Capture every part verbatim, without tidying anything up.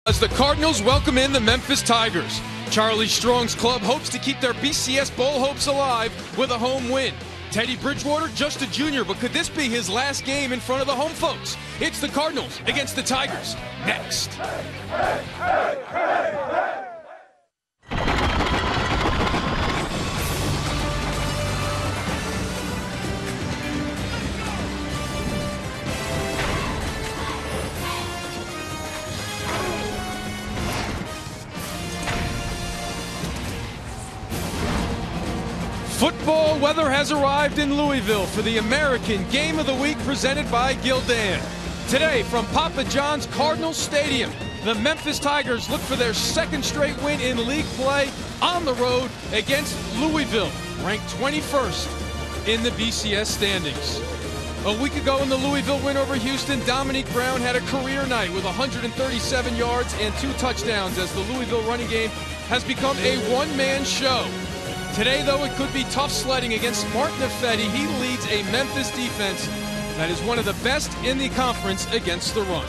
As the Cardinals welcome in the Memphis Tigers, Charlie Strong's club hopes to keep their B C S Bowl hopes alive with a home win. Teddy Bridgewater, just a junior, but could this be his last game in front of the home folks? It's the Cardinals against the Tigers. Next. Hey, hey, hey, hey. Football weather has arrived in Louisville for the American Game of the Week presented by Gildan. Today from Papa John's Cardinals Stadium, the Memphis Tigers look for their second straight win in league play on the road against Louisville, ranked twenty-first in the B C S standings. A week ago in the Louisville win over Houston, Dominique Brown had a career night with one hundred thirty-seven yards and two touchdowns as the Louisville running game has become a one-man show. Today, though, it could be tough sledding against Martin Effetti. He leads a Memphis defense that is one of the best in the conference against the run.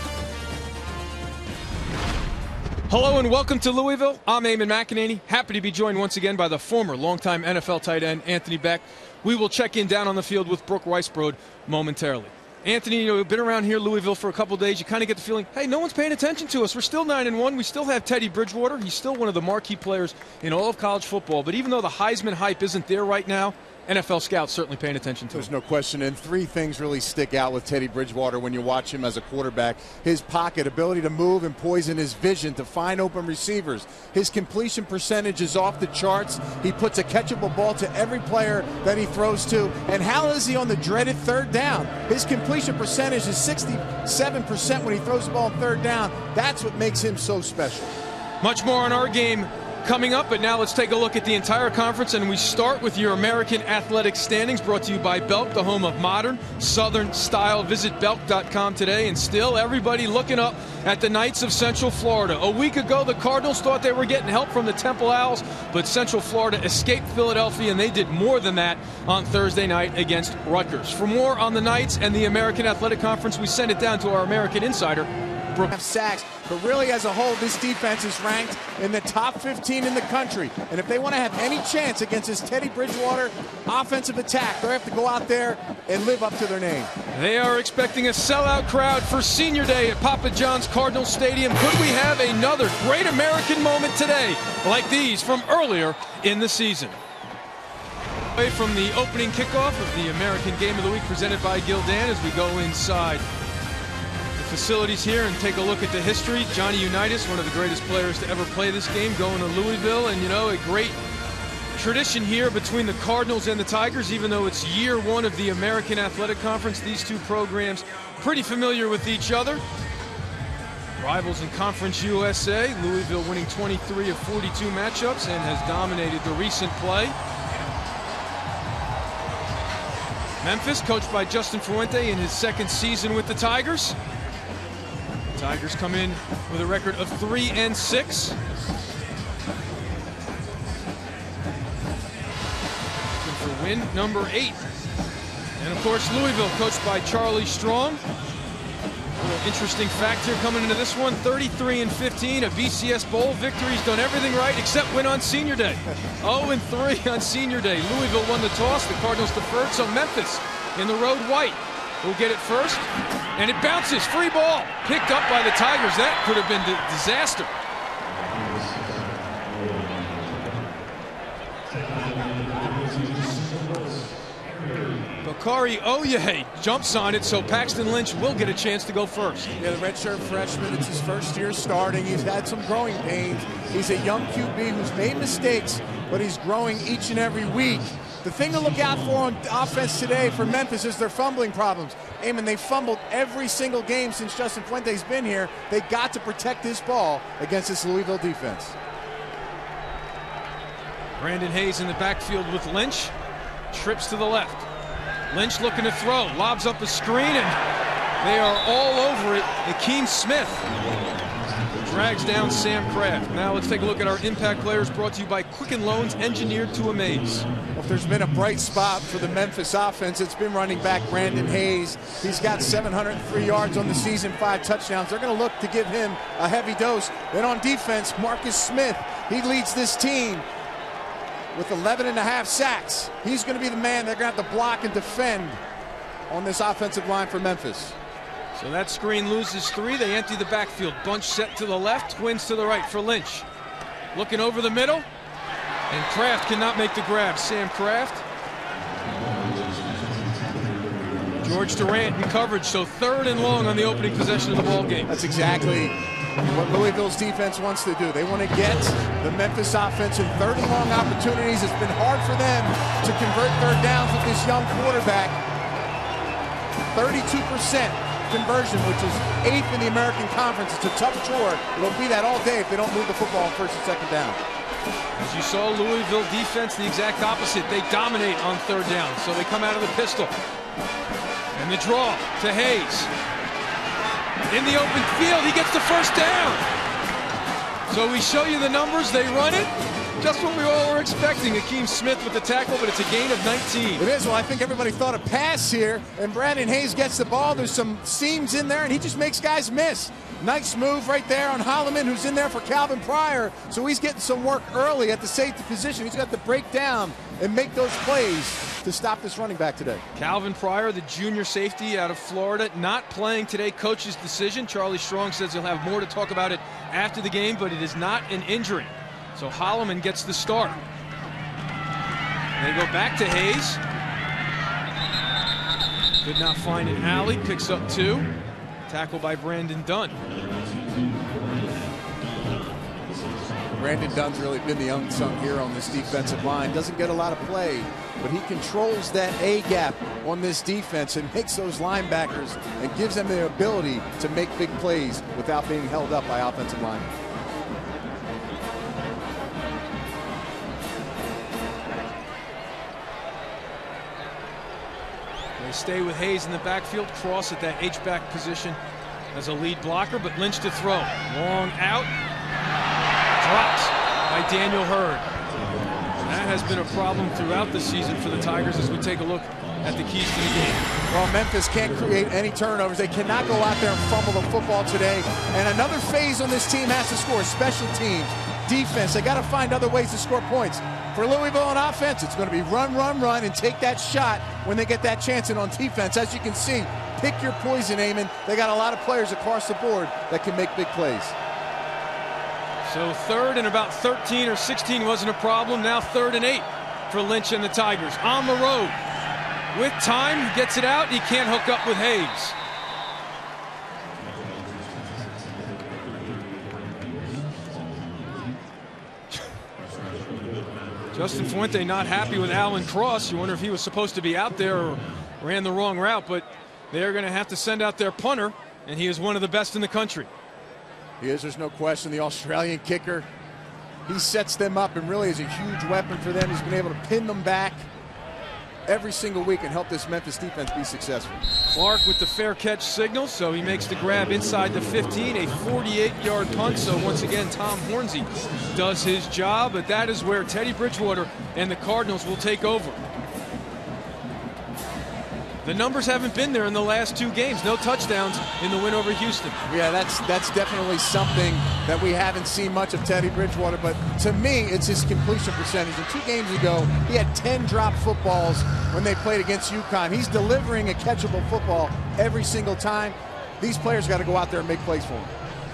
Hello and welcome to Louisville. I'm Eamon McEnany. Happy to be joined once again by the former longtime N F L tight end, Anthony Beck. We will check in down on the field with Brooke Weisbrod momentarily. Anthony, you know, we've been around here, Louisville, for a couple days. You kind of get the feeling, hey, no one's paying attention to us. We're still nine and one. We still have Teddy Bridgewater. He's still one of the marquee players in all of college football. But even though the Heisman hype isn't there right now, N F L scouts certainly paying attention to him. There's no question. And three things really stick out with Teddy Bridgewater when you watch him as a quarterback. His pocket, ability to move and poison his vision to find open receivers. His completion percentage is off the charts. He puts a catchable ball to every player that he throws to. And how is he on the dreaded third down? His completion percentage is sixty-seven percent when he throws the ball on third down. That's what makes him so special. Much more on our game coming up, but now let's take a look at the entire conference, and we start with your American Athletic Standings, brought to you by Belk, the home of modern Southern style. Visit belk dot com today, and still everybody looking up at the Knights of Central Florida. A week ago, the Cardinals thought they were getting help from the Temple Owls, but Central Florida escaped Philadelphia, and they did more than that on Thursday night against Rutgers. For more on the Knights and the American Athletic Conference, we send it down to our American insider, Brooke. Have sacks, but really as a whole, this defense is ranked in the top fifteen in the country. And if they want to have any chance against this Teddy Bridgewater offensive attack, they have to go out there and live up to their name. They are expecting a sellout crowd for Senior Day at Papa John's Cardinals Stadium. Could we have another great American moment today like these from earlier in the season? Away from the opening kickoff of the American Game of the Week presented by Gildan as we go inside facilities here and take a look at the history. Johnny Unitas, one of the greatest players to ever play this game, going to Louisville, and you know, a great tradition here between the Cardinals and the Tigers. Even though it's year one of the American Athletic Conference, these two programs pretty familiar with each other. Rivals in Conference U S A, Louisville winning twenty-three of forty-two matchups and has dominated the recent play. Memphis, coached by Justin Fuente in his second season with the Tigers. Tigers come in with a record of three and six. Looking for win number eight. And of course, Louisville, coached by Charlie Strong. A little interesting fact here coming into this one: thirty-three and fifteen, a B C S Bowl victory. He's done everything right except win on Senior Day. oh and three on Senior Day. Louisville won the toss, the Cardinals deferred, so Memphis in the road white will get it first, and it bounces, free ball, picked up by the Tigers. That could have been a disaster. Bakari Oye jumps on it, so Paxton Lynch will get a chance to go first. Yeah, the redshirt freshman, it's his first year starting. He's had some growing pains. He's a young Q B who's made mistakes, but he's growing each and every week. The thing to look out for on offense today for Memphis is their fumbling problems. Eamon, they fumbled every single game since Justin Fuente's been here. They got to protect this ball against this Louisville defense. Brandon Hayes in the backfield with Lynch. Trips to the left. Lynch looking to throw. Lobs up a screen, and they are all over it. Akeem Smith drags down Sam Kraft. Now let's take a look at our impact players, brought to you by Quicken Loans, engineered to amaze. Well, if there's been a bright spot for the Memphis offense, it's been running back Brandon Hayes. He's got seven hundred three yards on the season, five touchdowns. They're going to look to give him a heavy dose. Then on defense, Marcus Smith, he leads this team with eleven and a half sacks. He's going to be the man they're going to have to block and defend on this offensive line for Memphis. So that screen loses three. They empty the backfield. Bunch set to the left, twins to the right for Lynch. Looking over the middle, and Kraft cannot make the grab. Sam Kraft. George Durant in coverage, so third and long on the opening possession of the ball game. That's exactly what Louisville's defense wants to do. They want to get the Memphis offense in third and long opportunities. It's been hard for them to convert third downs with this young quarterback. thirty-two percent conversion, which is eighth in the American Conference. It's a tough chore. It'll be that all day if they don't move the football on first and second down. As you saw, Louisville defense, the exact opposite. They dominate on third down, so they come out of the pistol. And the draw to Hayes. In the open field, he gets the first down. So we show you the numbers, they run it. Just what we all were expecting. Akeem Smith with the tackle, but it's a gain of nineteen. It is. Well, I think everybody thought a pass here, and Brandon Hayes gets the ball. There's some seams in there, and he just makes guys miss. Nice move right there on Holloman, who's in there for Calvin Pryor. So he's getting some work early at the safety position. He's got to break down and make those plays to stop this running back today. Calvin Pryor, the junior safety out of Florida, not playing today. Coach's decision. Charlie Strong says he'll have more to talk about it after the game, but it is not an injury. So Holloman gets the start. They go back to Hayes. Could not find an alley. Picks up two. Tackle by Brandon Dunn. Brandon Dunn's really been the unsung hero on this defensive line. Doesn't get a lot of play, but he controls that A gap on this defense and makes those linebackers and gives them the ability to make big plays without being held up by offensive linemen. They stay with Hayes in the backfield. Cross at that H-back position as a lead blocker, but Lynch to throw. Long out. Dropped by Daniel Hurd. That has been a problem throughout the season for the Tigers as we take a look at the keys to the game. Well, Memphis can't create any turnovers. They cannot go out there and fumble the football today. And another phase on this team has to score. Special teams, defense. They got to find other ways to score points. For Louisville on offense, it's going to be run, run, run, and take that shot when they get that chance. And on defense, as you can see, pick your poison, Eamon. They got a lot of players across the board that can make big plays. So third and about thirteen or sixteen wasn't a problem. Now third and eight for Lynch and the Tigers. On the road. With time, he gets it out. He can't hook up with Hayes. Justin Fuente not happy with Alan Cross. You wonder if he was supposed to be out there or ran the wrong route, but they're going to have to send out their punter, and he is one of the best in the country. He is, there's no question, the Australian kicker. He sets them up and really is a huge weapon for them. He's been able to pin them back every single week and help this Memphis defense be successful. Clark with the fair catch signal, so he makes the grab inside the fifteen, a forty-eight yard punt. So once again, Tom Hornsey does his job, but that is where Teddy Bridgewater and the Cardinals will take over. The numbers haven't been there in the last two games. No touchdowns in the win over Houston. Yeah, that's that's definitely something that we haven't seen much of Teddy Bridgewater. But to me, it's his completion percentage. And two games ago, he had ten drop footballs when they played against UConn. He's delivering a catchable football every single time. These players got to go out there and make plays for him.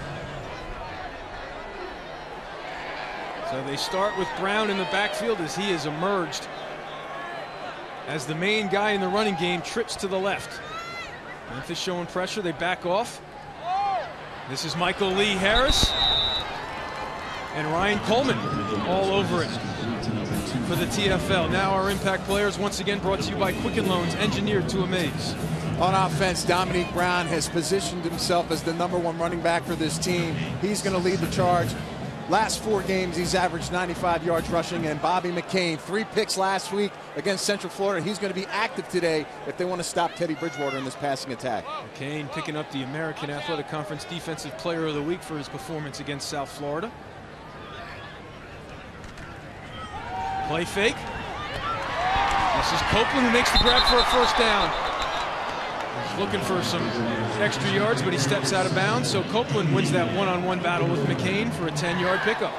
So they start with Brown in the backfield as he has emerged as the main guy in the running game. Trips to the left. Memphis showing pressure. They back off. This is Michael Lee Harris and Ryan Coleman all over it for the T F L. Now our impact players, once again brought to you by Quicken Loans, engineered to amaze. On offense, Dominique Brown has positioned himself as the number one running back for this team. He's going to lead the charge. Last four games, he's averaged ninety-five yards rushing. And Bobby McCain, three picks last week against Central Florida. He's going to be active today if they want to stop Teddy Bridgewater in this passing attack. McCain picking up the American Athletic Conference Defensive Player of the Week for his performance against South Florida. Play fake. This is Copeland who makes the grab for a first down. He's looking for some extra yards, but he steps out of bounds. So Copeland wins that one-on-one battle with McCain for a ten-yard pickup.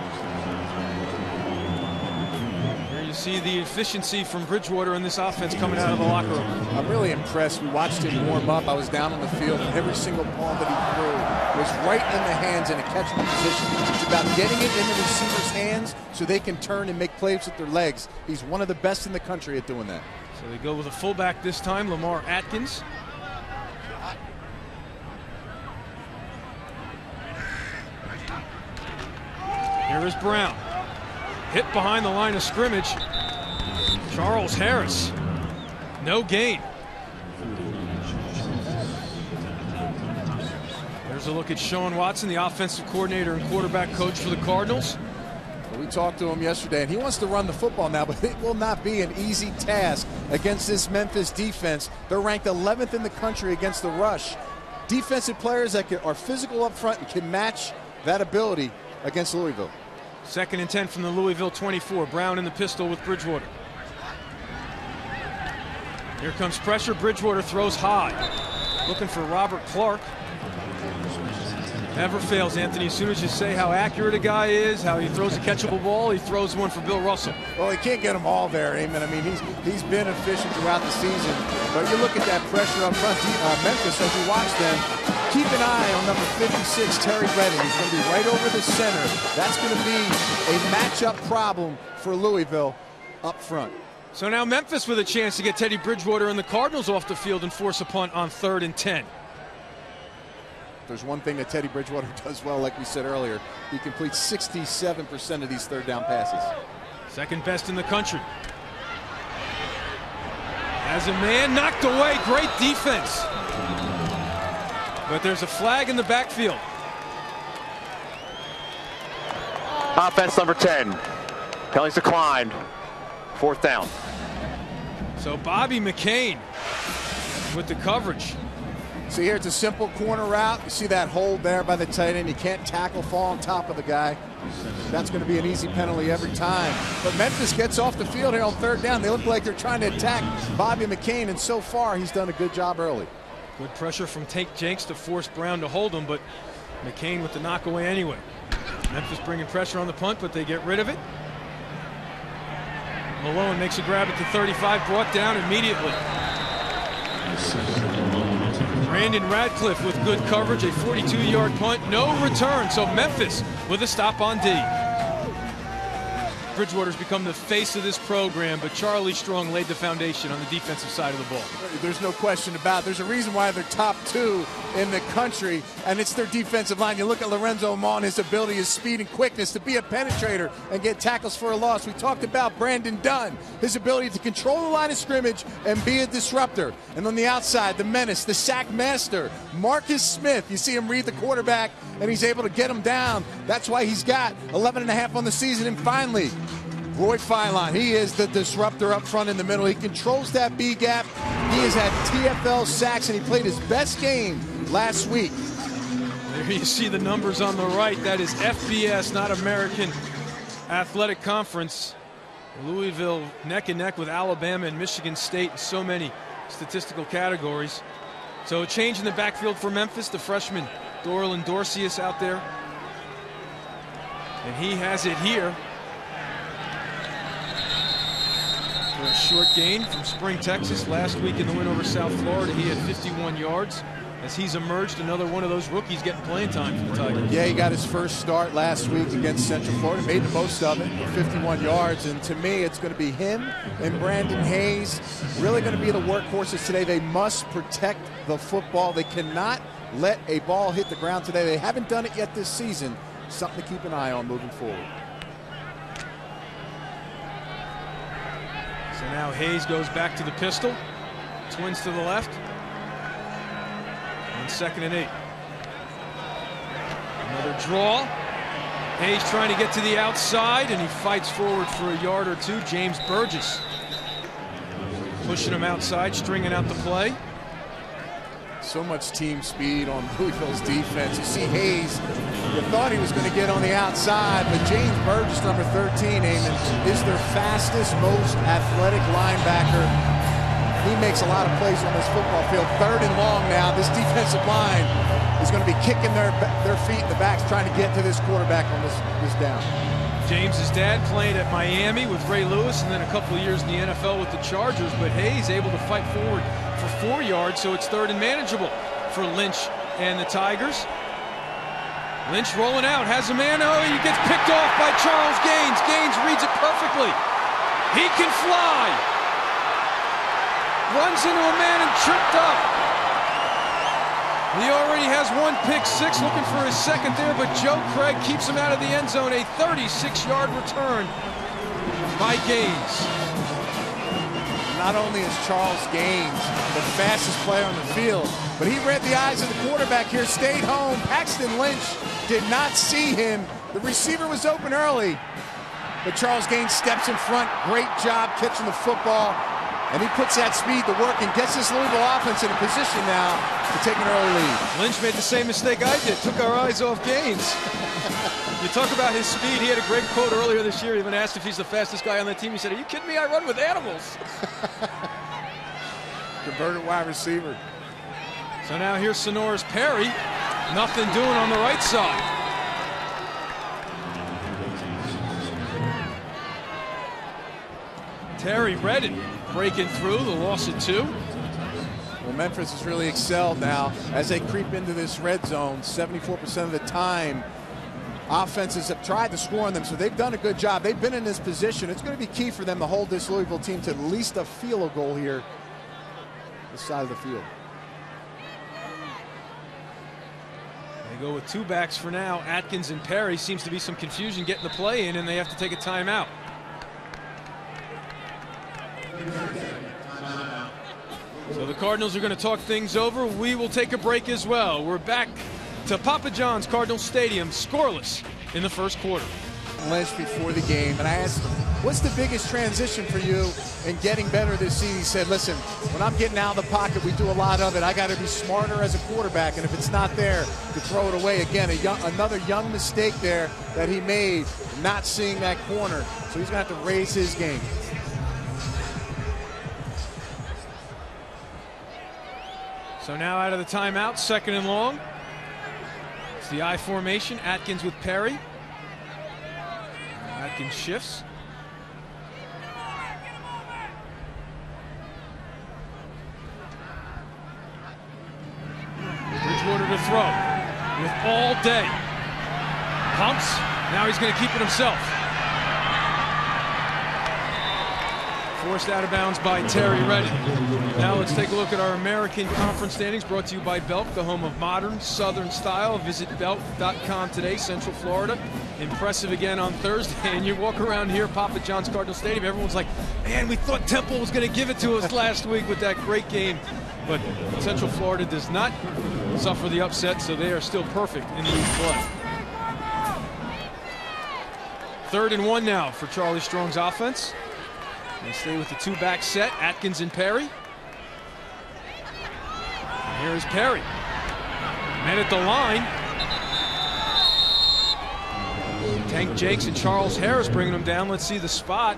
Here you see the efficiency from Bridgewater in this offense coming out of the locker room. I'm really impressed. We watched him warm up. I was down on the field, and every single ball that he threw was right in the hands in a catchable position. It's about getting it in the receiver's hands so they can turn and make plays with their legs. He's one of the best in the country at doing that. So they go with a fullback this time, Lamar Atkins. Here is Brown. Hit behind the line of scrimmage. Charles Harris. No gain. There's a look at Sean Watson, the offensive coordinator and quarterback coach for the Cardinals. We talked to him yesterday, and he wants to run the football now, but it will not be an easy task against this Memphis defense. They're ranked eleventh in the country against the rush. Defensive players that can, are physical up front and can match that ability against Louisville. Second and ten from the Louisville twenty-four. Brown in the pistol with Bridgewater. Here comes pressure. Bridgewater throws high. Looking for Robert Clark. Never fails, Anthony. As soon as you say how accurate a guy is, how he throws a catchable ball, he throws one for Bill Russell. Well, he can't get them all there, Eamon. I mean, he's he's been efficient throughout the season. But you look at that pressure up front, uh, Memphis, as you watch them, keep an eye on number fifty-six, Terry Redding. He's going to be right over the center. That's going to be a matchup problem for Louisville up front. So now Memphis with a chance to get Teddy Bridgewater and the Cardinals off the field and force a punt on third and ten. There's one thing that Teddy Bridgewater does well, like we said earlier. He completes sixty-seven percent of these third down passes. Second best in the country. As a man knocked away, great defense. But there's a flag in the backfield. Offense number ten. Penalties declined. Fourth down. So Bobby McCain with the coverage. See here, it's a simple corner route. You see that hold there by the tight end. You can't tackle, fall on top of the guy. That's going to be an easy penalty every time. But Memphis gets off the field here on third down. They look like they're trying to attack Bobby McCain, and so far he's done a good job early. Good pressure from Tank Jenks to force Brown to hold him, but McCain with the knockaway anyway. Memphis bringing pressure on the punt, but they get rid of it. Malone makes a grab at the thirty-five, brought down immediately. Brandon Radcliffe with good coverage, a forty-two yard punt, no return. So Memphis with a stop on D. Bridgewater's become the face of this program, but Charlie Strong laid the foundation on the defensive side of the ball. There's no question about it. There's a reason why they're top two in the country, and it's their defensive line. You look at Lorenzo Amon, his ability, his speed and quickness to be a penetrator and get tackles for a loss. We talked about Brandon Dunn, his ability to control the line of scrimmage and be a disruptor. And on the outside, the menace, the sack master, Marcus Smith. You see him read the quarterback, and he's able to get him down. That's why he's got eleven and a half on the season. And finally, Roy Philon, he is the disruptor up front in the middle. He controls that B gap. He has had T F L sacks, and he played his best game last week. There you see the numbers on the right. That is F B S, not American Athletic Conference. Louisville neck and neck with Alabama and Michigan State in so many statistical categories. So a change in the backfield for Memphis. The freshman Dorlan Dorcius out there. And he has it here. For a short gain from Spring, Texas. Last week in the win over South Florida, he had fifty-one yards. As he's emerged, another one of those rookies getting playing time for the Tigers. Yeah, he got his first start last week against Central Florida, made the most of it, fifty-one yards. And to me, it's going to be him and Brandon Hayes really going to be the workhorses today. They must protect the football. They cannot let a ball hit the ground today. They haven't done it yet this season. Something to keep an eye on moving forward. So now Hayes goes back to the pistol. Twins to the left. On second and eight. Another draw. Hayes trying to get to the outside, and he fights forward for a yard or two. James Burgess pushing him outside, stringing out the play. So much team speed on Louisville's defense. You see Hayes, you thought he was going to get on the outside, but James Burgess, number thirteen, Eamon, is their fastest, most athletic linebacker. He makes a lot of plays on this football field. Third and long now. This defensive line is going to be kicking their their feet in the backs, trying to get to this quarterback on this, this down. James' dad played at Miami with Ray Lewis, and then a couple of years in the N F L with the Chargers, but Hayes able to fight forward for four yards, so it's third and manageable for Lynch and the Tigers. Lynch rolling out, has a man, oh, he gets picked off by Charles Gaines. Gaines reads it perfectly. He can fly. Runs into a man and tripped up. He already has one pick six, looking for his second there, but Joe Craig keeps him out of the end zone. A thirty-six yard return by Gaines. Not only is Charles Gaines the fastest player on the field, but he read the eyes of the quarterback here, stayed home. Paxton Lynch did not see him. The receiver was open early, but Charles Gaines steps in front. Great job catching the football. And he puts that speed to work and gets this Louisville offense in a position now to take an early lead. Lynch made the same mistake I did, took our eyes off Gaines. You talk about his speed. He had a great quote earlier this year. He even asked if he's the fastest guy on the team. He said, are you kidding me? I run with animals. Converted wide receiver. So now here's Sonora's Perry. Nothing doing on the right side. Terry Redden breaking through, the loss of two. Well, Memphis has really excelled now as they creep into this red zone. seventy-four percent of the time, offenses have tried to score on them, so they've done a good job. They've been in this position. It's going to be key for them to hold this Louisville team to at least a field goal here, this side of the field. They go with two backs for now. Atkins and Perry. Seems to be some confusion getting the play in, and they have to take a timeout. So the Cardinals are going to talk things over. We will take a break as well. We're back to Papa John's Cardinal Stadium, scoreless in the first quarter. Lynch before the game, and I asked him, what's the biggest transition for you in getting better this season? He said, listen, when I'm getting out of the pocket, we do a lot of it. I got to be smarter as a quarterback, and if it's not there, to throw it away. Again, a young, another young mistake there that he made, not seeing that corner. So he's going to have to raise his game. So now out of the timeout, second and long. It's the I formation, Atkins with Perry. Atkins shifts. Bridgewater to throw with all day. Pumps, now he's going to keep it himself. Forced out of bounds by Terry Redden. Now let's take a look at our American Conference standings, brought to you by Belk, the home of modern Southern style. Visit belk dot com today, Central Florida. Impressive again on Thursday, and you walk around here, Papa John's Cardinal Stadium, everyone's like, man, we thought Temple was going to give it to us last week with that great game. But Central Florida does not suffer the upset, so they are still perfect in league play. Third and one now for Charlie Strong's offense. They stay with the two-back set, Atkins and Perry. And here is Perry. Men at the line. Tank Jakes and Charles Harris bringing them down. Let's see the spot.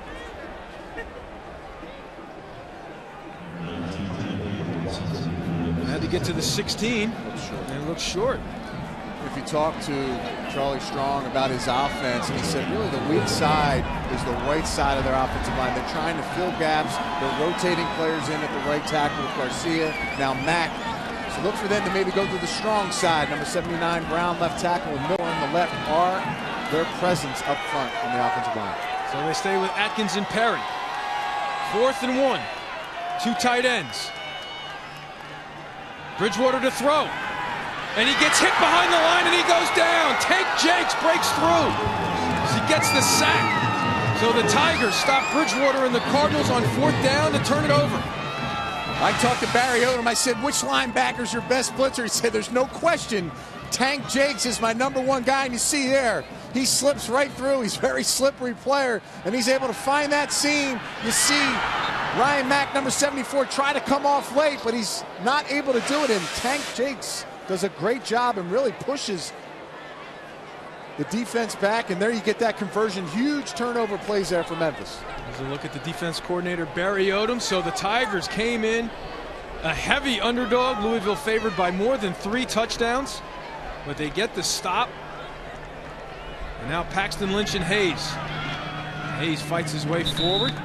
Had to get to the sixteen, and it looks short. If you talk to Charlie Strong about his offense, he said really the weak side is the right side of their offensive line. They're trying to fill gaps. They're rotating players in at the right tackle with Garcia. Now Mack. So look for them to maybe go to the strong side. Number seventy-nine, Brown, left tackle, and Miller on the left are their presence up front on the offensive line. So they stay with Atkins and Perry. Fourth and one. Two tight ends. Bridgewater to throw. And he gets hit behind the line and he goes down. Tank Jakes breaks through. He gets the sack. So the Tigers stop Bridgewater and the Cardinals on fourth down to turn it over. I talked to Barry Odom. I said, which linebacker's your best blitzer? He said, there's no question. Tank Jakes is my number one guy, and you see there, he slips right through. He's a very slippery player, and he's able to find that seam. You see Ryan Mack, number seventy-four, try to come off late, but he's not able to do it, and Tank Jakes does a great job and really pushes the defense back, and there you get that conversion. Huge turnover plays there for Memphis. As a look at the defense coordinator, Barry Odom. So the Tigers came in a heavy underdog. Louisville favored by more than three touchdowns, but they get the stop. And now Paxton Lynch and Hayes. Hayes fights his way forward.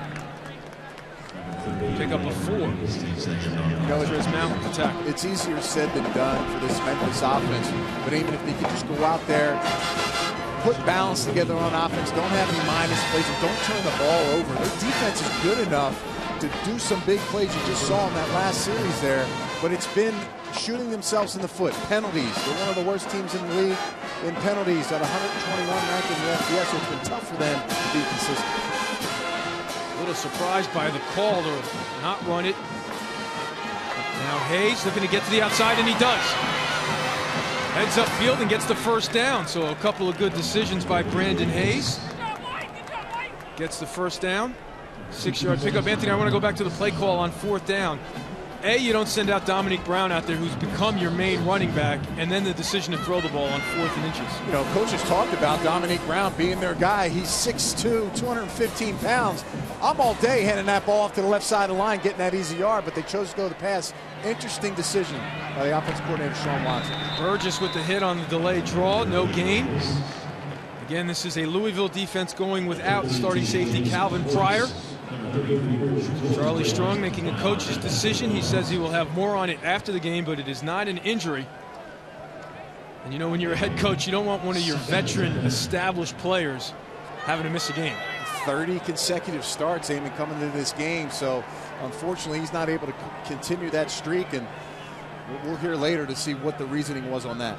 Pick up a four. You know, Chris Mountain to tackle. It's easier said than done for this Memphis offense, but even if they could just go out there, put balance together on offense, don't have any minus plays, and don't turn the ball over. Their defense is good enough to do some big plays. You just saw in that last series there, but it's been shooting themselves in the foot. Penalties. They're one of the worst teams in the league in penalties at one hundred twenty-one ranked in the F B S, so it's been tough for them to be consistent. A little surprised by the call to not run it. Now Hayes looking to get to the outside, and he does. Heads up field and gets the first down. So a couple of good decisions by Brandon Hayes. Gets the first down. Six-yard pickup. Anthony, I want to go back to the play call on fourth down. A, you don't send out Dominique Brown out there, who's become your main running back, and then the decision to throw the ball on fourth and inches. You know, coaches talked about Dominique Brown being their guy. He's six two, two hundred fifteen pounds. I'm all day handing that ball off to the left side of the line, getting that easy yard, but they chose to go to the pass. Interesting decision by the offensive coordinator, Sean Watson. Burgess with the hit on the delayed draw, no gain. Again, this is a Louisville defense going without starting safety Calvin Pryor. Charlie Strong making a coach's decision. He says he will have more on it after the game, but it is not an injury. And you know, when you're a head coach, you don't want one of your veteran, established players having to miss a game. thirty consecutive starts, Eamon, coming into this game, so unfortunately he's not able to continue that streak, and we'll hear later to see what the reasoning was on that.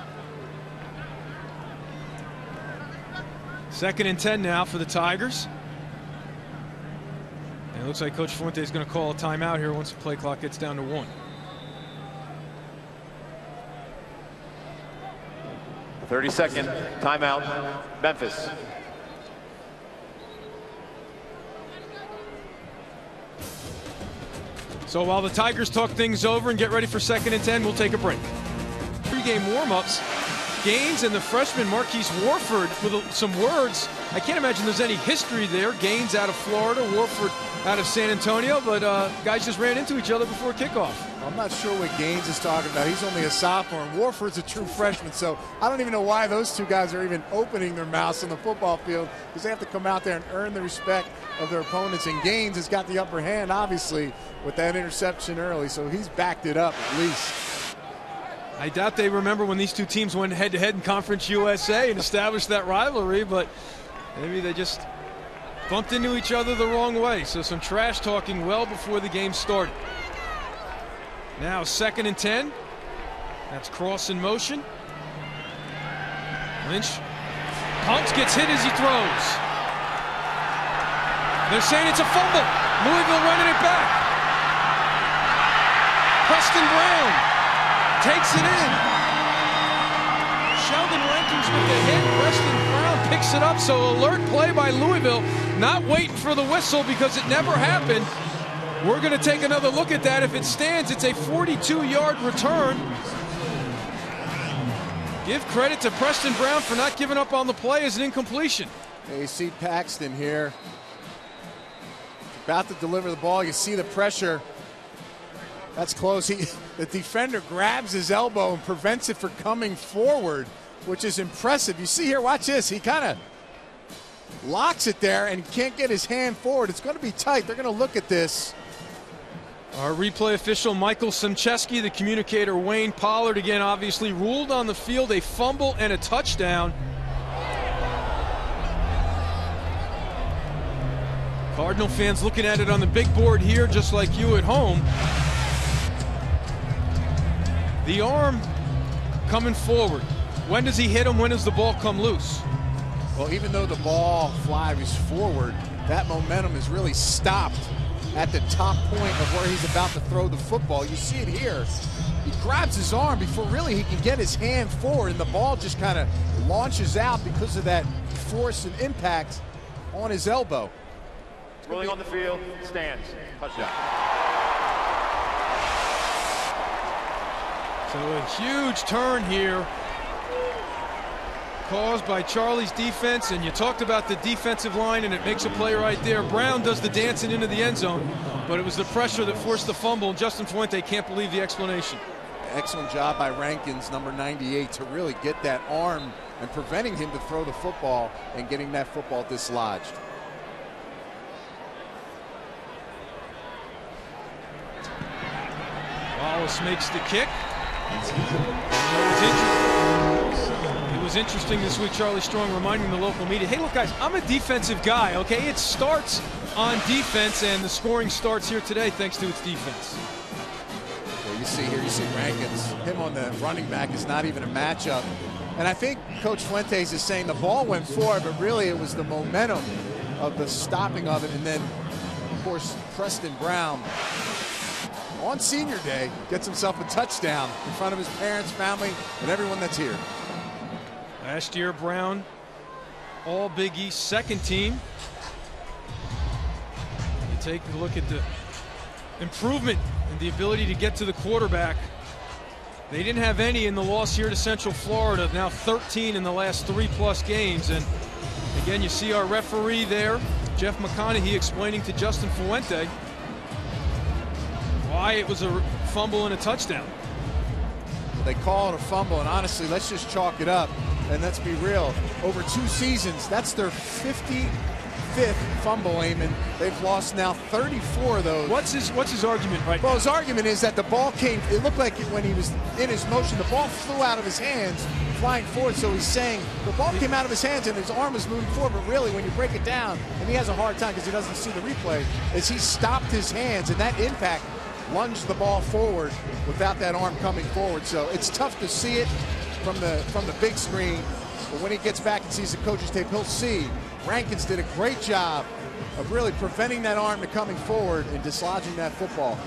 Second and ten now for the Tigers. And it looks like Coach Fuente is going to call a timeout here once the play clock gets down to one. thirty second timeout, Memphis. So while the Tigers talk things over and get ready for second and ten, we'll take a break. Pre-game warm-ups. Gaines and the freshman Marquise Warford with some words. I can't imagine there's any history there. Gaines out of Florida, Warford out of San Antonio, but uh, guys just ran into each other before kickoff. I'm not sure what Gaines is talking about. He's only a sophomore, and Warford's a true freshman, so I don't even know why those two guys are even opening their mouths on the football field, because they have to come out there and earn the respect of their opponents, and Gaines has got the upper hand, obviously, with that interception early, so he's backed it up at least. I doubt they remember when these two teams went head-to-head in Conference U S A and established that rivalry, but maybe they just bumped into each other the wrong way. So some trash talking well before the game started. Now second and ten. That's Cross in motion. Lynch pumps, gets hit as he throws. They're saying it's a fumble. Louisville running it back. Preston Brown takes it in. Sheldon Rankins with the hit. Preston Brown picks it up. So alert play by Louisville. Not waiting for the whistle because it never happened. We're going to take another look at that. If it stands, it's a forty-two yard return. Give credit to Preston Brown for not giving up on the play as an incompletion. Yeah, you see Paxton here about to deliver the ball. You see the pressure. That's close. He, the defender grabs his elbow and prevents it from coming forward, which is impressive. You see here, watch this. He kind of locks it there and can't get his hand forward. It's going to be tight. They're going to look at this. Our replay official, Michael Simcheski, the communicator, Wayne Pollard, again, obviously ruled on the field a fumble and a touchdown. Cardinal fans looking at it on the big board here, just like you at home. The arm coming forward. When does he hit him? When does the ball come loose? Well, even though the ball flies forward, that momentum is really stopped at the top point of where he's about to throw the football. You see it here. he grabs his arm before really he can get his hand forward, and the ball just kind of launches out because of that force and impact on his elbow. Rolling on the field, stands, touchdown. So a huge turn here caused by Charlie's defense, and you talked about the defensive line, and it makes a play right there. Brown does the dancing into the end zone, but it was the pressure that forced the fumble, and Justin Fuente can't believe the explanation. Excellent job by Rankins, number ninety-eight, to really get that arm and preventing him to throw the football and getting that football dislodged. Wallace makes the kick. It was interesting this week, Charlie Strong reminding the local media, hey, look, guys, I'm a defensive guy, okay? It starts on defense, and the scoring starts here today thanks to its defense. Well, you see here, you see Rankins. Him on the running back is not even a matchup. And I think Coach Fuentes is saying the ball went forward, but really it was the momentum of the stopping of it. And then, of course, Preston Brown, on senior day, gets himself a touchdown in front of his parents, family, and everyone that's here. Last year, Brown, all Big East second team. You take a look at the improvement and the ability to get to the quarterback. They didn't have any in the loss here to Central Florida, now thirteen in the last three plus games. And again, you see our referee there, Jeff McConaughey, explaining to Justin Fuente why it was a fumble and a touchdown. They call it a fumble, and honestly, let's just chalk it up, and let's be real. Over two seasons, that's their fifty-fifth fumble, Eamon. They've lost now thirty-four of those. What's his What's his argument right Well, now? his argument is that the ball came, it looked like when he was in his motion, the ball flew out of his hands, flying forward, so he's saying the ball came out of his hands and his arm was moving forward, but really when you break it down, and he has a hard time because he doesn't see the replay, is he stopped his hands, and that impact lunged the ball forward without that arm coming forward. So it's tough to see it from the from the big screen, but when he gets back and sees the coach's tape, he'll see Rankins did a great job of really preventing that arm to coming forward and dislodging that football.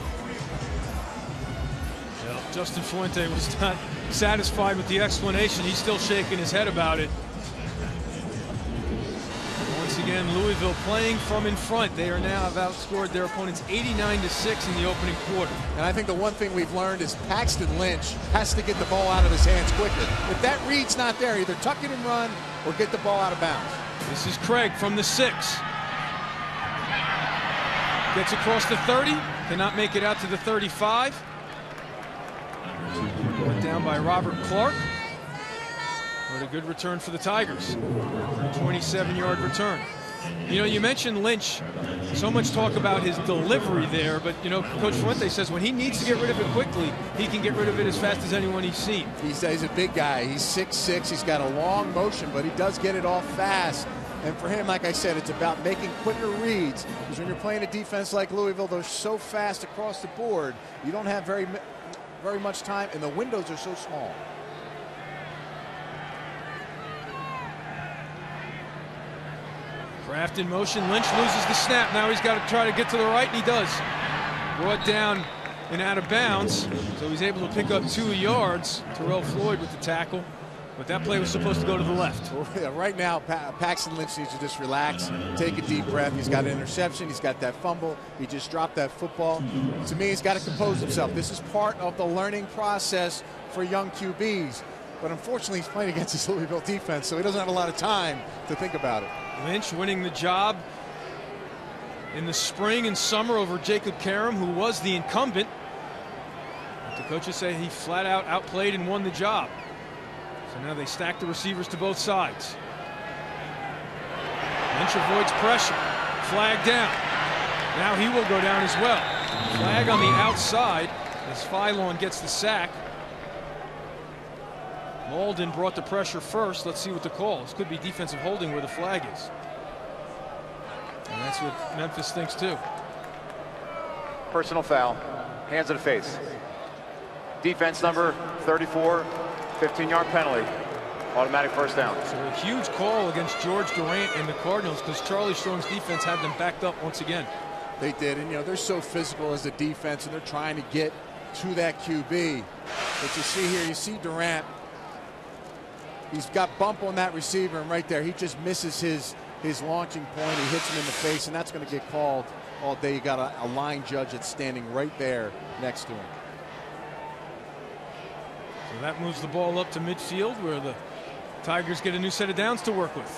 Well, Justin Fuente was not satisfied with the explanation. He's still shaking his head about it. Once again, Louisville playing from in front. They are now have outscored their opponents eighty-nine to six in the opening quarter. And I think the one thing we've learned is Paxton Lynch has to get the ball out of his hands quicker. If that read's not there, either tuck it and run or get the ball out of bounds. This is Craig from the six. Gets across the thirty, cannot make it out to the thirty-five. Went down by Robert Clark. What a good return for the Tigers. twenty-seven yard return. You know, you mentioned Lynch. So much talk about his delivery there, but, you know, Coach Fuente says when he needs to get rid of it quickly, he can get rid of it as fast as anyone he's seen. He's, he's a big guy. He's six six. He's got a long motion, but he does get it off fast. And for him, like I said, it's about making quicker reads. Because when you're playing a defense like Louisville, they're so fast across the board, you don't have very, very much time, and the windows are so small. Kraft in motion. Lynch loses the snap. Now he's got to try to get to the right, and he does. Brought down and out of bounds, so he's able to pick up two yards. Terrell Floyd with the tackle, but that play was supposed to go to the left. Right now, pa Paxton Lynch needs to just relax, take a deep breath. He's got an interception. He's got that fumble. He just dropped that football. To me, he's got to compose himself. This is part of the learning process for young Q Bs. But unfortunately, he's playing against this Louisville defense, so he doesn't have a lot of time to think about it. Lynch winning the job in the spring and summer over Jacob Karam, who was the incumbent. But the coaches say he flat out outplayed and won the job. So now they stack the receivers to both sides. Lynch avoids pressure. Flag down. Now he will go down as well. Flag on the outside as Philon gets the sack. Malden brought the pressure first. Let's see what the call. This could be defensive holding where the flag is. And that's what Memphis thinks too. Personal foul. Hands in the face. Defense number thirty-four. fifteen yard penalty. Automatic first down. So a huge call against George Durant and the Cardinals because Charlie Strong's defense had them backed up once again. They did, and you know, they're so physical as a defense, and they're trying to get to that Q B. But you see here, you see Durant. He's got bump on that receiver, and right there, he just misses his, his launching point. He hits him in the face, and that's going to get called all day. You got a, a line judge that's standing right there next to him. So that moves the ball up to midfield, where the Tigers get a new set of downs to work with.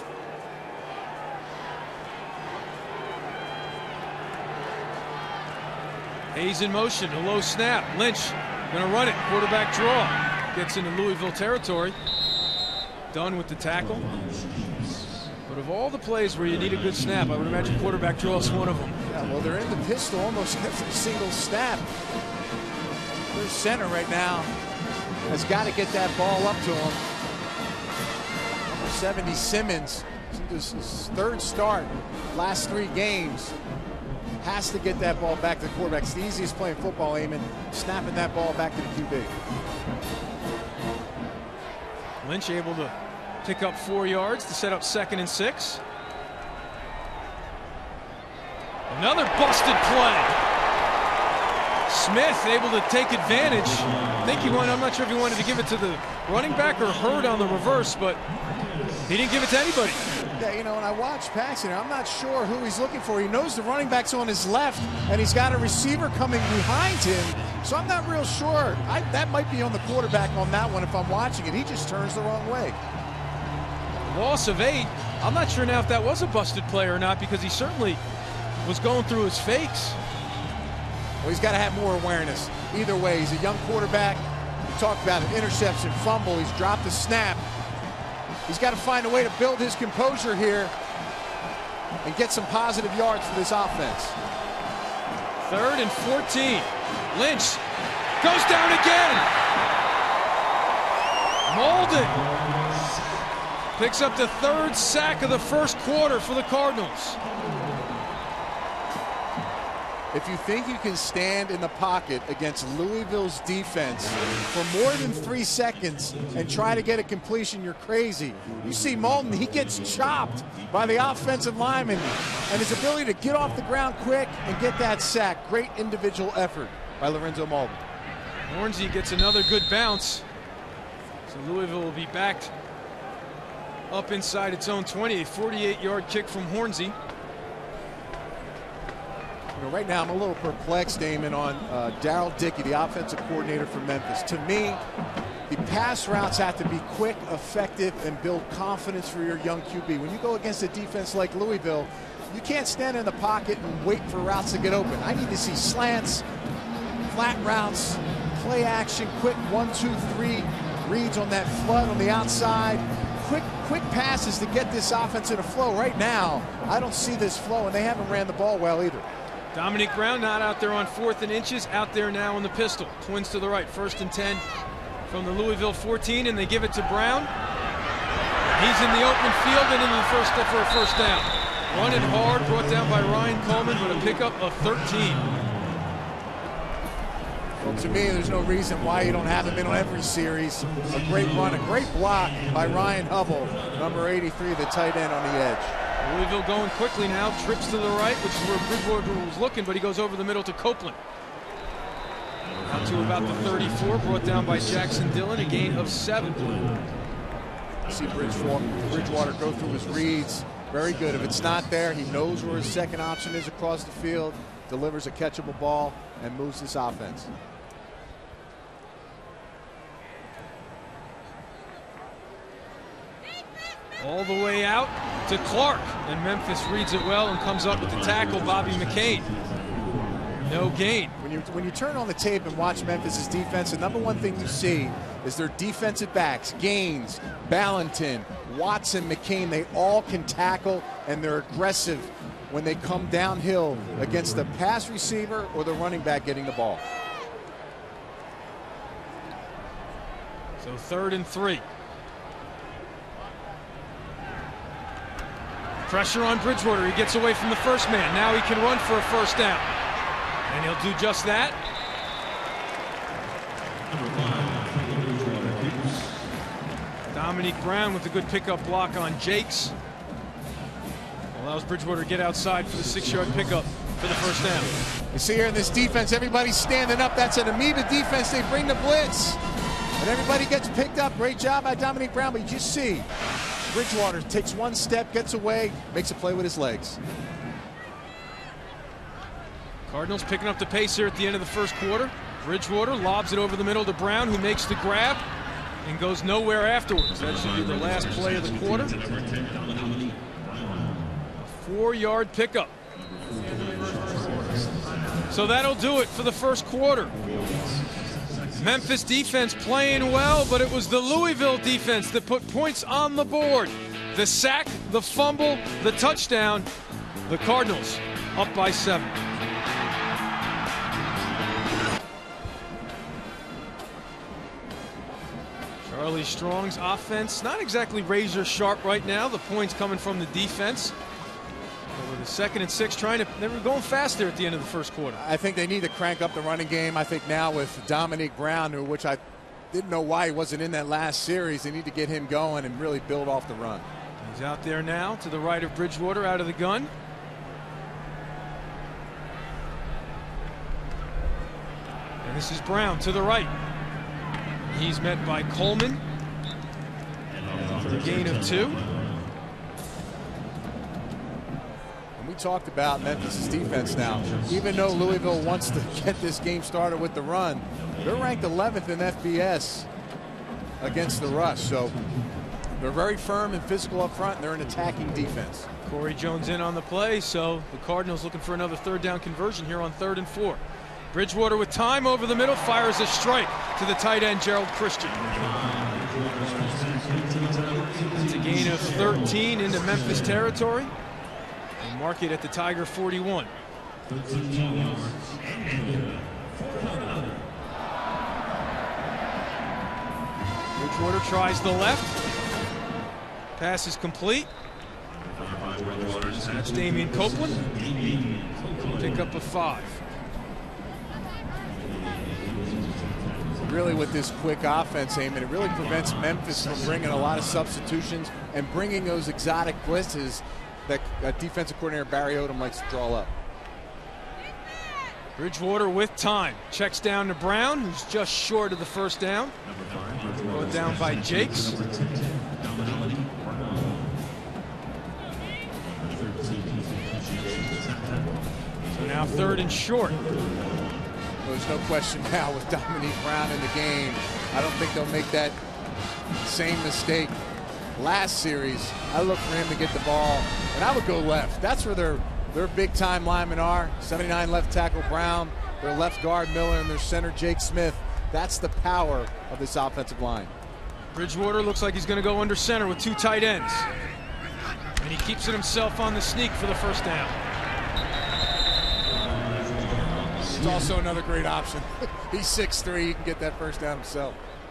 Hayes in motion, a low snap. Lynch gonna run it, quarterback draw. Gets into Louisville territory. Done with the tackle. But of all the plays where you need a good snap, I would imagine quarterback draw is one of them. Yeah, well, they're in the pistol almost every single snap. Their center right now has got to get that ball up to him. Number seventy, Simmons. This is his third start, last three games. Has to get that ball back to the quarterback. It's the easiest play in football, Eamon. Snapping that ball back to the Q B. Lynch able to pick up four yards to set up second and six. Another busted play. Smith able to take advantage. I think he wanted, I'm not sure if he wanted to give it to the running back or Hurd on the reverse, but he didn't give it to anybody. Yeah, you know, when I watch passing, I'm not sure who he's looking for. He knows the running back's on his left, and he's got a receiver coming behind him. So I'm not real sure. I, that might be on the quarterback on that one if I'm watching it. He just turns the wrong way. Loss of eight. I'm not sure now if that was a busted play or not, because he certainly was going through his fakes. Well, he's got to have more awareness. Either way, he's a young quarterback. We talked about an interception, fumble. He's dropped the snap. He's got to find a way to build his composure here and get some positive yards for this offense. Third and fourteen. Lynch goes down again. Molden picks up the third sack of the first quarter for the Cardinals. If you think you can stand in the pocket against Louisville's defense for more than three seconds and try to get a completion, you're crazy. You see Molden, he gets chopped by the offensive lineman, and his ability to get off the ground quick and get that sack. Great individual effort by Lorenzo Molden. Hornsey gets another good bounce. So Louisville will be backed up inside its own twenty. A forty-eight yard kick from Hornsey. You know, right now I'm a little perplexed, Damon, on uh, Daryl Dickey, the offensive coordinator for Memphis. To me, the pass routes have to be quick, effective, and build confidence for your young Q B. When you go against a defense like Louisville, you can't stand in the pocket and wait for routes to get open. I need to see slants, flat routes, play action, quick one, two, three reads on that flood on the outside. Quick, quick passes to get this offense in a flow. Right now, I don't see this flow, and they haven't ran the ball well either. Dominique Brown not out there on fourth and inches, out there now in the pistol. Twins to the right, first and ten from the Louisville fourteen, and they give it to Brown. He's in the open field and in the first for a first down. Running hard, brought down by Ryan Coleman, but a pickup of thirteen. Well, to me, there's no reason why you don't have him in on every series. A great run, a great block by Ryan Hubble, number eighty-three, the tight end on the edge. Louisville going quickly now, trips to the right, which is where Bridgewater was looking, but he goes over the middle to Copeland. Out to about the thirty-four, brought down by Jackson Dillon, a gain of seven. See Bridgewater, Bridgewater go through his reads. Very good. If it's not there, he knows where his second option is across the field, delivers a catchable ball, and moves this offense. All the way out to Clark, and Memphis reads it well and comes up with the tackle, Bobby McCain. No gain. When you when you turn on the tape and watch Memphis's defense, the number one thing you see is their defensive backs, Gaines, Ballantyne, Watson, McCain. They all can tackle, and they're aggressive when they come downhill against the pass receiver or the running back getting the ball. So third and three. Pressure on Bridgewater. He gets away from the first man. Now he can run for a first down. And he'll do just that. Dominique Brown with a good pickup block on Jakes. Allows Bridgewater to get outside for the six yard pickup. for the first down. You see here in this defense, everybody's standing up. That's an amoeba defense. They bring the blitz, and everybody gets picked up. Great job by Dominique Brown, but you just see Bridgewater takes one step, gets away, makes a play with his legs. Cardinals picking up the pace here at the end of the first quarter. Bridgewater lobs it over the middle to Brown, who makes the grab and goes nowhere afterwards. That should be the last play of the quarter. A four-yard pickup. So that'll do it for the first quarter. Memphis defense playing well, but it was the Louisville defense that put points on the board. The sack, the fumble, the touchdown. The Cardinals up by seven. Charlie Strong's offense, not exactly razor sharp right now. The points coming from the defense. With a second and six, trying to, they were going fast there at the end of the first quarter. I think they need to crank up the running game. I think now with Dominique Brown, who, which I didn't know why he wasn't in that last series, they need to get him going and really build off the run. He's out there now to the right of Bridgewater, out of the gun. And this is Brown to the right. He's met by Coleman for a gain of two. We talked about Memphis' defense now. Even though Louisville wants to get this game started with the run, they're ranked eleventh in F B S against the rush. So they're very firm and physical up front, and they're an attacking defense. Corey Jones in on the play, so the Cardinals looking for another third down conversion here on third and four. Bridgewater with time over the middle, fires a strike to the tight end, Gerald Christian. It's a gain of thirteen into Memphis territory. And mark it at the Tiger forty-one. Bridgewater tries the left. Pass is complete. That's Damian Copeland. Pick up a five. Really, with this quick offense, Eamon, it really prevents Memphis from bringing a lot of substitutions and bringing those exotic blitzes that uh, defensive coordinator Barry Odom likes to draw up. Bridgewater with time. Checks down to Brown, who's just short of the first down. Brought down by Jakes. So now third and short. Well, there's no question now with Dominique Brown in the game. I don't think they'll make that same mistake. Last series, I look for him to get the ball, and I would go left. That's where their their big-time linemen are. seventy-nine left tackle Brown, their left guard Miller, and their center Jake Smith. That's the power of this offensive line. Bridgewater looks like he's going to go under center with two tight ends. And he keeps it himself on the sneak for the first down. It's also another great option. He's six three, he can get that first down himself.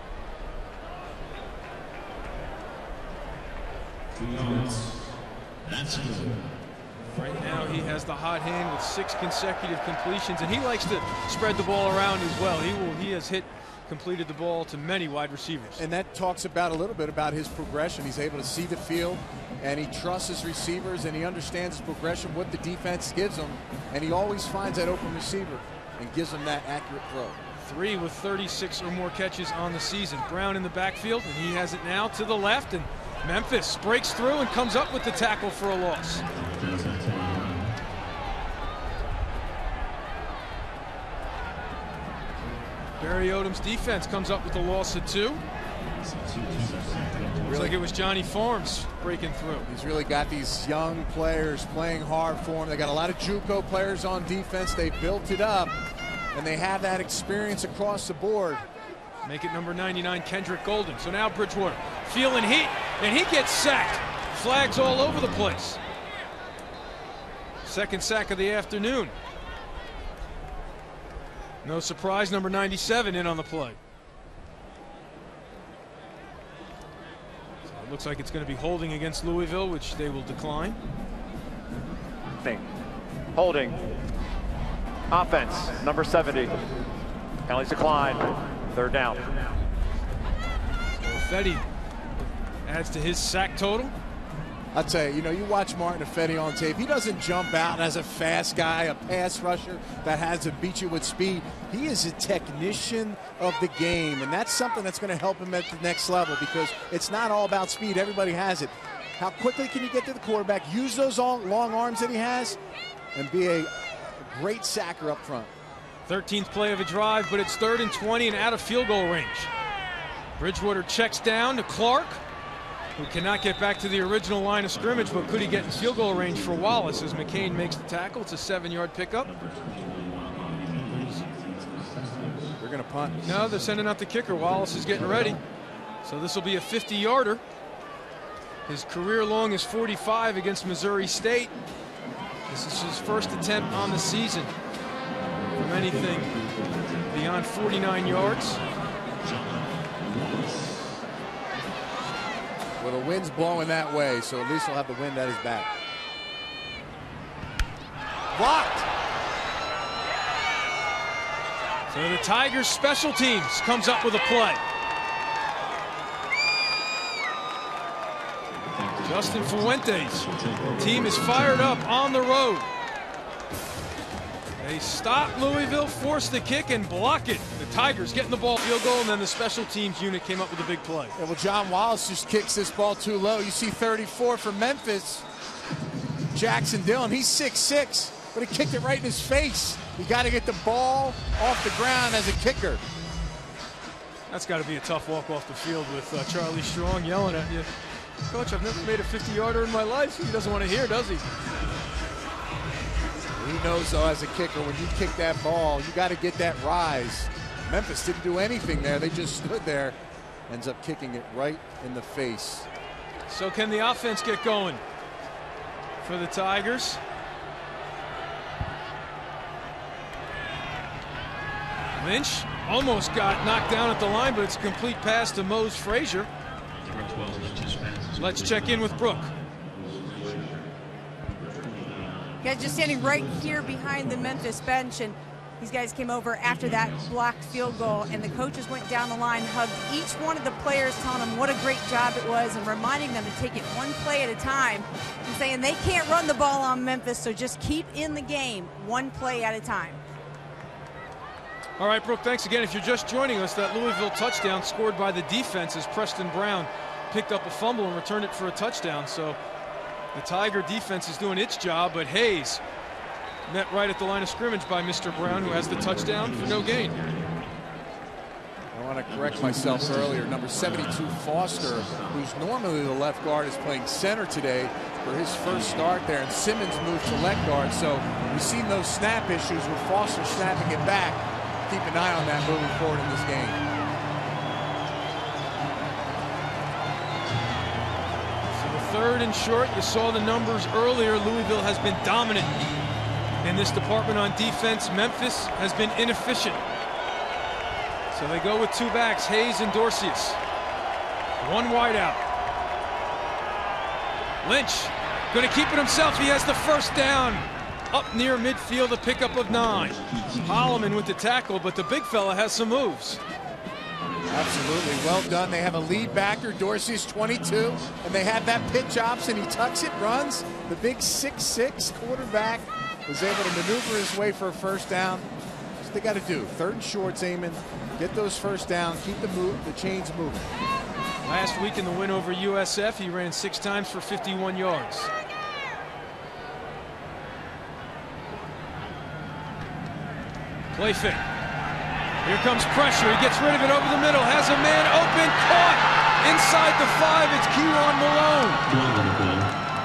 That's good. Right now he has the hot hand with six consecutive completions, and he likes to spread the ball around as well. He will he has hit completed the ball to many wide receivers. And that talks about a little bit about his progression. He's able to see the field, and he trusts his receivers, and he understands his progression, what the defense gives him, and he always finds that open receiver and gives him that accurate throw. Three with thirty-six or more catches on the season. Brown in the backfield, and he has it now to the left, and Memphis breaks through and comes up with the tackle for a loss. Barry Odom's defense comes up with the loss of two. Looks like it was Johnny Forms breaking through. He's really got these young players playing hard for him. They got a lot of JUCO players on defense. They built it up, and they have that experience across the board. Make it number ninety-nine, Kendrick Golden. So now Bridgewater feeling heat, and he gets sacked. Flags all over the place. Second sack of the afternoon. No surprise, number ninety-seven in on the play. So it looks like it's going to be holding against Louisville, which they will decline. Holding. Offense, number seventy. Penalties decline. Third down. So Fetty adds to his sack total. I'll tell you, you know, you watch Martin Effetti on tape. He doesn't jump out as a fast guy, a pass rusher that has to beat you with speed. He is a technician of the game, and that's something that's going to help him at the next level because it's not all about speed. Everybody has it. How quickly can you get to the quarterback, use those long, long arms that he has, and be a great sacker up front. thirteenth play of a drive, but it's third and twenty and out of field goal range. Bridgewater checks down to Clark, who cannot get back to the original line of scrimmage, but could he get in field goal range for Wallace as McCain makes the tackle? It's a seven-yard pickup. They're going to punt. No, they're sending out the kicker. Wallace is getting ready. So this will be a fifty-yarder. His career long is forty-five against Missouri State. This is his first attempt on the season from anything beyond forty-nine yards. Well, the wind's blowing that way, so at least he'll have the wind at his back. Blocked. So the Tigers special teams comes up with a play. Justin Fuentes, team is fired up on the road. They stop Louisville, force the kick, and block it. The Tigers getting the ball, field goal, and then the special teams unit came up with a big play. Yeah, well, John Wallace just kicks this ball too low. You see thirty-four for Memphis. Jackson Dillon, he's six six, but he kicked it right in his face. You got to get the ball off the ground as a kicker. That's got to be a tough walk off the field with uh, Charlie Strong yelling at you. Coach, I've never made a fifty-yarder in my life. He doesn't want to hear, does he? He knows, though, as a kicker, when you kick that ball, you got to get that rise. Memphis didn't do anything there. They just stood there. Ends up kicking it right in the face. So can the offense get going for the Tigers? Lynch almost got knocked down at the line, but it's a complete pass to Mose Frazier. Let's check in with Brooke. Guys just standing right here behind the Memphis bench, and these guys came over after that blocked field goal, and the coaches went down the line, hugged each one of the players, telling them what a great job it was and reminding them to take it one play at a time and saying they can't run the ball on Memphis, so just keep in the game one play at a time. All right, Brooke, thanks again. If you're just joining us, that Louisville touchdown scored by the defense as Preston Brown picked up a fumble and returned it for a touchdown. So the Tiger defense is doing its job, but Hayes met right at the line of scrimmage by Mister Brown, who has the touchdown for no gain. I want to correct myself earlier. Number seventy-two, Foster, who's normally the left guard, is playing center today for his first start there, and Simmons moved to left guard. So we've seen those snap issues with Foster snapping it back. Keep an eye on that moving forward in this game. So the third and short, you saw the numbers earlier. Louisville has been dominant in this department on defense. Memphis has been inefficient. So they go with two backs, Hayes and Dorcius. One wide out. Lynch going to keep it himself. He has the first down up near midfield, a pickup of nine. Holloman with the tackle, but the big fella has some moves. Absolutely, well done. They have a lead backer, Dorsey's twenty-two, and they have that pitch option. He tucks it, runs. The big six six quarterback was able to maneuver his way for a first down. That's what they got to do. Third and shorts, Eamon. Get those first down, keep the move, the chains moving. Last week in the win over U S F, he ran six times for fifty-one yards. Play fake. Here comes pressure. He gets rid of it over the middle. Has a man open. Caught inside the five. It's Kewan Malone.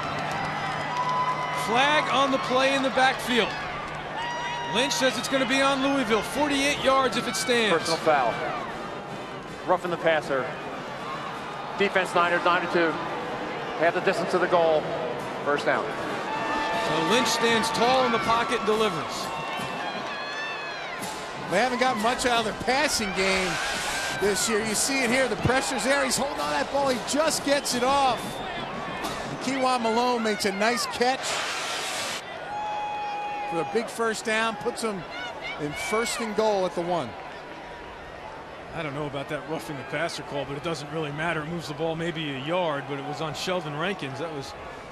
Flag on the play in the backfield. Lynch says it's going to be on Louisville. forty-eight yards if it stands. Personal foul. Roughing the passer. Defense Niners nine to two. Half the distance to the goal. First down. So Lynch stands tall in the pocket and delivers. They haven't got much out of their passing game this year. You see it here. The pressure's there. He's holding on to that ball. He just gets it off. Kewan Malone makes a nice catch for a big first down. Puts him in first and goal at the one. I don't know about that roughing the passer call, but it doesn't really matter. It moves the ball maybe a yard, but it was on Sheldon Rankins. That was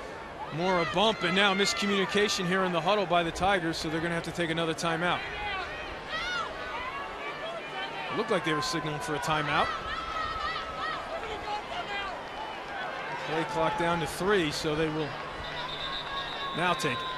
More a bump, and now miscommunication here in the huddle by the Tigers, so they're going to have to take another timeout. It looked like they were signaling for a timeout. Play clock down to three, so they will now take it.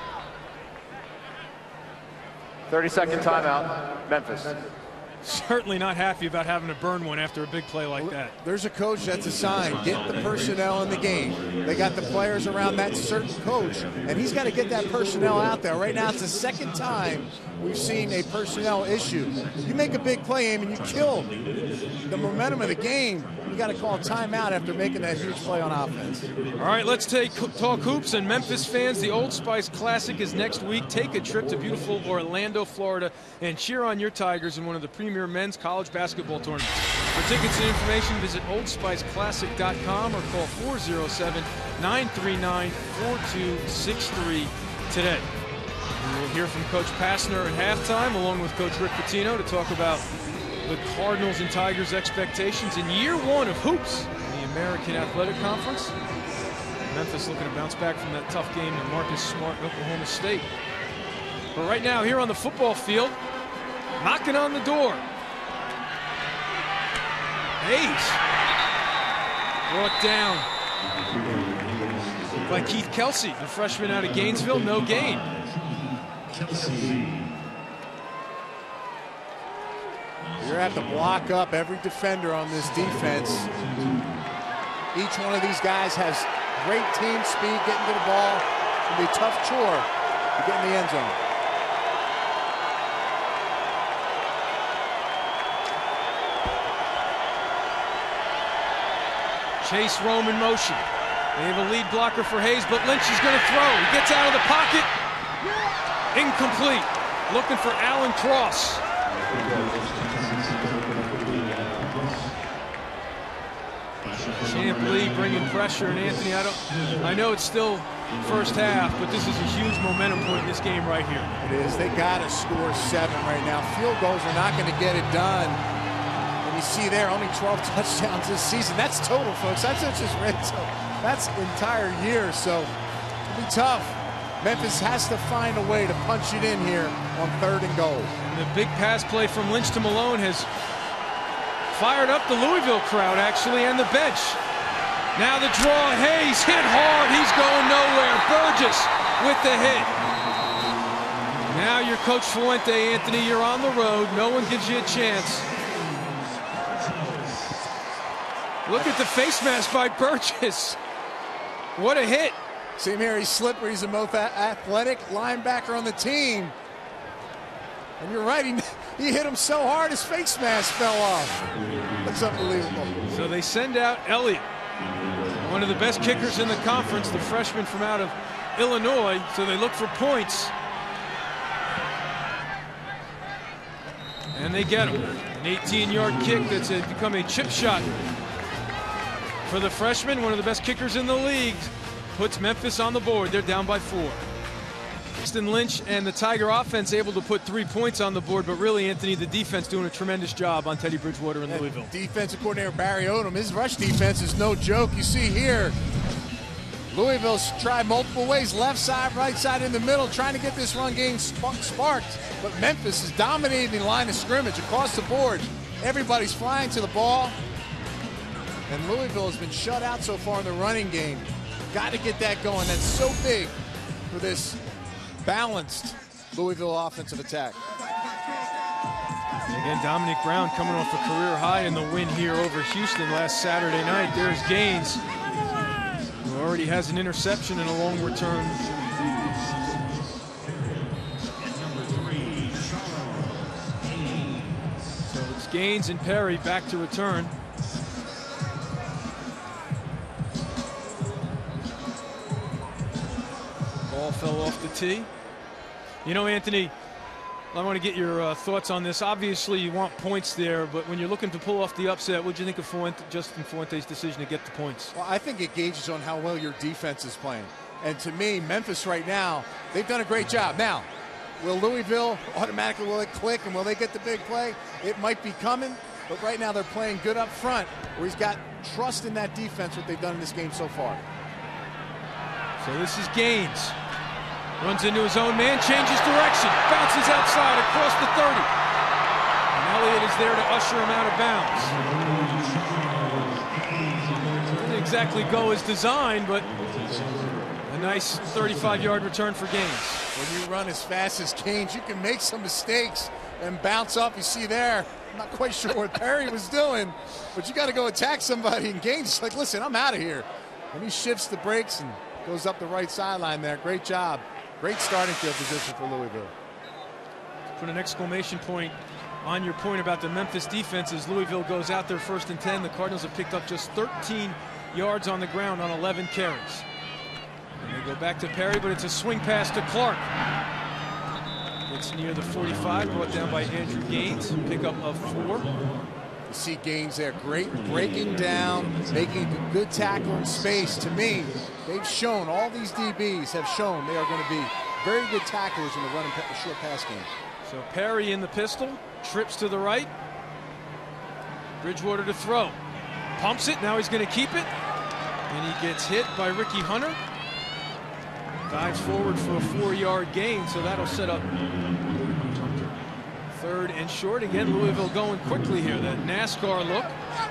thirty second timeout, Memphis. Certainly not happy about having to burn one after a big play like that. There's a coach that's assigned, get the personnel in the game. They got the players around that certain coach, and he's got to get that personnel out there. Right now, it's the second time we've seen a personnel issue. You make a big play, Aim, and you kill the momentum of the game. You got to call a timeout after making that huge play on offense. All right, let's take talk hoops. And Memphis fans, the Old Spice Classic is next week. Take a trip to beautiful Orlando, Florida, and cheer on your Tigers in one of the premier men's college basketball tournaments. For tickets and information, visit old spice classic dot com or call four oh seven, nine three nine, four two six three today. We will hear from Coach Pastner at halftime, along with Coach Rick Pitino, to talk about the Cardinals and Tigers' expectations in year one of hoops in the American Athletic Conference. Memphis looking to bounce back from that tough game in Marcus Smart in Oklahoma State. But right now, here on the football field, knocking on the door, Hayes brought down by Keith Kelsey, the freshman out of Gainesville. No gain. You're going to have to block up every defender on this defense. Each one of these guys has great team speed getting to the ball. It's going to be a tough chore to get in the end zone. Chase Rome in motion. They have a lead blocker for Hayes, but Lynch is going to throw. He gets out of the pocket. Incomplete. Looking for Alan Cross. Champ Lee bringing pressure, and Anthony, I don't, I know it's still first half, but this is a huge momentum point in this game right here. It is. They got to score seven right now. Field goals are not going to get it done. And you see there, only twelve touchdowns this season. That's total, folks. That's not just red zone. That's entire year, so it'll be tough. Memphis has to find a way to punch it in here on third and goal. And the big pass play from Lynch to Malone has fired up the Louisville crowd, actually, and the bench. Now the draw, Hayes hit hard. He's going nowhere. Burgess with the hit. Now you're Coach Fuente, Anthony. You're on the road. No one gives you a chance. Look at the face mask by Burgess. What a hit. See him here, he's slippery. He's the most athletic linebacker on the team. And you're right, he, he hit him so hard his face mask fell off. That's unbelievable. So they send out Elliott, one of the best kickers in the conference, the freshman from out of Illinois. So they look for points. And they get him. An eighteen yard kick that's a, become a chip shot for the freshman, one of the best kickers in the league. Puts Memphis on the board. They're down by four. Paxton Lynch and the Tiger offense able to put three points on the board, but really, Anthony, the defense doing a tremendous job on Teddy Bridgewater in Louisville. Defensive coordinator Barry Odom, his rush defense is no joke. You see here, Louisville's tried multiple ways, left side, right side, in the middle, trying to get this run game sparked, but Memphis is dominating the line of scrimmage across the board. Everybody's flying to the ball, and Louisville has been shut out so far in the running game. Got to get that going. That's so big for this balanced Louisville offensive attack. And again, Dominic Brown coming off a career high in the win here over Houston last Saturday night. There's Gaines, who already has an interception and a long return. So it's Gaines and Perry back to return. Ball fell off the tee. You know, Anthony, I want to get your uh, thoughts on this. Obviously, you want points there, but when you're looking to pull off the upset, what do you think of Fuente, Justin Fuente's decision to get the points? Well, I think it gauges on how well your defense is playing. And to me, Memphis right now, they've done a great job. Now, will Louisville automatically, will it click and will they get the big play? It might be coming, but right now they're playing good up front, where he's got trust in that defense, what they've done in this game so far. So this is Gaines. Runs into his own man, changes direction, bounces outside across the thirty. And Elliott is there to usher him out of bounds. Didn't exactly go as designed, but a nice thirty-five yard return for Gaines. When you run as fast as Gaines, you can make some mistakes and bounce off. You see there, I'm not quite sure what Perry was doing, but you got to go attack somebody. And Gaines is like, listen, I'm out of here. And he shifts the brakes and goes up the right sideline there. Great job. Great starting field position for Louisville. Put an exclamation point on your point about the Memphis defense as Louisville goes out there first and ten. The Cardinals have picked up just thirteen yards on the ground on eleven carries. And they go back to Perry, but it's a swing pass to Clark. It's near the forty-five, brought down by Andrew Gaines. Pickup of four. You see Gaines there, great breaking down, making a good tackle in space. To me, they've shown, all these D Bs have shown they are going to be very good tacklers in the run and short pass game. So Perry in the pistol, trips to the right. Bridgewater to throw. Pumps it, now he's going to keep it. And he gets hit by Ricky Hunter. Dives forward for a four yard gain, so that'll set up third and short. Again, Louisville going quickly here. That NASCAR look.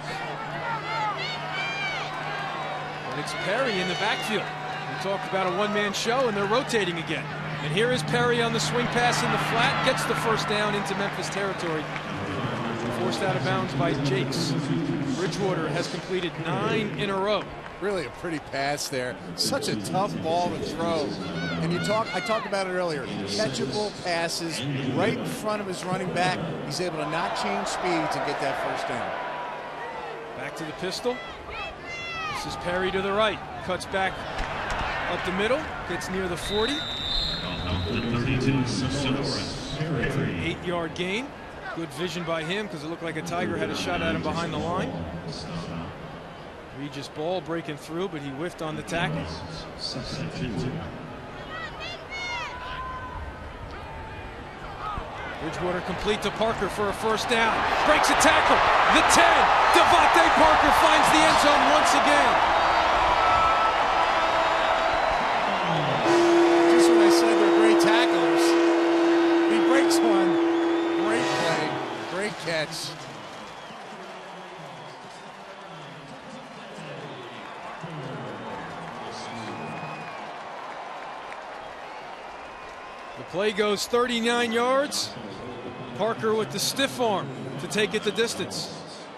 And it's Perry in the backfield. We talked about a one-man show, and they're rotating again. And here is Perry on the swing pass in the flat. Gets the first down into Memphis territory. Forced out of bounds by Jakes. Bridgewater has completed nine in a row. Really a pretty pass there. Such a tough ball to throw. And you talk, I talked about it earlier. Catchable passes right in front of his running back. He's able to not change speeds and get that first down. Back to the pistol. This is Perry to the right. Cuts back up the middle. Gets near the forty. Eight yard gain. Good vision by him because it looked like a Tiger had a shot at him behind the line. Regis Ball breaking through, but he whiffed on the tackle. Bridgewater complete to Parker for a first down. Breaks a tackle. The ten. Devontae Parker finds the end zone once again. Just when I said they're great tacklers, he breaks one. Great play. Great catch. The play goes thirty-nine yards. Parker with the stiff arm to take it the distance.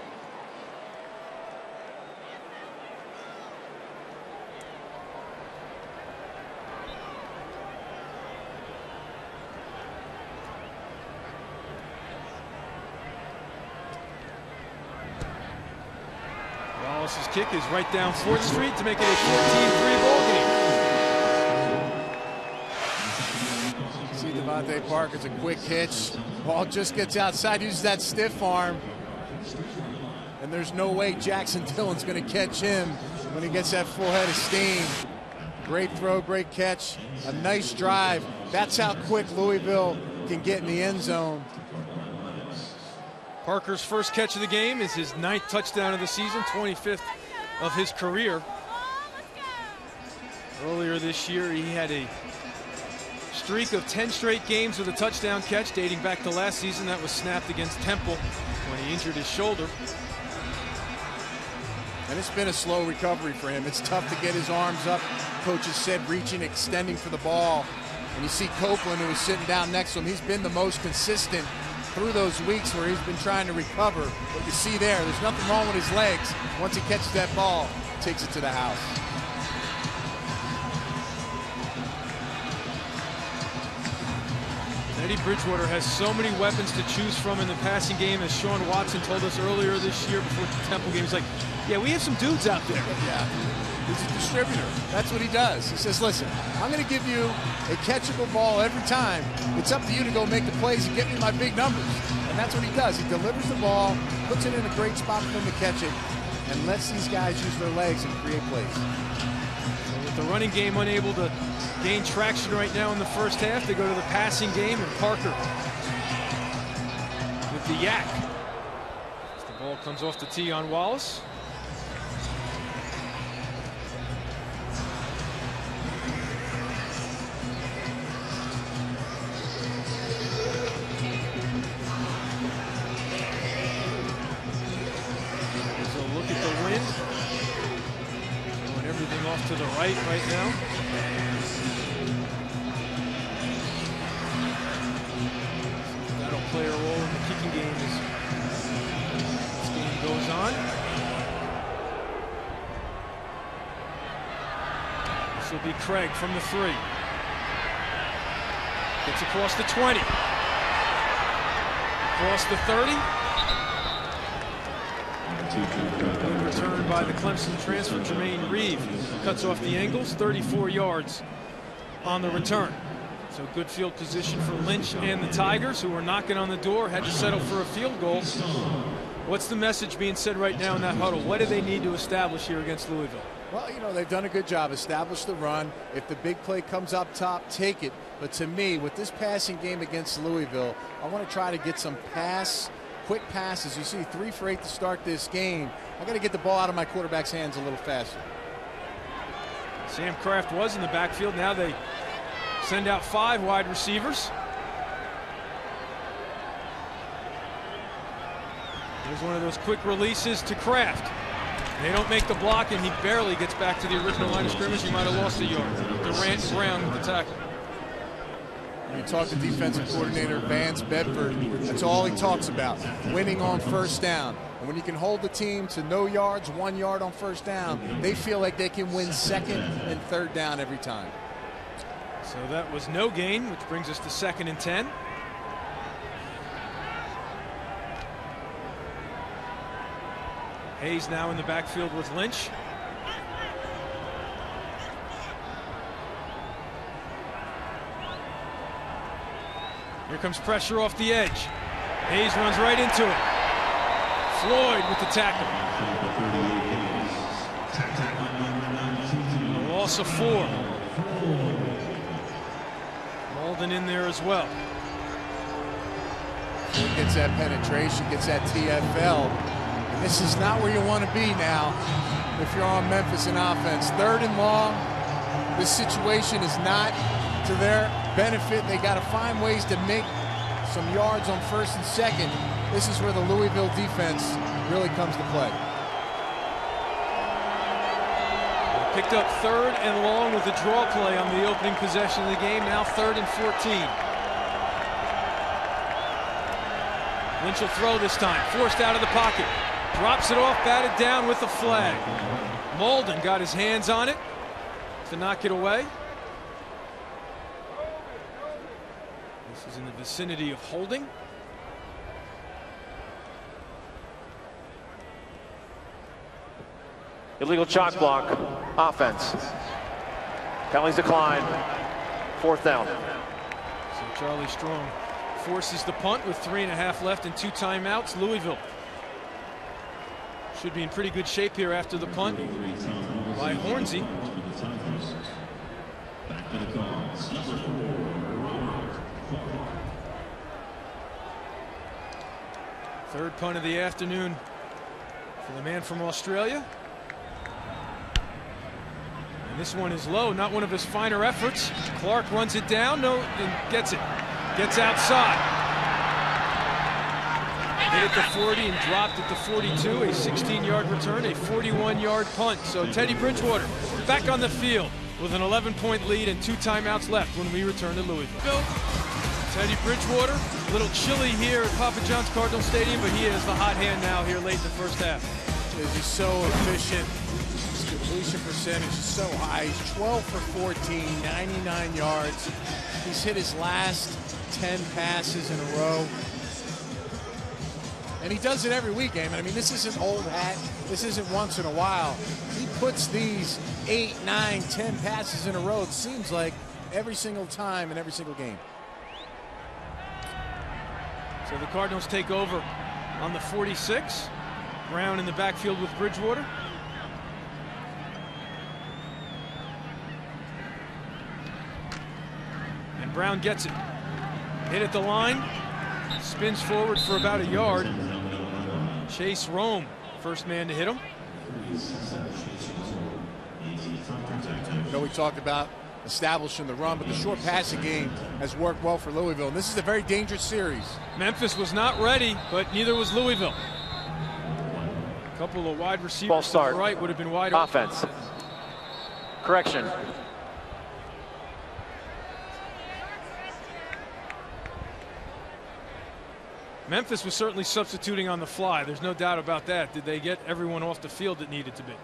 Wallace's kick is right down fourth Street to make it a fourteen three ball game. Devontae Parker's a quick hitch. Ball just gets outside, uses that stiff arm. And there's no way Jackson Dillon's going to catch him when he gets that full head of steam. Great throw, great catch, a nice drive. That's how quick Louisville can get in the end zone. Parker's first catch of the game is his ninth touchdown of the season, twenty-fifth of his career. Earlier this year, he had a streak of ten straight games with a touchdown catch dating back to last season. That was snapped against Temple when he injured his shoulder. And it's been a slow recovery for him. It's tough to get his arms up. Coaches said reaching, extending for the ball. And you see Copeland, who is sitting down next to him. He's been the most consistent through those weeks where he's been trying to recover. But you see there, there's nothing wrong with his legs. Once he catches that ball, takes it to the house. Teddy Bridgewater has so many weapons to choose from in the passing game, as Sean Watson told us earlier this year before the Temple game. He's like, yeah, we have some dudes out there. Yeah, he's a distributor. That's what he does. He says, listen, I'm going to give you a catchable ball every time. It's up to you to go make the plays and get me my big numbers. And that's what he does. He delivers the ball, puts it in a great spot for them to catch it, and lets these guys use their legs and create plays. So with the running game unable to gain traction right now in the first half, they go to the passing game, and Parker with the yak. As the ball comes off the tee on Wallace. right right now. That'll play a role in the kicking game as this game goes on. This will be Craig from the three. Gets across the twenty. Across the thirty. Good return by the Clemson transfer, Jermaine Reeve. Cuts off the angles, thirty-four yards on the return. So good field position for Lynch and the Tigers, who are knocking on the door, had to settle for a field goal. What's the message being said right now in that huddle? What do they need to establish here against Louisville? Well, you know, they've done a good job. Establish the run. If the big play comes up top, take it. But to me, with this passing game against Louisville, I want to try to get some pass, quick passes. You see three for eight to start this game. I got to get the ball out of my quarterback's hands a little faster. Sam Kraft was in the backfield. Now they send out five wide receivers. There's one of those quick releases to Kraft. They don't make the block, and he barely gets back to the original line of scrimmage. He might have lost a yard. Durant Brown with the tackle. You talk to defensive coordinator Vance Bedford, that's all he talks about, winning on first down. And when you can hold the team to no yards, one yard on first down, they feel like they can win second and third down every time. So that was no gain, which brings us to second and ten. Hayes now in the backfield with Lynch. Here comes pressure off the edge. Hayes runs right into it. Floyd with the tackle. A loss of four. Malden in there as well. Floyd gets that penetration, gets that T F L. And this is not where you want to be now if you're on Memphis in offense. Third and long. This situation is not to their benefit. They got to find ways to make some yards on first and second. This is where the Louisville defense really comes to play. They picked up third and long with a draw play on the opening possession of the game. Now third and fourteen. Lynch will throw this time. Forced out of the pocket. Drops it off, batted down with a flag. Malden got his hands on it to knock it away. This is in the vicinity of holding. Illegal chalk block, offense. Penalties decline, fourth down. So Charlie Strong forces the punt with three and a half left and two timeouts. Louisville should be in pretty good shape here after the punt by Hornsey. Third punt of the afternoon for the man from Australia. And this one is low, not one of his finer efforts. Clark runs it down, no, and gets it. Gets outside. Hit at the forty and dropped at the forty-two. A sixteen yard return, a forty-one yard punt. So Teddy Bridgewater back on the field with an eleven point lead and two timeouts left when we return to Louisville. Teddy Bridgewater, a little chilly here at Papa John's Cardinal Stadium, but he is the hot hand now here late in the first half. He's so efficient. His completion percentage is so high. He's twelve for fourteen, ninety-nine yards. He's hit his last ten passes in a row. And he does it every week, Eamon. I mean, this isn't old hat. This isn't once in a while. He puts these eight, nine, ten passes in a row, it seems like, every single time in every single game. So the Cardinals take over on the forty-six. Brown in the backfield with Bridgewater. And Brown gets it. Hit at the line. Spins forward for about a yard. Chase Rome, first man to hit him. You know, we talked about establishing the run, but the short passing game has worked well for Louisville. And this is a very dangerous series. Memphis was not ready, but neither was Louisville. A couple of wide receivers Ball start. to the right would have been wide Offense. open. Correction. Memphis was certainly substituting on the fly. There's no doubt about that. Did they get everyone off the field that needed to be?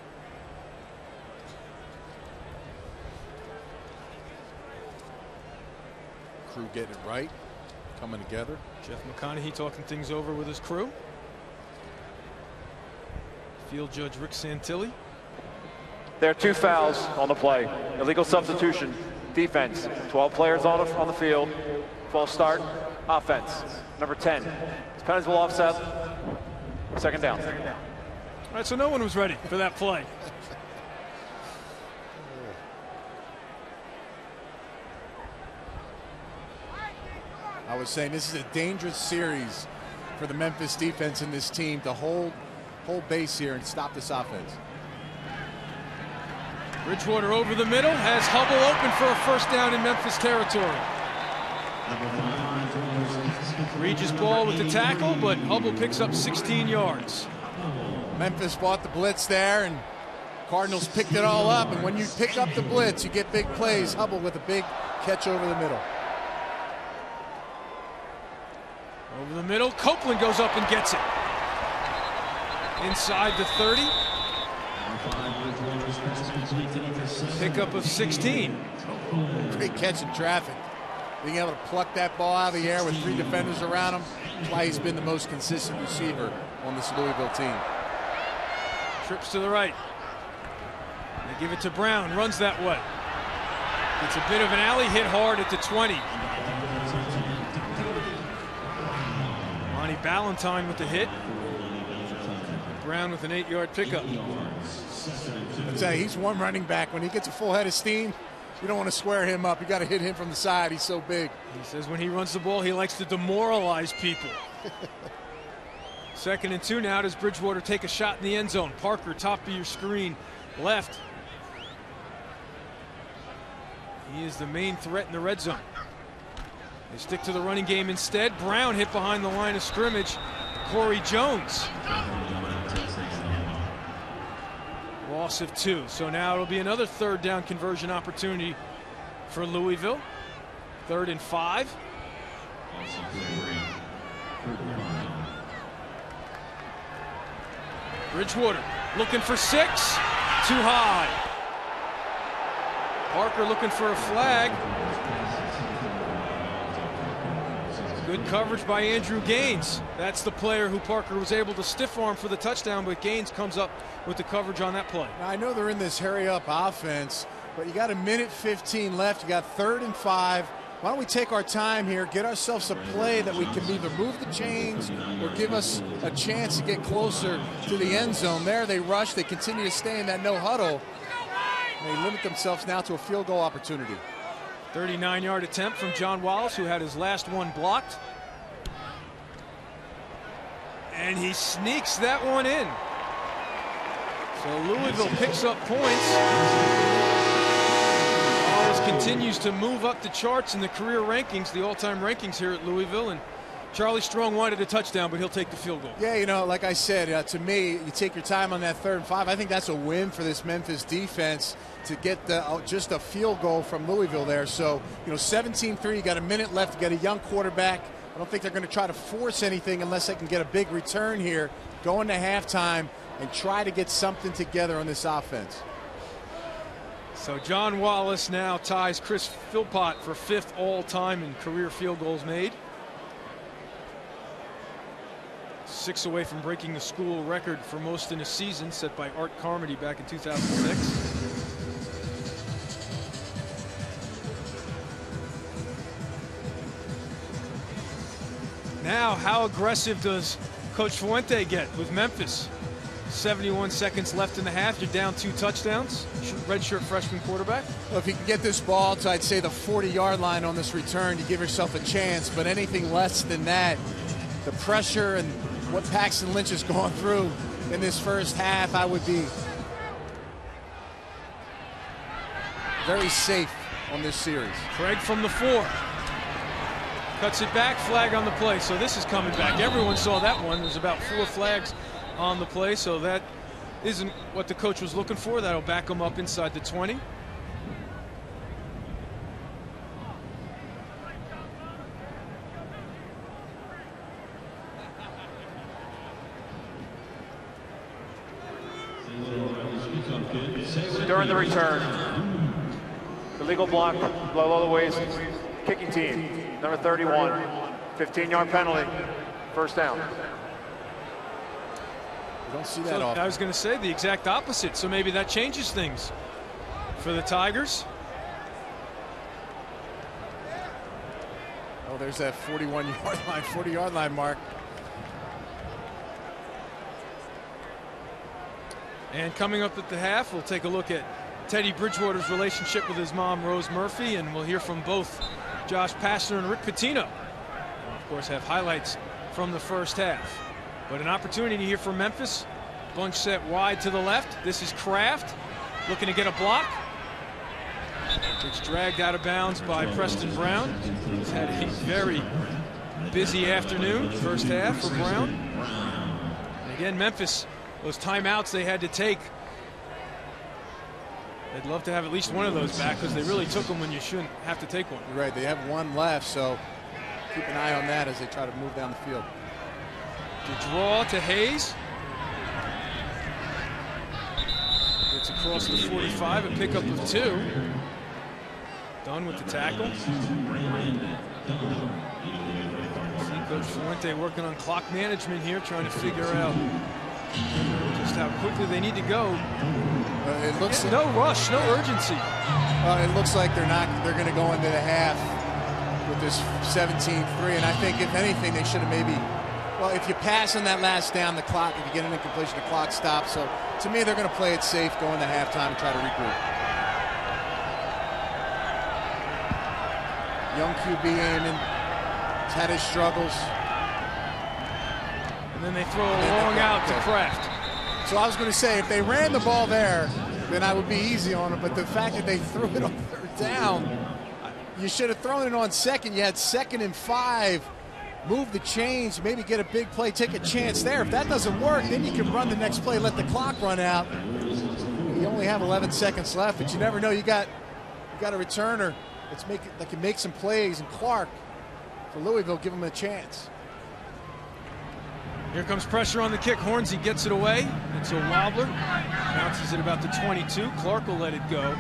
Crew getting it right, coming together. Jeff McConaughey talking things over with his crew. Field judge Rick Santilli. There are two fouls on the play. Illegal substitution. Defense. twelve players on the, on the field. False start. Offense. Number ten. It's penalty will offset. Second down. All right, so no one was ready for that play. I was saying this is a dangerous series for the Memphis defense and this team to hold hold base here and stop this offense. Bridgewater over the middle has Hubble open for a first down in Memphis territory. Regis Ball with the tackle, but Hubble picks up sixteen yards. Memphis bought the blitz there, and Cardinals picked it all up. And when you pick up the blitz, you get big plays. Hubble with a big catch over the middle. Over the middle, Copeland goes up and gets it. Inside the thirty. Pickup of sixteen. Great catch in traffic. Being able to pluck that ball out of the air with three defenders around him. That's why he's been the most consistent receiver on this Louisville team. Trips to the right. They give it to Brown, runs that way. It's a bit of an alley, hit hard at the twenty. Monty Ballantyne with the hit. Brown with an eight-yard pickup. I tell you, he's one running back. When he gets a full head of steam, you don't want to square him up. You got to hit him from the side. He's so big. He says when he runs the ball, he likes to demoralize people. Second and two now. Does Bridgewater take a shot in the end zone? Parker, top of your screen, left. He is the main threat in the red zone. They stick to the running game instead. Brown hit behind the line of scrimmage. Corey Jones. Loss of two. So now it'll be another third down conversion opportunity for Louisville. Third and five. Bridgewater looking for six. Too high. Parker looking for a flag. Good coverage by Andrew Gaines. That's the player who Parker was able to stiff arm for the touchdown, but Gaines comes up with the coverage on that play. Now, I know they're in this hurry-up offense, but you got a minute fifteen left. You got third and five. Why don't we take our time here, get ourselves a play that we can either move the chains or give us a chance to get closer to the end zone. There they rush. They continue to stay in that no huddle. They limit themselves now to a field goal opportunity. thirty-nine yard attempt from John Wallace, who had his last one blocked. And he sneaks that one in. So Louisville picks up points. Wallace continues to move up the charts in the career rankings, the all-time rankings here at Louisville. And Charlie Strong wanted a touchdown, but he'll take the field goal. Yeah, you know, like I said, uh, to me, you take your time on that third and five. I think that's a win for this Memphis defense to get the, uh, just a field goal from Louisville there. So, you know, seventeen three, you got a minute left, you got a young quarterback. I don't think they're going to try to force anything unless they can get a big return here, go into halftime, and try to get something together on this offense. So John Wallace now ties Chris Philpott for fifth all-time in career field goals made. Six away from breaking the school record for most in a season set by Art Carmody back in two thousand six. Now, how aggressive does Coach Fuente get with Memphis? seventy-one seconds left in the half. You're down two touchdowns. Redshirt freshman quarterback. Well, if you can get this ball to, I'd say, the forty yard line on this return, you give yourself a chance. But anything less than that, the pressure and what Paxton Lynch has gone through in this first half, I would be very safe on this series. Craig from the four. Cuts it back, flag on the play. So this is coming back. Everyone saw that one. There's about four flags on the play, so that isn't what the coach was looking for. That'll back him up inside the twenty. During the return, illegal block below the waist, kicking team, number thirty-one, fifteen yard penalty, first down. You don't see that So often. I was going to say the exact opposite, so maybe that changes things for the Tigers. Oh, there's that forty-one yard line, forty yard line mark. And coming up at the half, we'll take a look at Teddy Bridgewater's relationship with his mom, Rose Murphy, and we'll hear from both Josh Pastner and Rick Pitino. We'll, of course, have highlights from the first half. But an opportunity to hear from Memphis. Bunch set wide to the left. This is Kraft looking to get a block. It's dragged out of bounds by Preston Brown. He's had a very busy afternoon, first half for Brown. And again, Memphis, those timeouts they had to take, they'd love to have at least one of those back because they really took them when you shouldn't have to take one. You're right, they have one left, so keep an eye on that as they try to move down the field. The draw to Hayes. It's across the forty-five, a pickup of two. Done with the tackle. See Coach Fuente working on clock management here, trying to figure out just how quickly they need to go. Uh, it looks Yeah, no rush, no urgency. Uh, it looks like they're not. They're going to go into the half with this seventeen three, and I think if anything, they should have maybe. Well, if you pass on that last down, the clock. If you get an incompletion, the clock stops. So to me, they're going to play it safe, go into halftime, and try to regroup. Young Q B aiming. He's had his struggles. And then they throw a long out to Kraft. So I was going to say, if they ran the ball there, then I would be easy on it. But the fact that they threw it on third down, you should have thrown it on second. You had second and five. Move the chains, maybe get a big play, take a chance there. If that doesn't work, then you can run the next play, let the clock run out. You only have eleven seconds left, but you never know. You got you got a returner that's make that can make some plays, and Clark for Louisville, give him a chance. Here comes pressure on the kick. Hornsey gets it away. It's a wobbler. Bounces it about the twenty-two. Clark will let it go.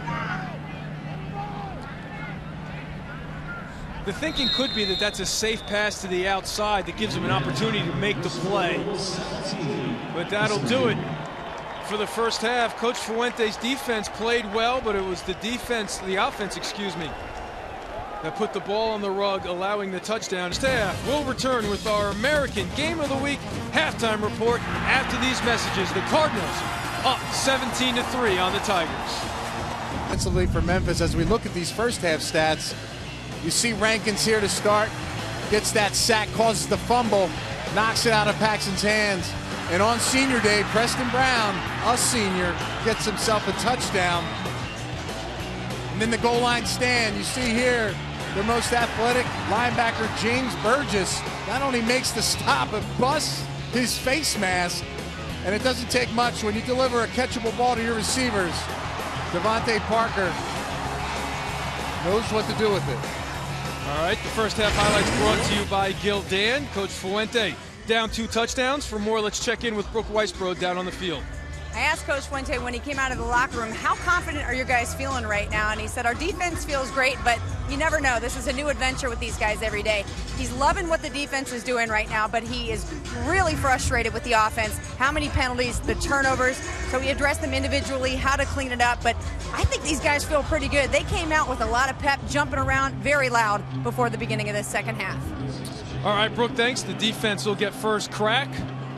The thinking could be that that's a safe pass to the outside that gives him an opportunity to make the play. But that'll do it for the first half. Coach Fuente's defense played well, but it was the defense, the offense, excuse me, that put the ball on the rug, allowing the touchdown. Staff will return with our American Game of the Week halftime report after these messages. The Cardinals up seventeen to three on the Tigers. Offensively for Memphis, as we look at these first half stats, you see Rankins here to start, gets that sack, causes the fumble, knocks it out of Paxton's hands. And on senior day, Preston Brown, a senior, gets himself a touchdown. And then the goal line stand, you see here, the most athletic linebacker, James Burgess, not only makes the stop, but busts his face mask. And it doesn't take much when you deliver a catchable ball to your receivers. Devontae Parker knows what to do with it. All right, the first half highlights brought to you by Gildan. Coach Fuente down two touchdowns. For more, let's check in with Brooke Weisbrod down on the field. I asked Coach Fuente when he came out of the locker room, how confident are you guys feeling right now? And he said, our defense feels great, but you never know. This is a new adventure with these guys every day. He's loving what the defense is doing right now, but he is really frustrated with the offense. How many penalties, the turnovers. So he addressed them individually, how to clean it up. But I think these guys feel pretty good. They came out with a lot of pep, jumping around very loud before the beginning of this second half. All right, Brooke, thanks. The defense will get first crack.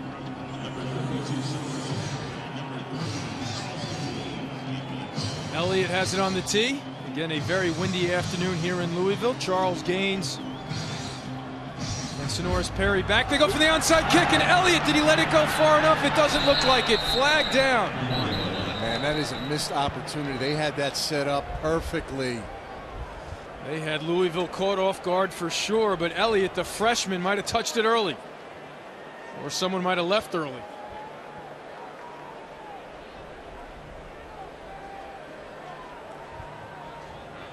Elliott has it on the tee. Again, a very windy afternoon here in Louisville. Charles Gaines and Sonoris Perry back. They go for the onside kick, and Elliott, did he let it go far enough? It doesn't look like it. Flag down. Man, that is a missed opportunity. They had that set up perfectly. They had Louisville caught off guard for sure, but Elliott, the freshman, might have touched it early. Or someone might have left early.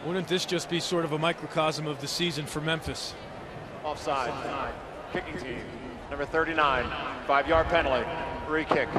Wouldn't this just be sort of a microcosm of the season for Memphis? Offside. Kicking team. Number thirty-nine. Five-yard penalty. Free kick.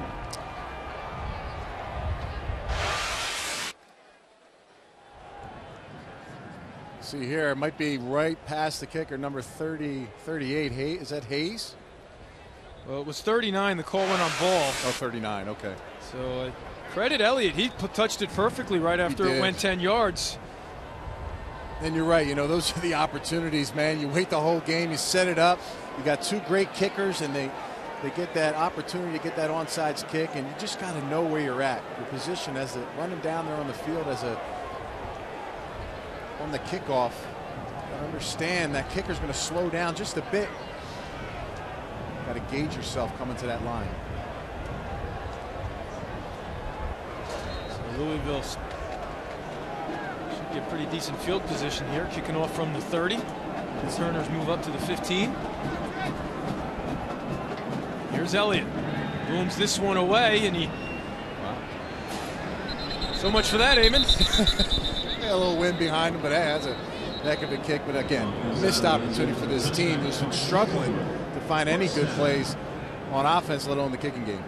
See here, it might be right past the kicker, number thirty, thirty-eight. Hay, is that Hayes? Well, it was thirty-nine. The call went on ball. Oh, thirty-nine. Okay. So uh, credit Elliott. He p touched it perfectly right after it went ten yards. And you're right. You know, those are the opportunities, man. You wait the whole game. You set it up. You got two great kickers, and they they get that opportunity to get that onside kick, and you just got to know where you're at. Your position as the running down there on the field as a on the kickoff. You understand that kicker's going to slow down just a bit. Got to gauge yourself coming to that line. So Louisville should get pretty decent field position here, kicking off from the thirty. The Turners move up to the fifteen. Here's Elliott. Booms this one away, and he. Wow. So much for that, Eamon. A little wind behind him, but hey, that's a heck of a kick. But again, missed opportunity for this team who's been struggling to find any good plays on offense, let alone the kicking game.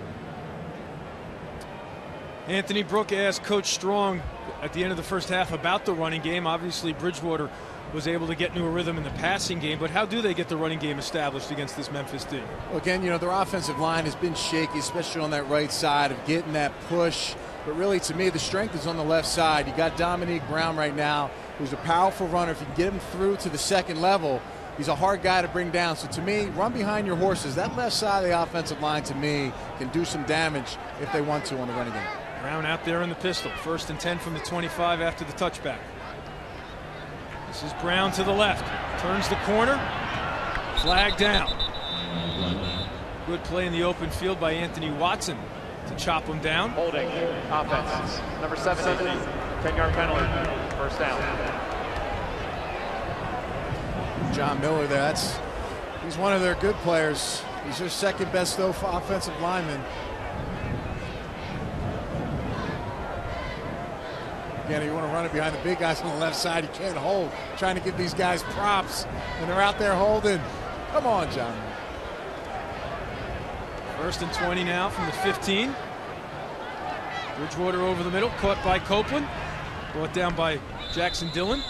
Anthony Brook asked Coach Strong at the end of the first half about the running game. Obviously, Bridgewater was able to get into a rhythm in the passing game, but how do they get the running game established against this Memphis team? Well, again, you know, their offensive line has been shaky, especially on that right side of getting that push. But really, to me, the strength is on the left side. You got Dominique Brown right now, who's a powerful runner. If you can get him through to the second level, he's a hard guy to bring down. So to me, run behind your horses. That left side of the offensive line, to me, can do some damage if they want to on the running game. Brown out there in the pistol. First and ten from the twenty-five after the touchback. This is Brown to the left. Turns the corner. Flag down. Good play in the open field by Anthony Watson to chop him down. Holding. Offense. Number seventeen. ten-yard penalty. First down. John Miller there. That's, he's one of their good players. He's their second best though for offensive lineman. Again, you want to run it behind the big guys on the left side. You can't hold. Trying to give these guys props, and they're out there holding. Come on, John. First and twenty now from the fifteen. Bridgewater over the middle, caught by Copeland. Brought down by Jackson Dillon.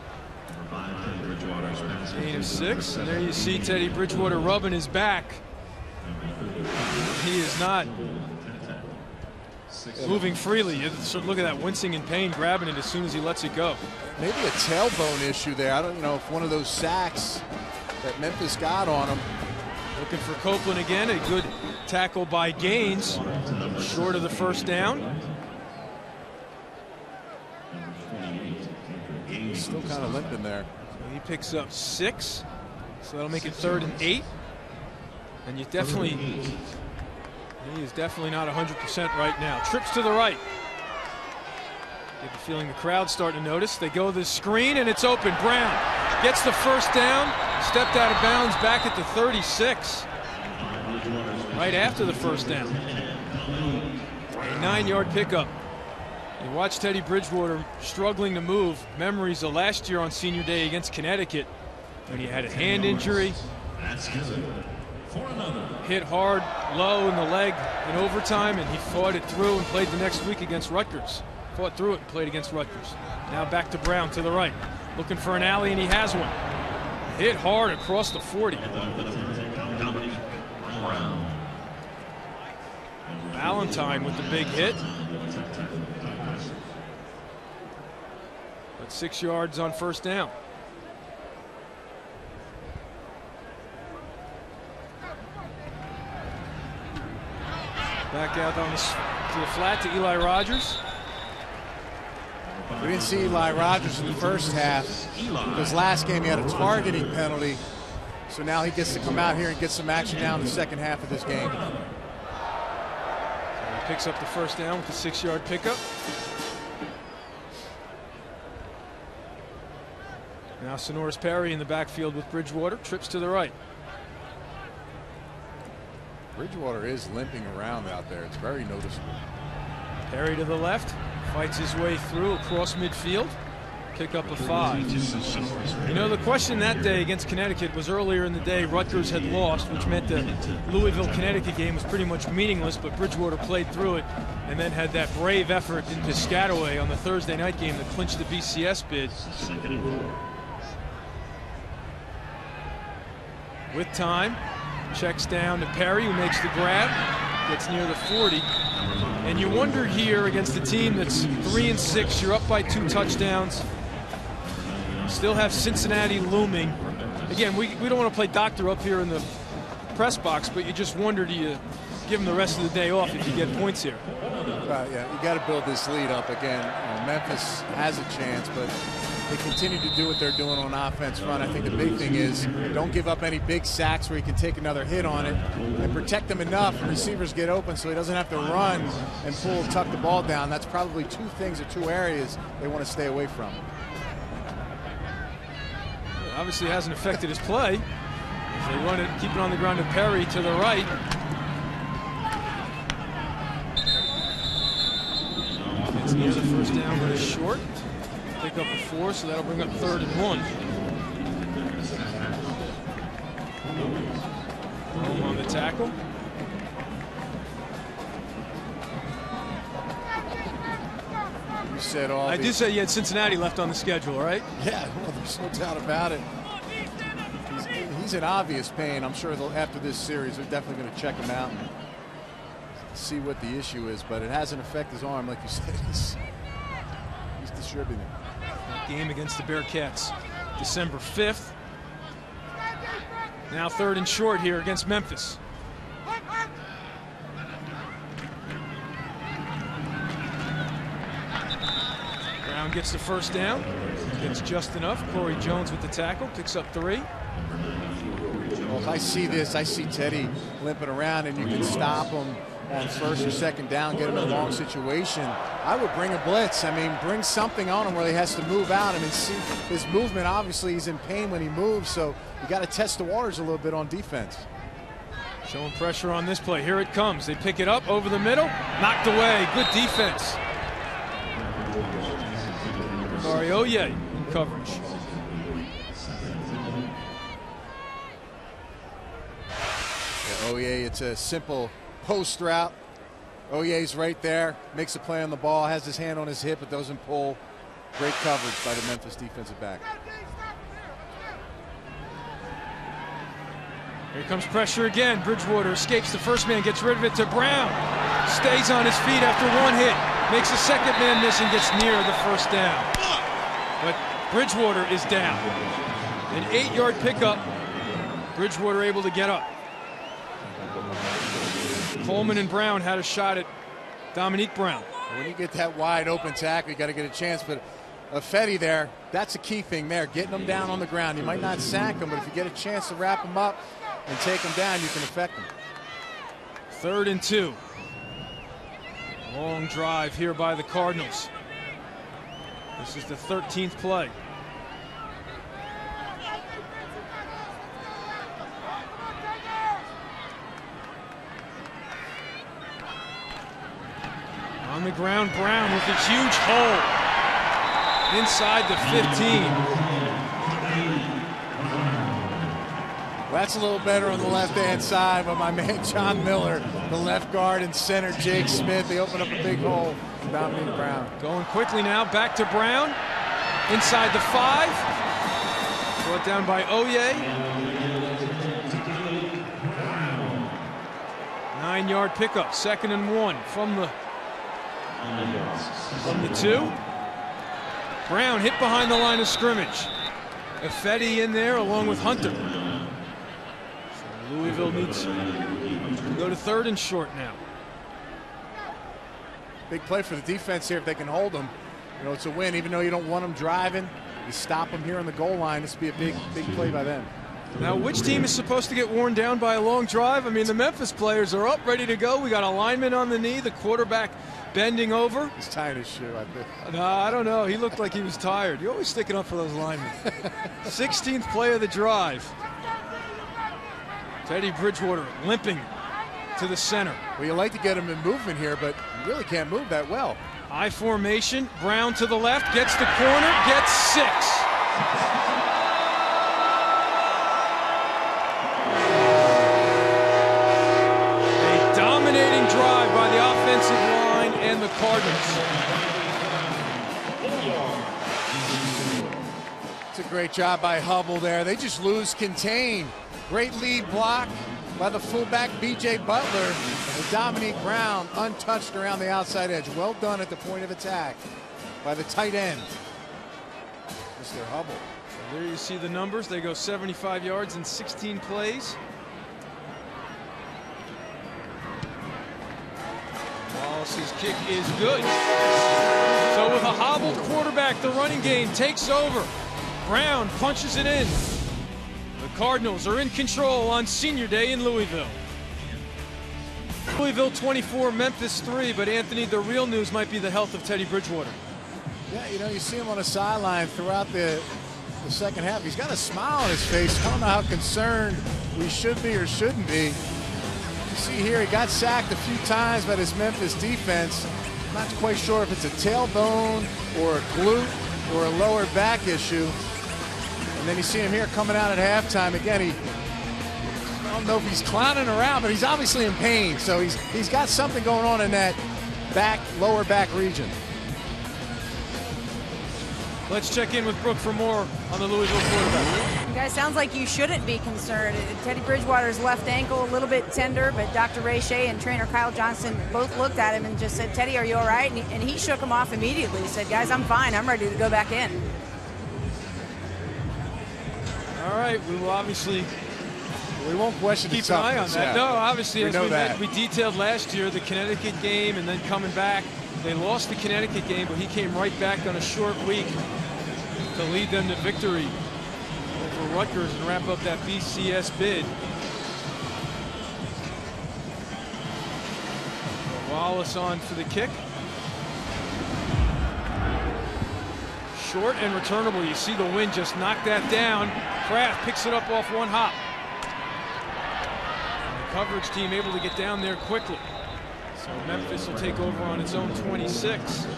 Gain of six. And there you see Teddy Bridgewater rubbing his back. He is not moving freely. You look at that, wincing in pain, grabbing it as soon as he lets it go. Maybe a tailbone issue there. I don't know if one of those sacks that Memphis got on him. Looking for Copeland again. A good tackle by Gaines. Short of the first down. Still kind of limping there. So he picks up six. So that'll make it third and eight. And you definitely, he is definitely not one hundred percent right now. Trips to the right. Get the feeling the crowd's starting to notice. They go the screen and it's open. Brown gets the first down. Stepped out of bounds back at the thirty-six. Right after the first down. A nine-yard pickup. You watch Teddy Bridgewater struggling to move. Memories of last year on senior day against Connecticut when he had a hand injury. Hit hard, low in the leg in overtime, and he fought it through and played the next week against Rutgers. Fought through it and played against Rutgers. Now back to Brown to the right. Looking for an alley, and he has one. Hit hard across the forty. Valentine with the big hit. But six yards on first down. Back out on the, to the flat to Eli Rogers. We didn't see Eli Rogers in the first half because last game he had a targeting penalty. So now he gets to come out here and get some action now in the second half of this game. So he picks up the first down with the six-yard pickup. Now Sonoris Perry in the backfield with Bridgewater. Trips to the right. Bridgewater is limping around out there. It's very noticeable. Perry to the left. Fights his way through across midfield. pick up a five. You know, the question that day against Connecticut was earlier in the day, Rutgers had lost, which meant the Louisville, Connecticut game was pretty much meaningless, but Bridgewater played through it and then had that brave effort in Piscataway on the Thursday night game that clinched the B C S bid. With time, checks down to Perry, who makes the grab, gets near the forty. And you wonder here against a team that's three and six, you're up by two touchdowns, still have Cincinnati looming. Again, we, we don't want to play doctor up here in the press box, but you just wonder, do you give them the rest of the day off if you get points here? Uh, yeah, you got to build this lead up again. You know, Memphis has a chance, but they continue to do what they're doing on offense front. I think the big thing is don't give up any big sacks where he can take another hit on it, and protect them enough and receivers get open so he doesn't have to run and pull, tuck the ball down. That's probably two things or two areas they want to stay away from. Obviously hasn't affected his play. They want to keep it on the ground to Perry to the right. Gets near the first down, but it's short. Pick up a four, so that'll bring up third and one. Home on the tackle. You said all I the, did say you had Cincinnati left on the schedule, right? Yeah, well, there's no doubt about it. He's, he's in obvious pain. I'm sure they'll, after this series, they're definitely going to check him out and see what the issue is. But it hasn't affected his arm, like you said. He's, he's distributing. Game against the Bearcats, December fifth. Now third and short here against Memphis. Brown gets the first down, gets just enough. Corey Jones with the tackle, picks up three. Well, if I see this, I see Teddy limping around, and you can stop him on first or second down, get him in a long situation. I would bring a blitz. I mean, bring something on him where he has to move out. I mean, see his movement. Obviously, he's in pain when he moves, so you got to test the waters a little bit on defense. Showing pressure on this play. Here it comes. They pick it up over the middle, knocked away. Good defense. Sorry, Oye in coverage. Yeah, Oye, it's a simple post route. Oye's right there, makes a play on the ball, has his hand on his hip, but doesn't pull. Great coverage by the Memphis defensive back. Here comes pressure again. Bridgewater escapes the first man, gets rid of it to Brown. Stays on his feet after one hit. Makes the second man miss and gets near the first down. But Bridgewater is down. An eight-yard pickup. Bridgewater able to get up. Coleman and Brown had a shot at Dominique Brown. When you get that wide open tackle, you got to get a chance. But Fetty there, that's a key thing there, getting them down on the ground. You might not sack them, but if you get a chance to wrap them up and take them down, you can affect them. Third and two. Long drive here by the Cardinals. This is the thirteenth play. On the ground, Brown with a huge hole inside the fifteen. That's a little better on the left-hand side, but my man John Miller, the left guard, and center Jake Smith, they open up a big hole for Dominique Brown. Going quickly now, back to Brown, inside the five. Brought down by Oye. Nine-yard pickup, second and one from the From the two. Brown hit behind the line of scrimmage. Effetti in there along with Hunter. So Louisville needs to go to third and short now. Big play for the defense here if they can hold them. You know, it's a win, even though you don't want them driving. You stop them here on the goal line. This would be a big, big play by them. Now, which team is supposed to get worn down by a long drive? I mean, the Memphis players are up, ready to go. We got a lineman on the knee, the quarterback bending over. He's tying his shoe, I think. No, I don't know. He looked like he was tired. You're always sticking up for those linemen. sixteenth play of the drive. Teddy Bridgewater limping to the center. Well, you like to get him in movement here, but you really can't move that well. I formation, Brown to the left, gets the corner, gets six. A dominating drive by the offensive line and the Cardinals. It's a great job by Hubble there. They just lose contain. Great lead block by the fullback B J Butler. And Dominique Brown untouched around the outside edge. Well done at the point of attack by the tight end, Mister Hubble. So there you see the numbers. They go seventy-five yards in sixteen plays. Wallace's kick is good. So with a hobbled quarterback, the running game takes over. Brown punches it in. The Cardinals are in control on Senior Day in Louisville. Louisville twenty-four, Memphis three, but Anthony, the real news might be the health of Teddy Bridgewater. Yeah, you know, you see him on the sideline throughout the, the second half. He's got a smile on his face. I don't know how concerned we should be or shouldn't be. You see here, he got sacked a few times by this Memphis defense. I'm not quite sure if it's a tailbone or a glute or a lower back issue. And then you see him here coming out at halftime. Again, he, I don't know if he's clowning around, but he's obviously in pain. So he's he's got something going on in that back, lower back region. Let's check in with Brooke for more on the Louisville quarterback. Guys, sounds like you shouldn't be concerned. Teddy Bridgewater's left ankle a little bit tender, but Doctor Ray Shea and trainer Kyle Johnson both looked at him and just said, Teddy, are you all right? And he, and he shook him off immediately. He said, guys, I'm fine. I'm ready to go back in. All right, we will obviously we won't question keep an eye on that. Yeah. No, obviously, we as know we, that. we detailed last year, the Connecticut game and then coming back. They lost the Connecticut game, but he came right back on a short week to lead them to victory over Rutgers and wrap up that B C S bid. Wallace on for the kick. Short and returnable. You see the wind just knock that down. Kraft picks it up off one hop. And the coverage team able to get down there quickly. So Memphis will take over on its own twenty-six.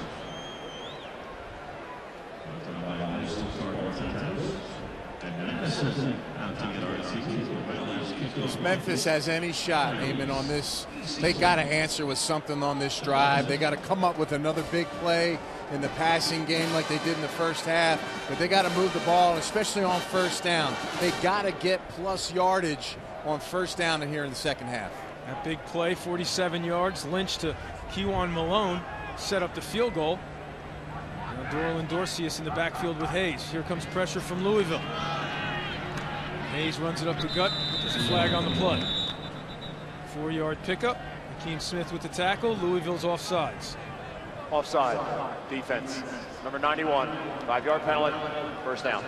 If Memphis has any shot, Eamon, on this, they got to answer with something on this drive. They got to come up with another big play in the passing game like they did in the first half, but they got to move the ball, especially on first down. They got to get plus yardage on first down here in the second half. That big play, forty-seven yards. Lynch to Kewan Malone, set up the field goal. Now Dorland Dorcius in the backfield with Hayes. Here comes pressure from Louisville. Hayes runs it up the gut. There's a flag on the play. Four-yard pickup. Hakeem Smith with the tackle. Louisville's offsides. Offside. Defense. Number ninety-one. Five-yard penalty. First down.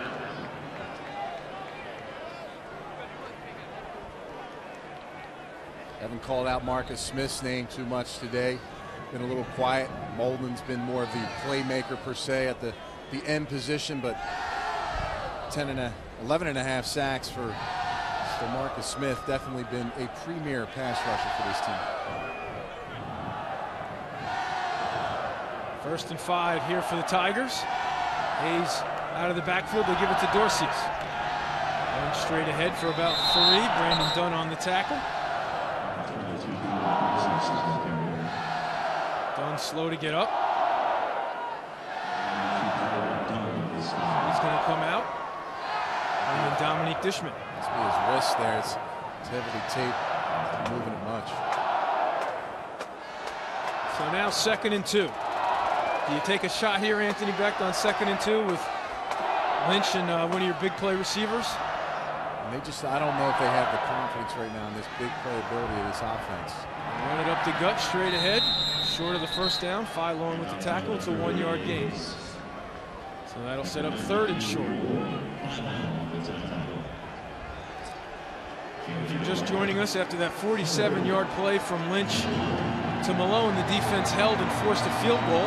Haven't called out Marcus Smith's name too much today. Been a little quiet. Molden's been more of the playmaker per se at the, the end position, but ten and a, eleven and a half sacks for, for Marcus Smith. Definitely been a premier pass rusher for this team. First and five here for the Tigers. Hayes out of the backfield. They give it to Dorcius. Going straight ahead for about three. Brandon Dunn on the tackle. Dunn slow to get up. He's going to come out. And then Dominique Dishman. Must be his wrist there. It's, it's heavily taped. Not moving it much. So now second and two. Do you take a shot here, Anthony Becht, on second and two with Lynch and uh, one of your big play receivers? And they just, I don't know if they have the confidence right now in this big playability of this offense. Run it up the gut, straight ahead, short of the first down. Phylon with the tackle. It's a one-yard gain. So that'll set up third and short. If you're just joining us after that forty-seven yard play from Lynch to Malone, the defense held and forced a field goal.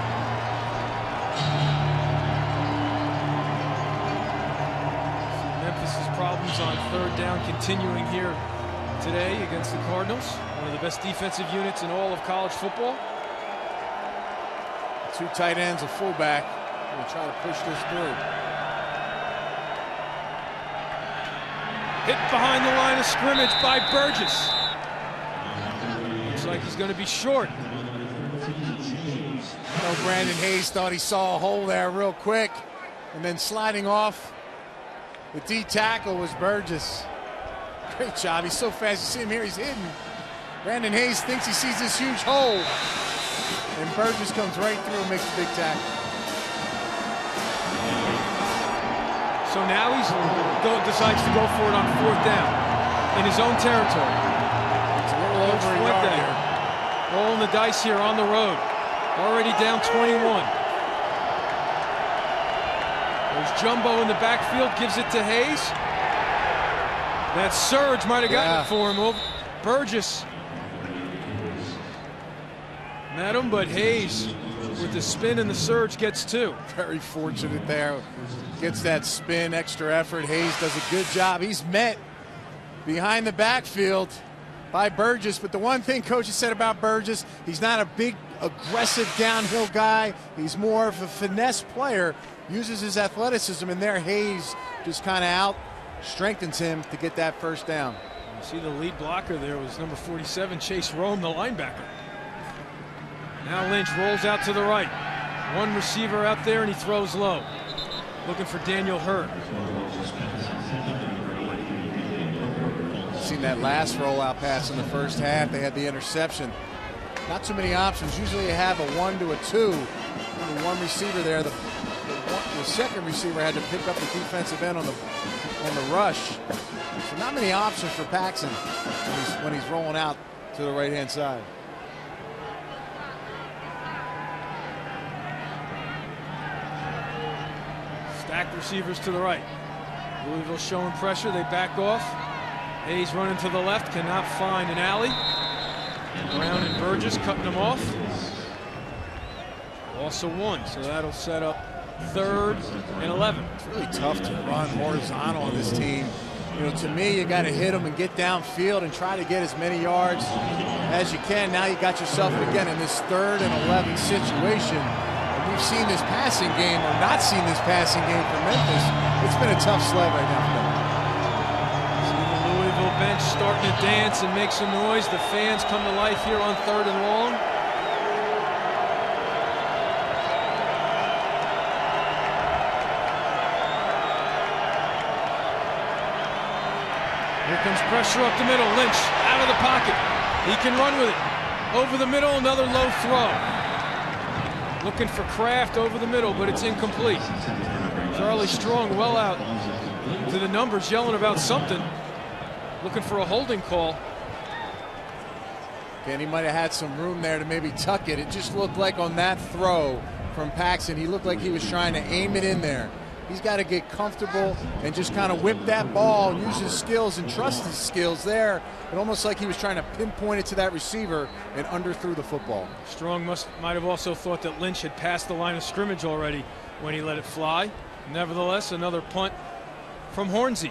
Memphis's problems on third down continuing here today against the Cardinals, one of the best defensive units in all of college football. Two tight ends, a fullback. We'll try to push this through. Hit behind the line of scrimmage by Burgess. Looks like he's going to be short. No, Brandon Hayes thought he saw a hole there real quick, and then sliding off. The D tackle was Burgess. Great job. He's so fast. You see him here. He's hidden. Brandon Hayes thinks he sees this huge hole, and Burgess comes right through and makes the big tackle. So now he's go, decides to go for it on fourth down in his own territory. It's a little over a yard here. Rolling the dice here on the road. Already down twenty-one. There's Jumbo in the backfield, gives it to Hayes. That surge might have gotten yeah. it for him. Well, Burgess met him, but Hayes, with the spin and the surge, gets two. Very fortunate there. Gets that spin, extra effort. Hayes does a good job. He's met behind the backfield by Burgess, but the one thing coach has said about Burgess, he's not a big, aggressive downhill guy. He's more of a finesse player, uses his athleticism, and there Hayes just kind of out strengthens him to get that first down. You see the lead blocker there was number forty-seven, Chase Rome, the linebacker. Now Lynch rolls out to the right. One receiver out there, and he throws low. Looking for Daniel Hurd. Seen that last rollout pass in the first half. They had the interception. Not too many options. Usually you have a one to a two. Only one receiver there. The, the, one, the second receiver had to pick up the defensive end on the on the rush. So not many options for Paxson when he's, when he's rolling out to the right-hand side. Stacked receivers to the right. Louisville showing pressure. They back off. Hayes running to the left, cannot find an alley. Brown and Burgess cutting them off. Also one, so that'll set up third and eleven. It's really tough to run horizontal on this team. You know, to me, you got to hit them and get downfield and try to get as many yards as you can. Now you got yourself again in this third and eleven situation. And we've seen this passing game, or not seen this passing game for Memphis. It's been a tough sled right now for them. Bench starting to dance and make some noise. The fans come to life here on third and long. Here comes pressure up the middle. Lynch out of the pocket. He can run with it. Over the middle, another low throw. Looking for Kraft over the middle, but it's incomplete. Charlie Strong well out to the numbers, yelling about something. Looking for a holding call. And he might have had some room there to maybe tuck it. It just looked like on that throw from Paxson, he looked like he was trying to aim it in there. He's got to get comfortable and just kind of whip that ball, use his skills and trust his skills there. But almost like he was trying to pinpoint it to that receiver and underthrew the football. Strong must might have also thought that Lynch had passed the line of scrimmage already when he let it fly. Nevertheless, another punt from Hornsey.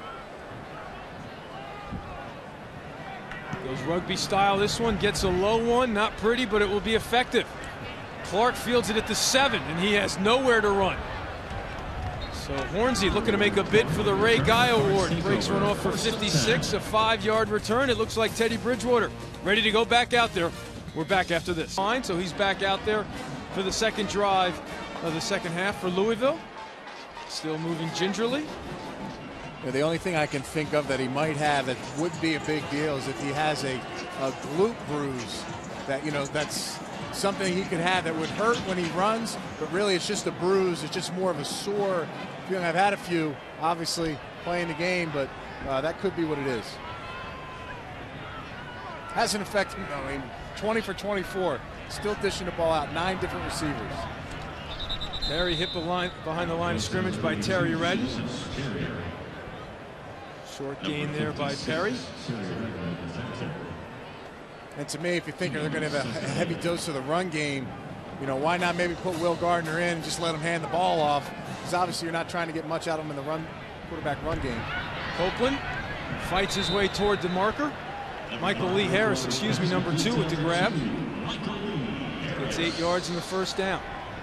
Goes rugby style. This one gets a low one, not pretty, but it will be effective. Clark fields it at the seven, and he has nowhere to run. So Hornsey looking to make a bid for the Ray Guy Award. He breaks one off for fifty-six, a five-yard return. It looks like Teddy Bridgewater ready to go back out there. We're back after this. Fine, so he's back out there for the second drive of the second half for Louisville. Still moving gingerly. Yeah, the only thing I can think of that he might have that would be a big deal is if he has a, a glute bruise. That, you know, that's something he could have that would hurt when he runs, but really it's just a bruise. It's just more of a sore feeling. I've had a few, obviously, playing the game, but uh, that could be what it is. Hasn't affected him, though. I mean, twenty for twenty-four, still dishing the ball out, nine different receivers. Terry hit the line, behind the line of scrimmage by Terry Redden. Short gain there by Perry. And to me, if you think they're going to have a heavy dose of the run game, you know, why not maybe put Will Gardner in and just let him hand the ball off? Because obviously you're not trying to get much out of him in the run, quarterback run game. Copeland fights his way toward the marker. Michael Lee Harris, excuse me, number two with the grab. Good That's eight yards in the first down.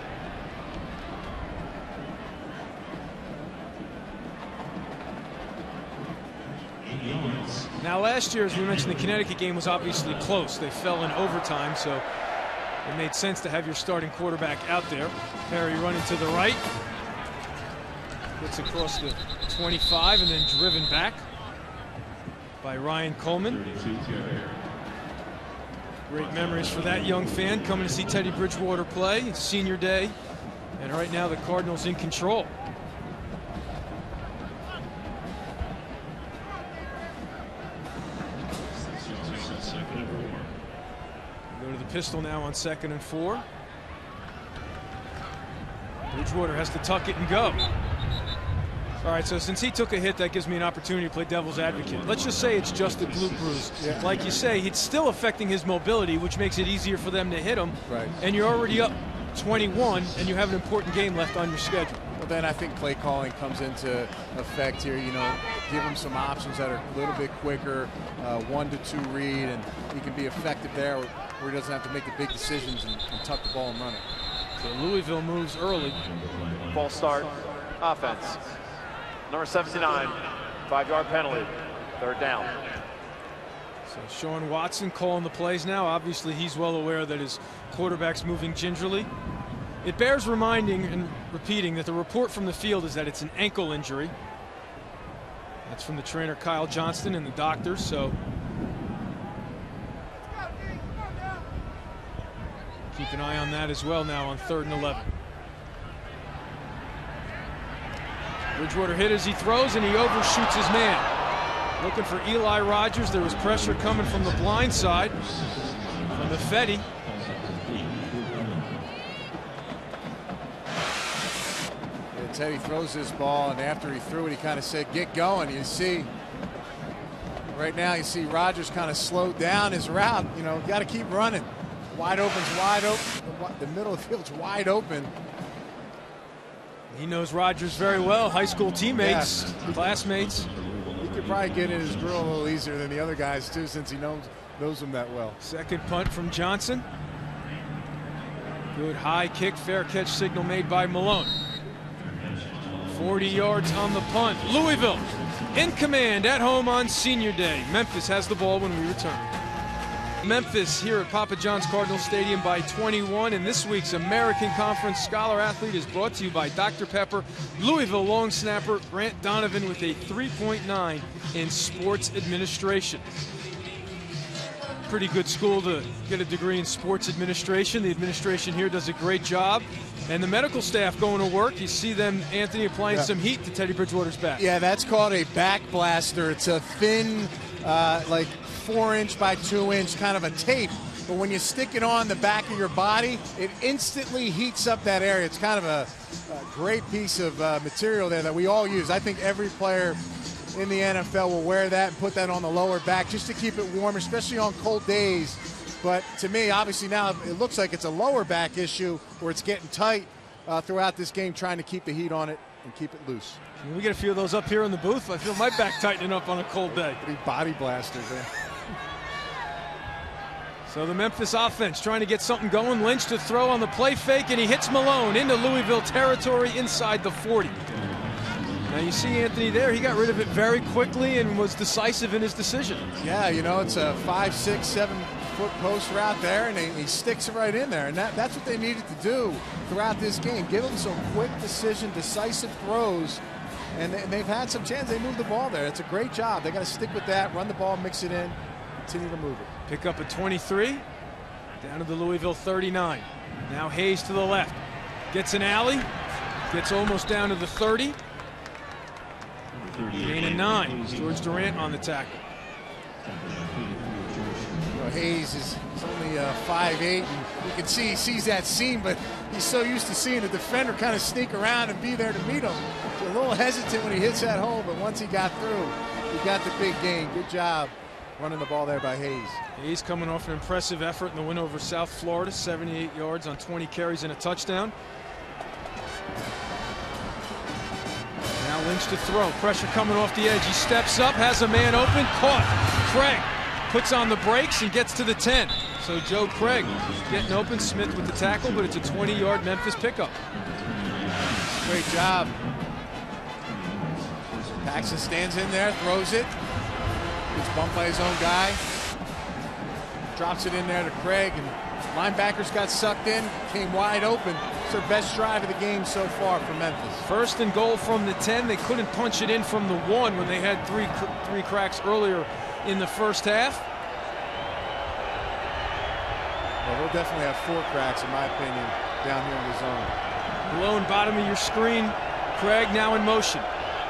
Now last year, as we mentioned, the Connecticut game was obviously close. They fell in overtime, so it made sense to have your starting quarterback out there. Perry running to the right. Gets across the twenty-five and then driven back by Ryan Coleman. Great memories for that young fan coming to see Teddy Bridgewater play. It's senior day, and right now the Cardinals in control. Go to the pistol now on second and four. Bridgewater has to tuck it and go. All right, so since he took a hit, that gives me an opportunity to play devil's advocate. Let's just say it's just a glute bruise. Yeah. Like you say, it's still affecting his mobility, which makes it easier for them to hit him. Right. And you're already up twenty-one, and you have an important game left on your schedule. Well, then I think play calling comes into effect here. You know, give him some options that are a little bit quicker, uh, one to two read, and he can be effective there where he doesn't have to make the big decisions and, and tuck the ball and run it. So Louisville moves early. False start, offense. Number seventy-nine, five-yard penalty, third down. So Sean Watson calling the plays now. Obviously, he's well aware that his quarterback's moving gingerly. It bears reminding and repeating that the report from the field is that it's an ankle injury. That's from the trainer Kyle Johnston and the doctors. So keep an eye on that as well now on third and eleven. Bridgewater hit as he throws, and he overshoots his man. Looking for Eli Rogers. There was pressure coming from the blind side from the Fetty. Yeah, Teddy throws this ball, and after he threw it, he kind of said, "Get going." You see, right now, you see Rogers kind of slowed down his route. You know, got to keep running. Wide open's wide open. The middle of the field's wide open. He knows Rogers very well, high school teammates, yeah. classmates. He could probably get in his grill a little easier than the other guys too, since he knows knows him that well. Second punt from Johnson. Good high kick, fair catch signal made by Malone. forty yards on the punt. Louisville in command at home on senior day. Memphis has the ball when we return. Memphis here at Papa John's Cardinal Stadium by twenty-one, and this week's American Conference Scholar Athlete is brought to you by Doctor Pepper. Louisville long snapper Grant Donovan with a three point nine in sports administration. Pretty good school to get a degree in sports administration. The administration here does a great job, and the medical staff going to work. You see them, Anthony, applying yeah. some heat to Teddy Bridgewater's back. Yeah, that's called a back blaster. It's a thin, uh, like four inch by two inch kind of a tape, but when you stick it on the back of your body, it instantly heats up that area. It's kind of a, a great piece of uh, material there that we all use. I think every player in the N F L will wear that and put that on the lower back just to keep it warm, especially on cold days. But to me, obviously now it looks like it's a lower back issue where it's getting tight uh, throughout this game, trying to keep the heat on it and keep it loose. Can we get a few of those up here in the booth? I feel my back tightening up on a cold day. Pretty body blasters there. So the Memphis offense trying to get something going. Lynch to throw on the play fake, and he hits Malone into Louisville territory inside the forty. Now you see Anthony there. He got rid of it very quickly and was decisive in his decision. Yeah, you know, it's a five, six, seven foot post route there, and he, he sticks it right in there. And that, that's what they needed to do throughout this game. Give them some quick decision, decisive throws. And, they, and they've had some chance. They moved the ball there. It's a great job. They got to stick with that, run the ball, mix it in, continue to move it. Pick up a twenty-three, down to the Louisville thirty-nine. Now Hayes to the left. Gets an alley, gets almost down to the thirty. Gain of nine. George Durant on the tackle. Well, Hayes is only uh, five eight, and you can see he sees that seam, but he's so used to seeing the defender kind of sneak around and be there to meet him. He's a little hesitant when he hits that hole, but once he got through, he got the big gain. Good job running the ball there by Hayes. Hayes coming off an impressive effort in the win over South Florida, seventy-eight yards on twenty carries and a touchdown. Now Lynch to throw. Pressure coming off the edge. He steps up, has a man open, caught. Craig puts on the brakes and gets to the ten. So Joe Craig getting open, Smith with the tackle, but it's a twenty yard Memphis pickup. Great job. Paxton stands in there, throws it. Gets bumped by his own guy. Drops it in there to Craig, and linebackers got sucked in, came wide open. It's their best drive of the game so far for Memphis. First and goal from the ten. They couldn't punch it in from the one when they had three three cracks earlier in the first half. Well, they'll definitely have four cracks, in my opinion, down here in the zone. Below and bottom of your screen, Craig now in motion.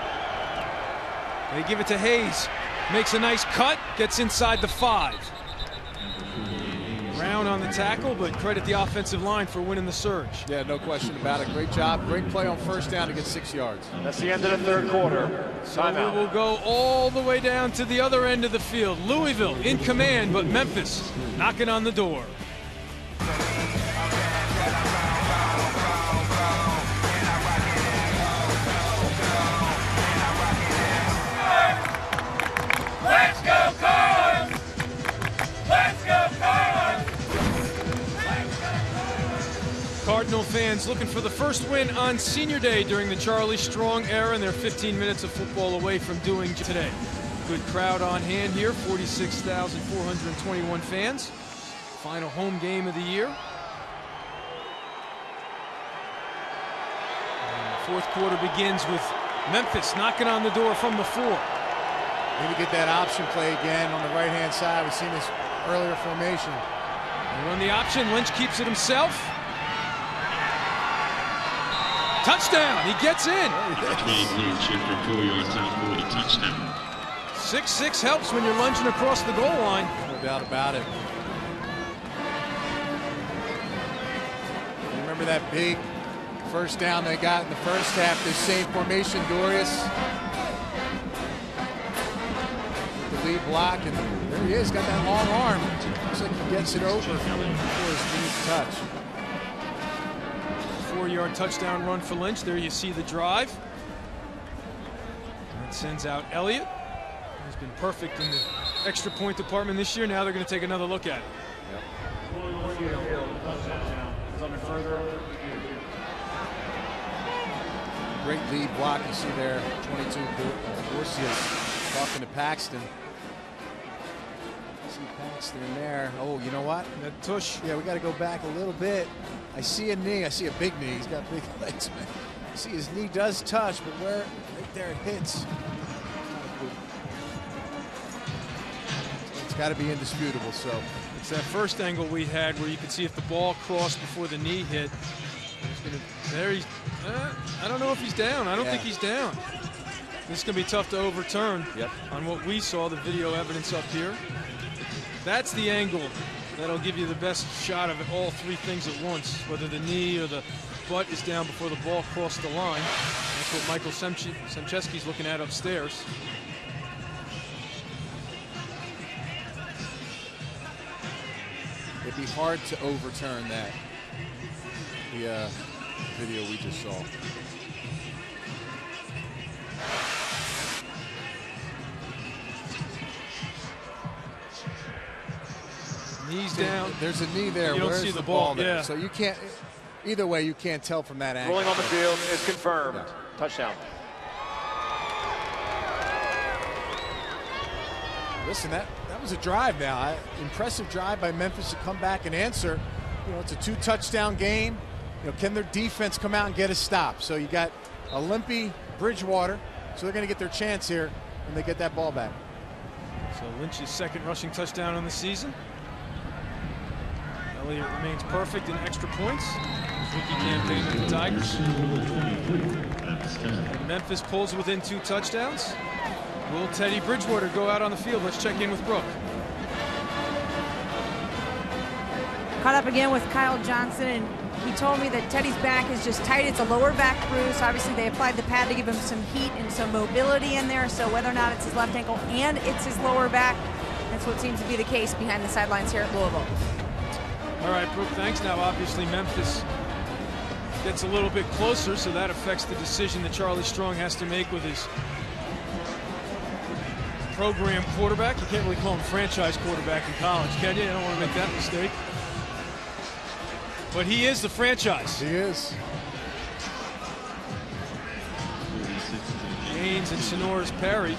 They give it to Hayes. Makes a nice cut, gets inside the five. Brown on the tackle, but credit the offensive line for winning the surge. Yeah, no question about it. Great job. Great play on first down to get six yards. That's the end of the third quarter. So Timeout. we will go all the way down to the other end of the field. Louisville in command, but Memphis knocking on the door. Let's go Cards! Let's go Cards! Cardinal fans looking for the first win on Senior Day during the Charlie Strong era, and they're fifteen minutes of football away from doing today. Good crowd on hand here, forty-six thousand four hundred twenty-one fans. Final home game of the year. And the fourth quarter begins with Memphis knocking on the door from the four. Maybe get that option play again on the right-hand side. We've seen this earlier formation. They run the option. Lynch keeps it himself. Touchdown. He gets in. six six helps when you're lunging across the goal line. No doubt about it. You remember that big first down they got in the first half, this same formation, Dorius. The lead block, and there he is, got that long arm. Looks like he gets it over before his knees touch. Four yard touchdown run for Lynch. There you see the drive. That sends out Elliott. He's been perfect in the extra point department this year. Now they're going to take another look at it. Great lead block you see there, twenty-two Borsias talking to Paxton. See Paxton in there. Oh, you know what? That tush. Yeah, we got to go back a little bit. I see a knee. I see a big knee. He's got big legs, man. I see his knee does touch, but where right there it hits. It's got to be indisputable. So it's that first angle we had where you could see if the ball crossed before the knee hit. He's gonna, there he's. Uh, I don't know if he's down. I don't yeah. think he's down. This is going to be tough to overturn yep. on what we saw, the video evidence up here. That's the angle that'll give you the best shot of it, all three things at once, whether the knee or the butt is down before the ball crossed the line. That's what Michael Semch Semcheski's looking at upstairs. It'd be hard to overturn that. The uh, video we just saw. Knees down. There's a knee there. You don't Where's see the, the ball, ball there? yeah. So you can't. Either way, you can't tell from that angle. Rolling on the field is confirmed. Yeah. Touchdown. Listen, that that was a drive. Now, I, impressive drive by Memphis to come back and answer. You know, it's a two-touchdown game. You know, can their defense come out and get a stop? So you got Olympi, Bridgewater, so they're going to get their chance here when they get that ball back. So Lynch's second rushing touchdown on the season. Elliott remains perfect in extra points. Rookie campaign with the Tigers. And Memphis pulls within two touchdowns. Will Teddy Bridgewater go out on the field? Let's check in with Brooke. Caught up again with Kyle Johnson, and he told me that Teddy's back is just tight. It's a lower back bruise. Obviously, they applied the pad to give him some heat and some mobility in there. So whether or not it's his left ankle and it's his lower back, that's what seems to be the case behind the sidelines here at Louisville. All right, Brooke, thanks. Now, obviously, Memphis gets a little bit closer, so that affects the decision that Charlie Strong has to make with his program quarterback. You can't really call him franchise quarterback in college, can you? I don't want to make that mistake. But he is the franchise. He is. Haynes and Sonora's Perry.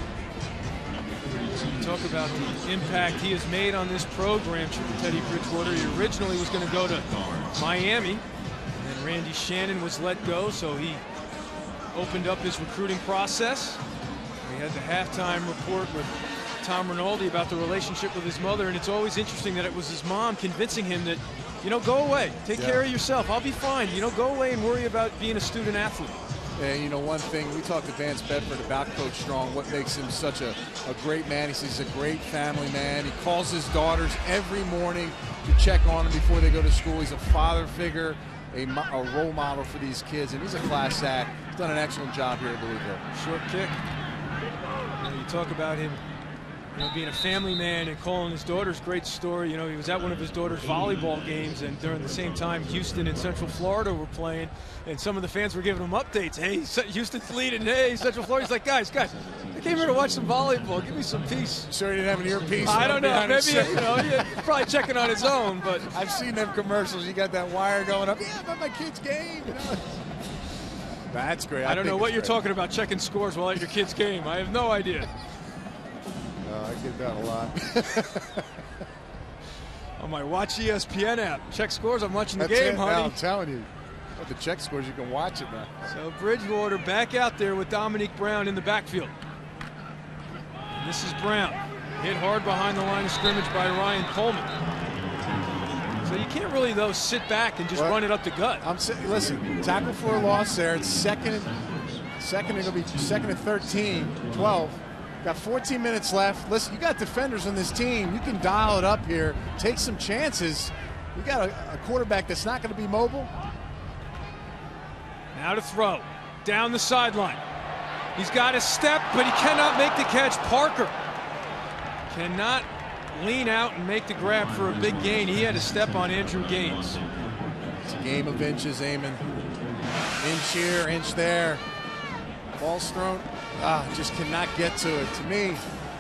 Talk about the impact he has made on this program. Teddy Bridgewater, he originally was going to go to Miami, and Randy Shannon was let go, so he opened up his recruiting process. We had the halftime report with Tom Rinaldi about the relationship with his mother, and it's always interesting that it was his mom convincing him that, you know, go away, take yeah. care of yourself, I'll be fine, you know, go away and worry about being a student athlete. And you know, one thing, we talked to Vance Bedford about Coach Strong, what makes him such a, a great man. He says he's a great family man. He calls his daughters every morning to check on them before they go to school. He's a father figure, a, a role model for these kids, and he's a class act. He's done an excellent job here at Louisville. Short kick. You know, you talk about him, you know, being a family man and calling his daughters. Great story. You know, he was at one of his daughter's volleyball games, and during the same time, Houston and Central Florida were playing, and some of the fans were giving him updates. Hey, Houston's leading. Hey, Central Florida. He's like, guys, guys, I came here to watch some volleyball. Give me some peace. Sure, he didn't have an earpiece. I don't know. Maybe, you know, he's probably checking on his own, but I've seen them commercials. You got that wire going up. Yeah, about my kid's game. You know? That's great. I, I don't know what you're great. talking about, checking scores while at your kid's game. I have no idea. Uh, I get that a lot. On my Watch E S P N app, check scores. I'm watching the That's game, it. honey. Now, I'm telling you, with the check scores, you can watch it now. So Bridgewater back out there with Dominique Brown in the backfield. And this is Brown, hit hard behind the line of scrimmage by Ryan Coleman. So you can't really, though, sit back and just well, run it up the gut. I'm listen, tackle for a loss there. It's second, second. It'll be second and thirteen, twelve. Got fourteen minutes left. Listen, you got defenders on this team. You can dial it up here, take some chances. You got a, a quarterback that's not going to be mobile. Now to throw, down the sideline. He's got a step, but he cannot make the catch. Parker cannot lean out and make the grab for a big gain. He had a step on Andrew Gaines. It's a game of inches, Eamon. Inch here, inch there. Ball's thrown. Ah, just cannot get to it. To me,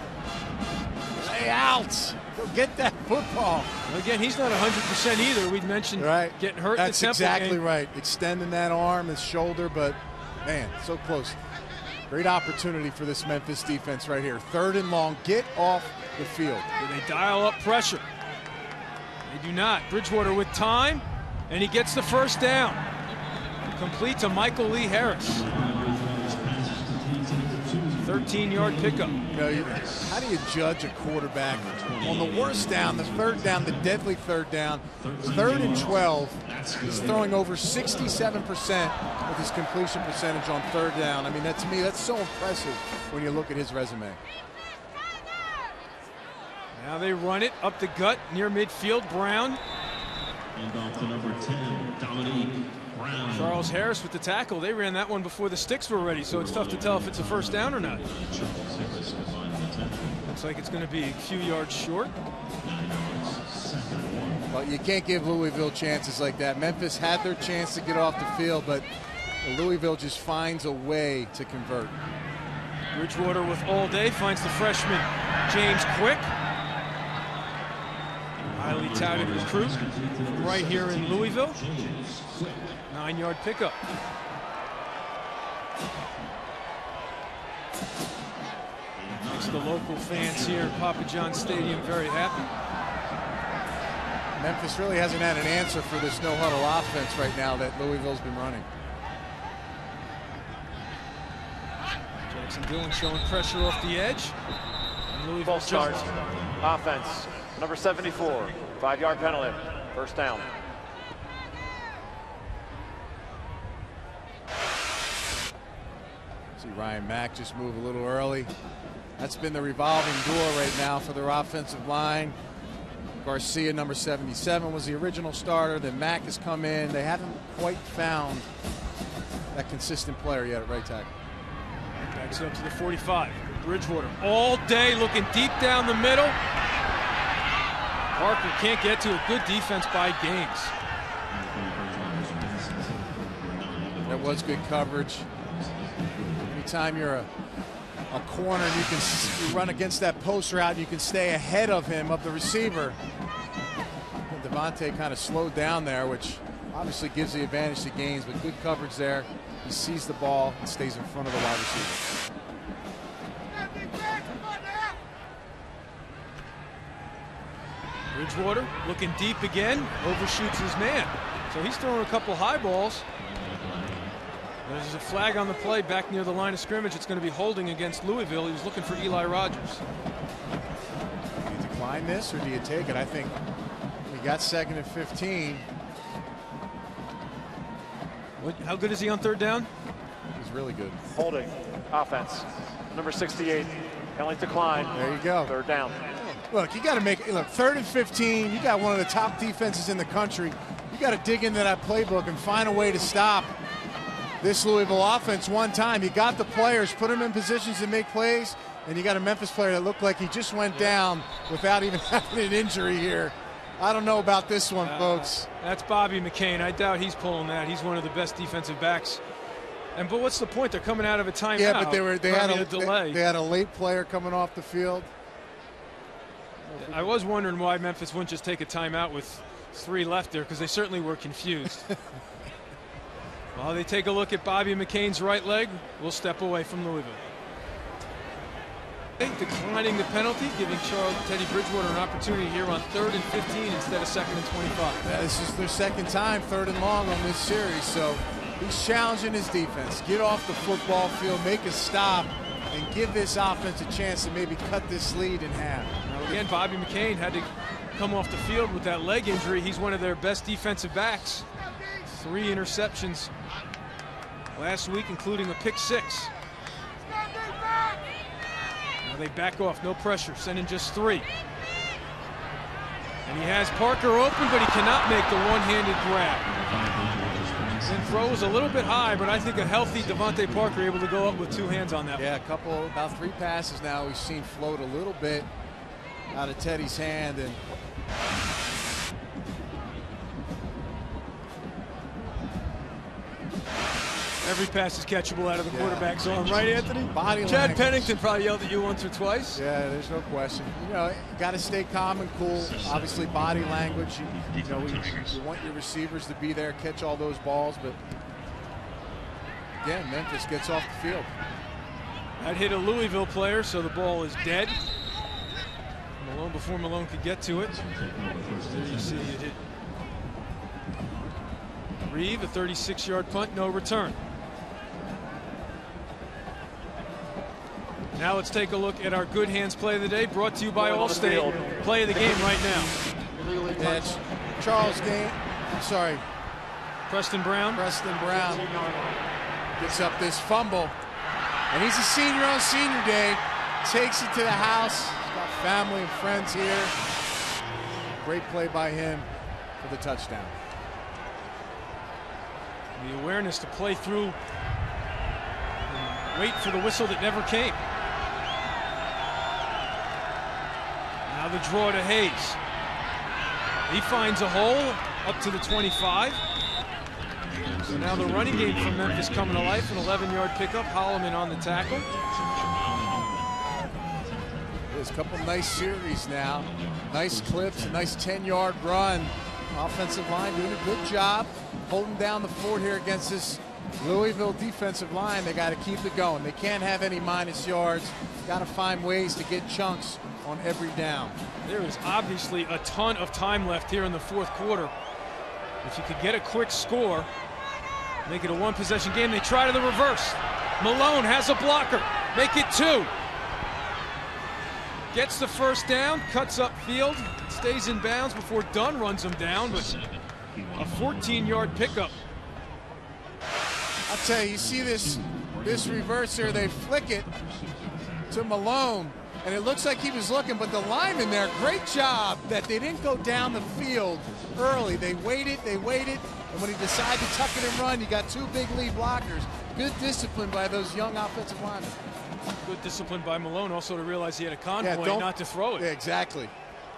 lay out. Go get that football. Well, again, he's not one hundred percent either. We mentioned right. getting hurt. That's in the Temple exactly game. right. Extending that arm, his shoulder, but man, so close. Great opportunity for this Memphis defense right here. Third and long. Get off the field. Do they dial up pressure? They do not. Bridgewater with time, and he gets the first down. Complete to Michael Lee Harris. thirteen yard pickup. You know, how do you judge a quarterback on the worst down, the third down, the deadly third down, third and twelve? He's throwing over sixty-seven percent with his completion percentage on third down. I mean, that to me, that's so impressive when you look at his resume. Now they run it up the gut near midfield. Brown. And off to number ten, Dominique Brown. Charles Harris with the tackle. They ran that one before the sticks were ready, so it's tough to tell if it's a first down or not. Looks like it's going to be a few yards short. Well, you can't give Louisville chances like that. Memphis had their chance to get off the field, but Louisville just finds a way to convert. Bridgewater with all day finds the freshman James Quick. Highly touted recruit right here in Louisville. Nine yard pickup. Makes the local fans here at Papa John's Stadium very happy. Memphis really hasn't had an answer for this no huddle offense right now that Louisville's been running. Jackson Dillon showing pressure off the edge. And Louisville starts. Offense, number seventy-four, five yard penalty, first down. See Ryan Mack just move a little early. That's been the revolving door right now for their offensive line. Garcia, number seventy-seven, was the original starter. Then Mack has come in. They haven't quite found that consistent player yet at right tackle. Backs up to the forty-five. Bridgewater all day looking deep down the middle. Parker can't get to a good defense by Gaines. That was good coverage. Anytime you're a a corner and you can s- you run against that post route, you can stay ahead of him, of the receiver. And Davante kind of slowed down there, which obviously gives the advantage to Gaines, but good coverage there. He sees the ball and stays in front of the wide receiver. Bridgewater looking deep again, overshoots his man. So he's throwing a couple high balls. There's a flag on the play back near the line of scrimmage. It's going to be holding against Louisville. He was looking for Eli Rogers. Do you decline this or do you take it? I think we got second and fifteen. What, how good is he on third down? He's really good. Holding. Offense. Number sixty-eight. Penalty decline. There you go. Third down. Look, you got to make look third and fifteen. You got one of the top defenses in the country. You got to dig into that playbook and find a way to stop this Louisville offense one time. You got the players, put them in positions to make plays, and you got a Memphis player that looked like he just went down without even having an injury here. I don't know about this one, uh, folks. That's Bobby McCain. I doubt he's pulling that. He's one of the best defensive backs. And but what's the point? They're coming out of a timeout. Yeah, but they were they had a, a delay. They, they had a late player coming off the field. I was wondering why Memphis wouldn't just take a timeout with three left there, because they certainly were confused. While they take a look at Bobby McCain's right leg, we'll step away from Louisville. Declining the penalty, giving Charles Teddy Bridgewater an opportunity here on third and fifteen instead of second and twenty-five. Yeah, this is their second time, third and long on this series, so he's challenging his defense. Get off the football field, make a stop, and give this offense a chance to maybe cut this lead in half. Now again, Bobby McCain had to come off the field with that leg injury. He's one of their best defensive backs. Three interceptions last week, including a pick six. Now they back off, no pressure, sending just three. And he has Parker open, but he cannot make the one-handed grab. And throw was a little bit high, but I think a healthy Devontae Parker able to go up with two hands on that. Yeah, a couple, about three passes now we've seen float a little bit out of Teddy's hand, and every pass is catchable out of the yeah. quarterback's arm, right, Anthony? Body Chad language. Pennington probably yelled at you once or twice. Yeah, there's no question. You know, got to stay calm and cool. Obviously, body language. You, you know, we, you want your receivers to be there, catch all those balls, but again, Memphis gets off the field. That hit a Louisville player, so the ball is dead. Malone, before Malone could get to it. There you see it hit Reeve, a thirty-six yard punt, no return. Now let's take a look at our good hands play of the day, brought to you by Allstate. Play of the game right now. That's Charles Gaines. I'm sorry. Preston Brown. Preston Brown gets up this fumble. And he's a senior on senior day. Takes it to the house. He's got family and friends here. Great play by him for the touchdown. The awareness to play through and wait for the whistle that never came. Now the draw to Hayes. He finds a hole up to the twenty-five. So now the running game from Memphis coming to life, an eleven yard pickup. Holloman on the tackle. There's a couple nice series now. Nice clips, a nice ten yard run. Offensive line doing a good job holding down the fort here against this Louisville defensive line. They got to keep it going. They can't have any minus yards. Got to find ways to get chunks on every down. There is obviously a ton of time left here in the fourth quarter. If you could get a quick score, make it a one possession game. They try to the reverse. Malone has a blocker. Make it two. Gets the first down, cuts up field, stays in bounds before Dunn runs him down, but a fourteen yard pickup. I'll tell you, you see this, this reverse here, they flick it to Malone, and it looks like he was looking, but the lineman there, great job that they didn't go down the field early. They waited, they waited, and when he decided to tuck it and run, you got two big lead blockers. Good discipline by those young offensive linemen. Good discipline by Malone also to realize he had a convoy yeah, not to throw it. Yeah, exactly.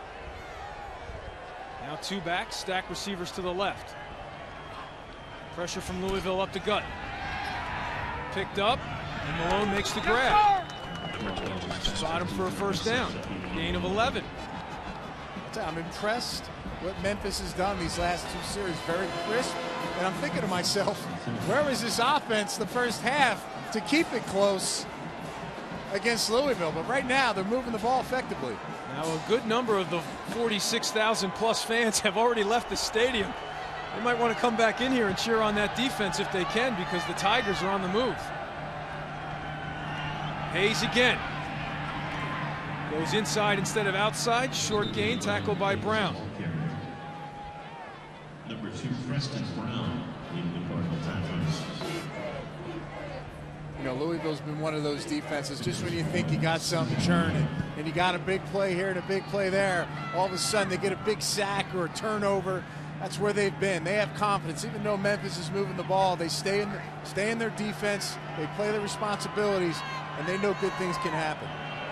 Now two backs, stack receivers to the left. Pressure from Louisville up the gut. Picked up, and Malone makes the grab. Spot him for a first down. Gain of eleven. I'm impressed what Memphis has done these last two series. Very crisp. And I'm thinking to myself, where was this offense the first half to keep it close against Louisville? But right now, they're moving the ball effectively. Now, a good number of the forty-six thousand plus fans have already left the stadium. They might want to come back in here and cheer on that defense if they can, because the Tigers are on the move. Hayes again. Goes inside instead of outside. Short gain, tackle by Brown. Number two, Preston Brown, in the Cardinal tackles. You know, Louisville's been one of those defenses, just when you think you got something churning and you got a big play here and a big play there, all of a sudden they get a big sack or a turnover. That's where they've been. They have confidence. Even though Memphis is moving the ball, they stay in, stay in their defense, they play their responsibilities, and they know good things can happen.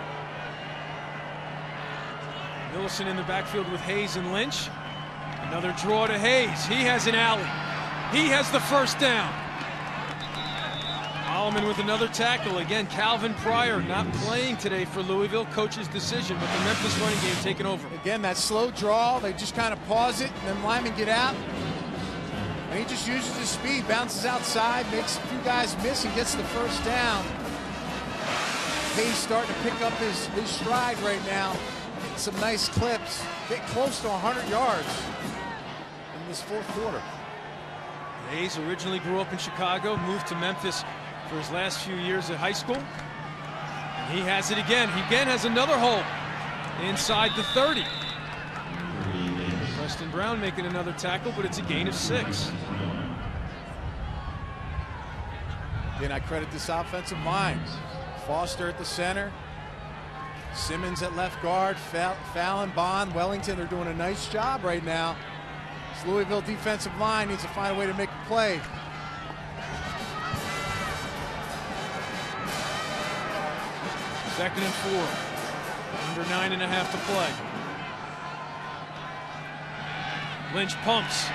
Millison in the backfield with Hayes and Lynch. Another draw to Hayes. He has an alley. He has the first down. Holloman with another tackle. Again, Calvin Pryor not playing today for Louisville. Coach's decision, but the Memphis running game taking over. Again, that slow draw, they just kind of pause it, and then linemen get out. And he just uses his speed, bounces outside, makes a few guys miss, and gets the first down. Hayes starting to pick up his, his stride right now. Some nice clips, get close to one hundred yards in this fourth quarter. Hayes originally grew up in Chicago, moved to Memphis for his last few years at high school. And he has it again. He again has another hole inside the thirty. Preston Brown making another tackle, but it's a gain of six. Again, I credit this offensive line. Foster at the center. Simmons at left guard, Fallon, Bond, Wellington, they're doing a nice job right now. This Louisville defensive line needs to find a way to make a play. Second and four. Under nine and a half to play. Lynch pumps.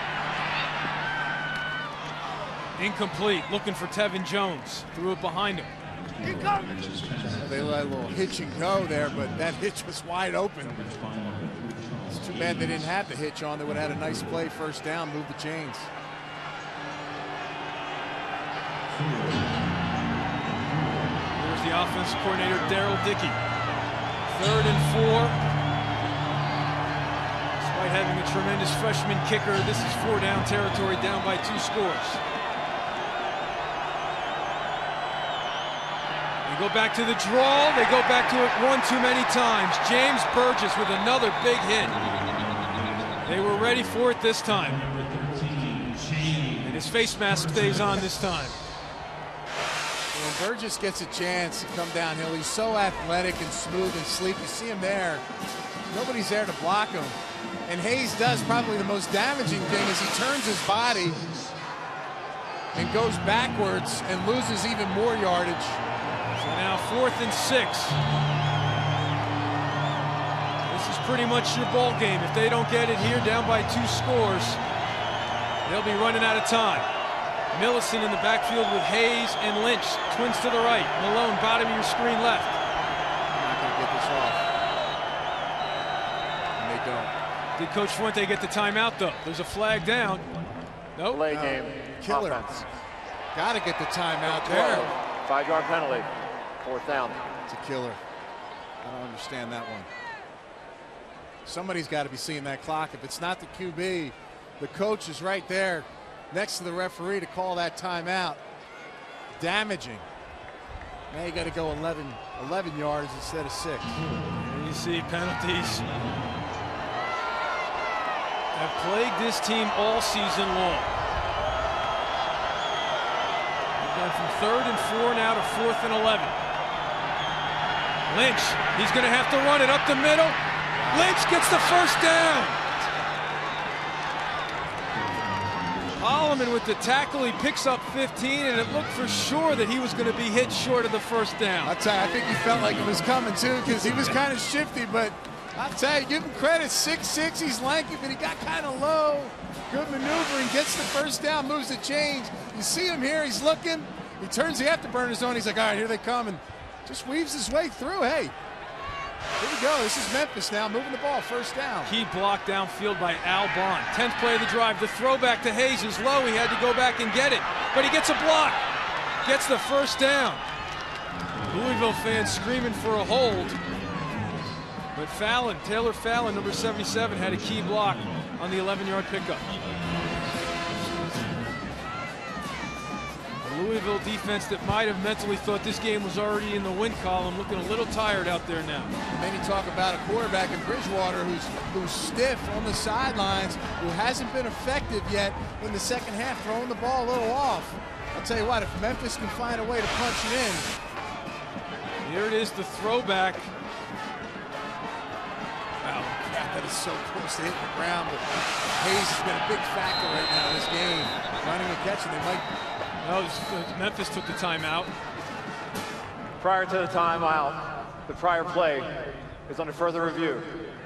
Incomplete, looking for Tevin Jones. Threw it behind him. They let a little hitch and go there, but that hitch was wide open. It's too bad they didn't have the hitch on. They would have had a nice play, first down, move the chains. Here's the offensive coordinator, Daryl Dickey. Third and four. Despite having a tremendous freshman kicker, this is four down territory, down by two scores. Go back to the draw. They go back to it one too many times. James Burgess with another big hit. They were ready for it this time. And his face mask stays on this time. When Burgess gets a chance to come downhill, he's so athletic and smooth and sleek. You see him there. Nobody's there to block him. And Hayes does probably the most damaging thing is he turns his body and goes backwards and loses even more yardage. So now fourth and six. This is pretty much your ball game. If they don't get it here, down by two scores, they'll be running out of time. Millison in the backfield with Hayes and Lynch. Twins to the right. Malone, bottom of your screen left. They're not going to get this off. And they don't. Did Coach Fuente get the timeout, though? There's a flag down. Nope. Play No. game. Killer. Offense. Got to get the timeout there. Five-yard penalty. Fourth down. It's a killer. I don't understand that one. Somebody's got to be seeing that clock. If it's not the Q B, the coach is right there next to the referee to call that timeout. Damaging. Now you got to go eleven, eleven yards instead of six. And you see penalties have plagued this team all season long. We've gone from third and four now to fourth and eleven. Lynch, he's going to have to run it up the middle. Lynch gets the first down. Holloman with the tackle, he picks up fifteen, and it looked for sure that he was going to be hit short of the first down. I'll tell you, I think he felt like it was coming too because he was kind of shifty, but I'll tell you, give him credit, six six, he's lanky, but he got kind of low. Good maneuvering, gets the first down, moves the chains. You see him here, he's looking, he turns the afterburners on, he's like, all right, here they come, and Just weaves his way through. Hey, here we go. This is Memphis now, moving the ball, first down. Key block downfield by Al Bond. tenth play of the drive. The throwback to Hayes is low. He had to go back and get it, but he gets a block. Gets the first down. Louisville fans screaming for a hold. But Fallon, Taylor Fallon, number seventy-seven, had a key block on the eleven-yard pickup. The Louisville defense that might have mentally thought this game was already in the win column, looking a little tired out there now. Then you talk about a quarterback in Bridgewater who's who's stiff on the sidelines, who hasn't been effective yet in the second half, throwing the ball a little off. I'll tell you what, if Memphis can find a way to punch it in. Here it is, the throwback. Wow, that is so close to hitting the ground, but Hayes has been a big factor right now in this game. Running and catching, they might. No, Memphis took the timeout. Prior to the timeout, the prior play is under further review.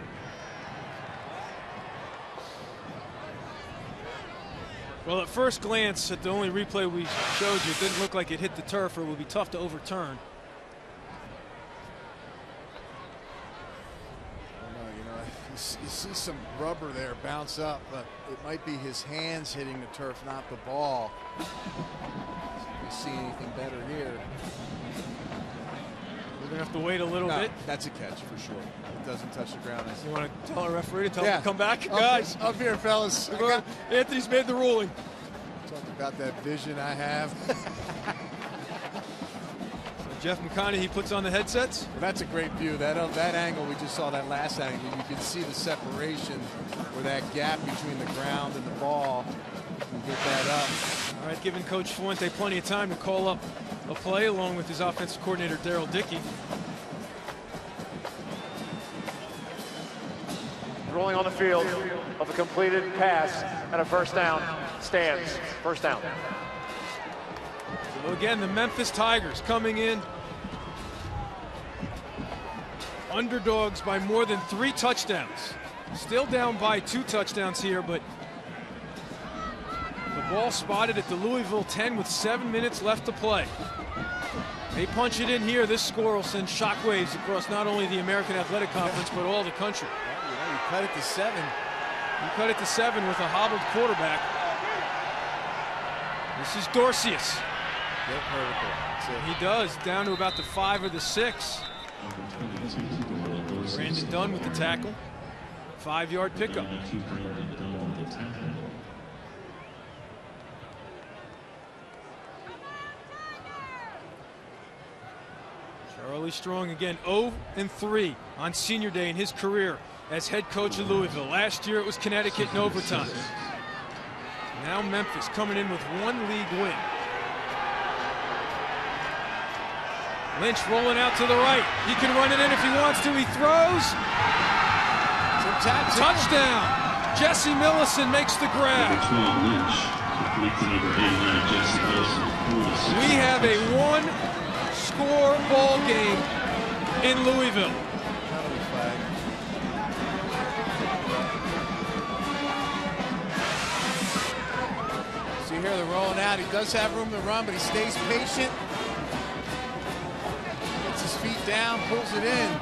Well, at first glance, at the only replay we showed you, it didn't look like it hit the turf, or it would be tough to overturn. You see some rubber there bounce up, but it might be his hands hitting the turf, not the ball. If you see anything better here. We're going to have to wait a little no, bit. That's a catch for sure. It doesn't touch the ground. You want to tell our referee to tell yeah. him to come back? Up, Guys, up here, fellas. I got, Anthony's made the ruling. Talk about that vision I have. Jeff McConaughey, he puts on the headsets. Well, that's a great view. That uh, that angle, we just saw that last angle. You can see the separation or that gap between the ground and the ball. You can get that up. All right, giving Coach Fuente plenty of time to call up a play along with his offensive coordinator, Daryl Dickey. Rolling on the field of a completed pass and a first down stands. First down. So again, the Memphis Tigers coming in underdogs by more than three touchdowns. Still down by two touchdowns here, but the ball spotted at the Louisville ten with seven minutes left to play. They punch it in here. This score will send shockwaves across not only the American Athletic Conference, but all the country. Yeah, you know, you cut it to seven. You cut it to seven with a hobbled quarterback. This is Dorcius. Get vertical. He does, down to about the five or the six. Brandon Dunn with the tackle. Five-yard pickup. Charlie Strong again, oh and three on senior day in his career as head coach of Louisville. Last year it was Connecticut in overtime. Now Memphis coming in with one league win. Lynch rolling out to the right. He can run it in if he wants to. He throws. Touchdown. Jesse Millison makes the grab. We have a one-score ball game in Louisville. See here, they're rolling out. He does have room to run, but he stays patient. Gets his feet down, pulls it in.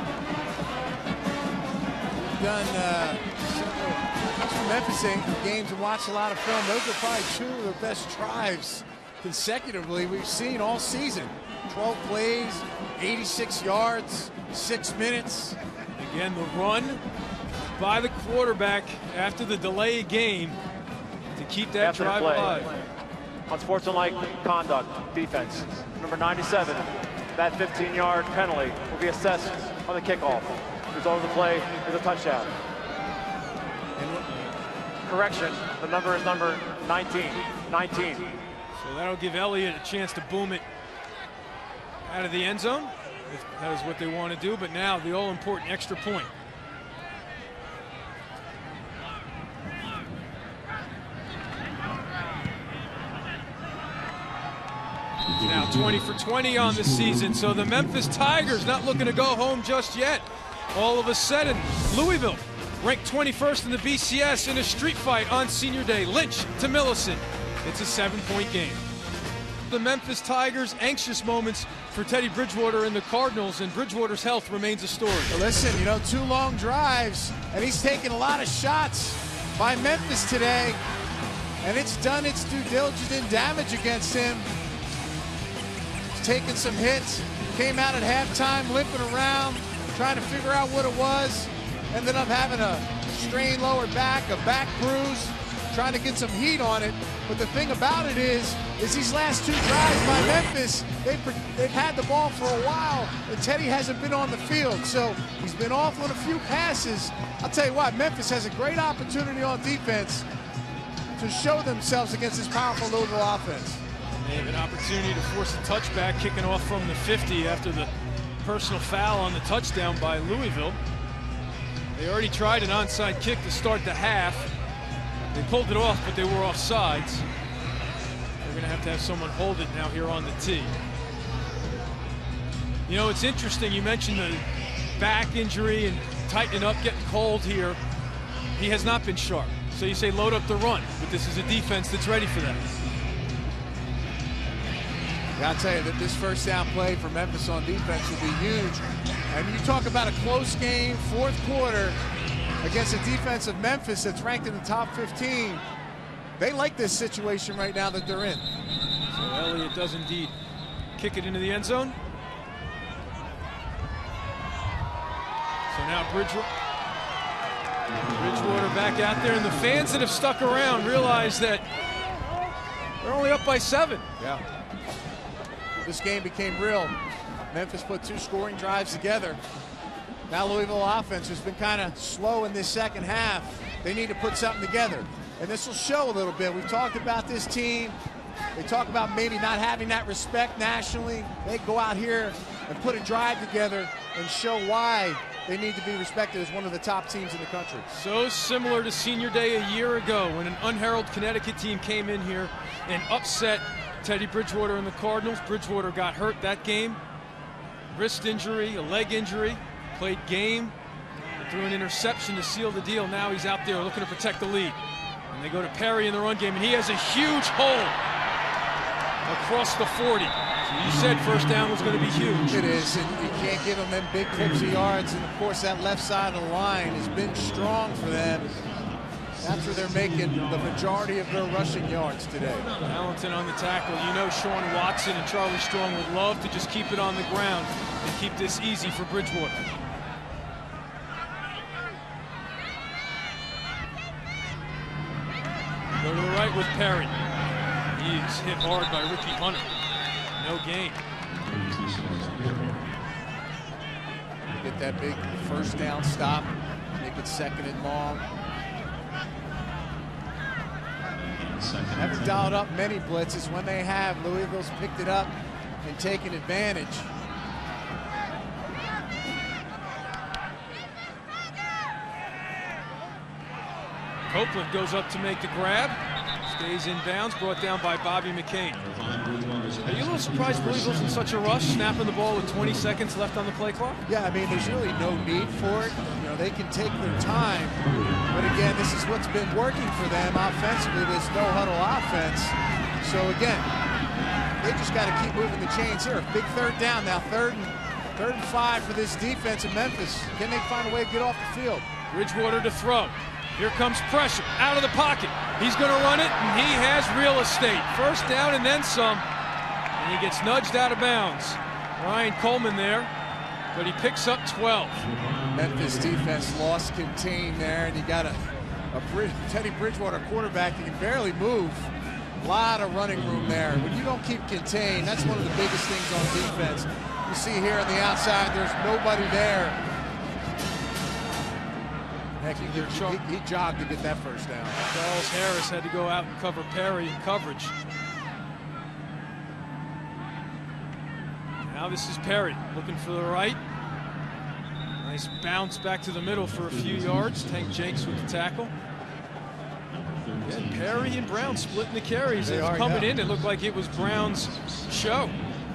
We've done uh, several Memphis games and watched a lot of film. Those are probably two of the best drives consecutively we've seen all season. twelve plays, eighty-six yards, six minutes. Again, the run by the quarterback after the delay game to keep that After drive play. alive. Unsportsmanlike conduct, defense. Number ninety-seven, that fifteen-yard penalty will be assessed on the kickoff. Result of the play is a touchdown. Correction, the number is number nineteen. nineteen. So that'll give Elliott a chance to boom it out of the end zone, if that is what they want to do. But now the all-important extra point. Now twenty for twenty on the season, so the Memphis Tigers not looking to go home just yet. All of a sudden, Louisville ranked twenty-first in the B C S in a street fight on senior day. Lynch to Millison. It's a seven-point game. the Memphis Tigers, anxious moments for Teddy Bridgewater and the Cardinals, and Bridgewater's health remains a story. Well, listen, you know, two long drives, and he's taking a lot of shots by Memphis today, and it's done its due diligence and damage against him. He's taking some hits, came out at halftime limping around, trying to figure out what it was, ended up having a strained lower back, a back bruise, trying to get some heat on it. But the thing about it is, is these last two drives by Memphis, they've, they've had the ball for a while, and Teddy hasn't been on the field. So he's been off on a few passes. I'll tell you what, Memphis has a great opportunity on defense to show themselves against this powerful Louisville offense. They have an opportunity to force a touchback, kicking off from the fifty after the personal foul on the touchdown by Louisville. They already tried an onside kick to start the half. They pulled it off, but they were off sides. They're going to have to have someone hold it now here on the tee. You know, it's interesting. You mentioned the back injury and tightening up, getting cold here. He has not been sharp. So you say load up the run, but this is a defense that's ready for that. I'll tell you that this first down play for Memphis on defense will be huge. And you talk about a close game, fourth quarter, against a defense of Memphis that's ranked in the top fifteen. They like this situation right now that they're in. So Elliott does indeed kick it into the end zone. So now Bridgewater, Bridgewater back out there, and the fans that have stuck around realize that they're only up by seven. Yeah. This game became real. Memphis put two scoring drives together. Now Louisville offense has been kind of slow in this second half. They need to put something together, and this will show a little bit. We've talked about this team. They talk about maybe not having that respect nationally. They go out here and put a drive together and show why they need to be respected as one of the top teams in the country. So similar to Senior Day a year ago when an unheralded Connecticut team came in here and upset Teddy Bridgewater and the Cardinals. Bridgewater got hurt that game. Wrist injury, a leg injury, played game, threw an interception to seal the deal. Now he's out there looking to protect the lead. And they go to Perry in the run game, and he has a huge hole across the forty. So you said first down was going to be huge. It is, and you can't give them them big clips of yards. And of course, that left side of the line has been strong for them. That's where they're making the majority of their rushing yards today. Valentin on the tackle. You know Sean Watson and Charlie Strong would love to just keep it on the ground and keep this easy for Bridgewater. Go to the right with Perry. He's hit hard by Ricky Hunter. No gain. Get that big first down stop. Make it second and long. Haven't dialed up many blitzes. When they have, Louisville's picked it up and taken advantage. Copeland goes up to make the grab. Stays in bounds, brought down by Bobby McCain. Are you a little surprised Louisville's in such a rush, snapping the ball with twenty seconds left on the play clock? Yeah, I mean, there's really no need for it. You know, they can take their time. But again, this is what's been working for them offensively, this no-huddle offense. So again, they just got to keep moving the chains here. Big third down now, third and, third and five for this defense in Memphis. Can they find a way to get off the field? Bridgewater to throw. Here comes pressure, out of the pocket. He's going to run it, and he has real estate. First down and then some, and he gets nudged out of bounds. Ryan Coleman there, but he picks up twelve. Memphis defense lost contain there, and you got a, a Brid Teddy Bridgewater quarterback that can barely move. A lot of running room there. When you don't keep contained, that's one of the biggest things on defense. You see here on the outside, there's nobody there. Heck, he, he, he jogged to get that first down. Charles Harris had to go out and cover Perry in coverage. Now this is Perry looking for the right. Nice bounce back to the middle for a few yards. Tank Jakes with the tackle. And Perry and Brown splitting the carries. They are, coming yeah. in, it looked like it was Brown's show.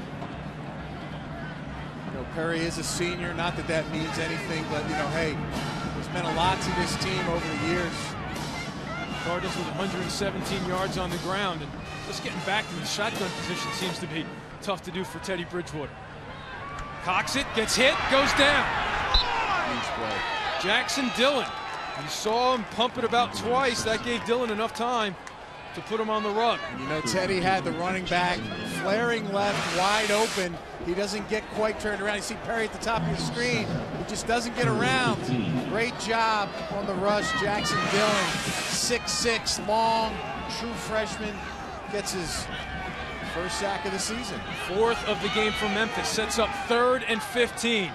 You know, Perry is a senior. Not that that means anything, but you know, hey, there's meant a lot to this team over the years. Cardinals with one hundred seventeen yards on the ground, and Just getting back to the shotgun position seems to be tough to do for Teddy Bridgewater. Cocks it, gets hit, goes down. Jackson Dillon. You saw him pump it about twice. That gave Dillon enough time to put him on the rug. You know, Teddy had the running back flaring left, wide open. He doesn't get quite turned around. You see Perry at the top of the screen. He just doesn't get around. Great job on the rush, Jackson Dillon. six six, long, true freshman. Gets his first sack of the season. Fourth of the game for Memphis. Sets up third and fifteen.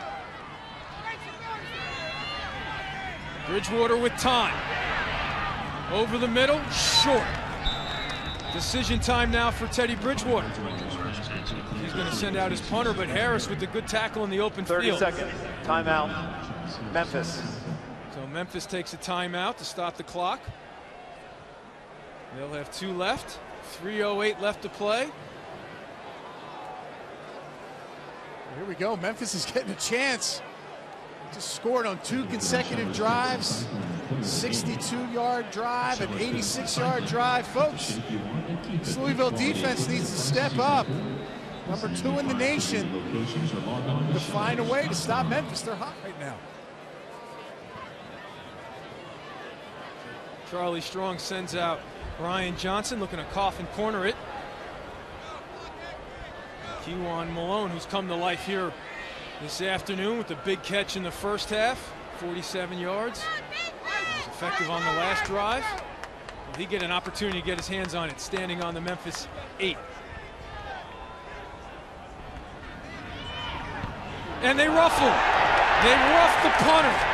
Bridgewater with time. Over the middle, short. Decision time now for Teddy Bridgewater. He's going to send out his punter, but Harris with the good tackle in the open thirty field. second timeout, Memphis. So Memphis takes a timeout to stop the clock. They'll have two left. three oh eight left to play. Here we go. Memphis is getting a chance. Just scored on two consecutive drives. sixty-two yard drive, an eighty-six yard drive. Folks, this Louisville defense needs to step up. Number two in the nation to find a way to stop Memphis. They're hot right now. Charlie Strong sends out Brian Johnson, looking to cough and corner it. Kewan Malone, who's come to life here this afternoon with the big catch in the first half, forty-seven yards. He was effective on the last drive. Will he get an opportunity to get his hands on it, standing on the Memphis eight? And they ruffle. They rough the punter.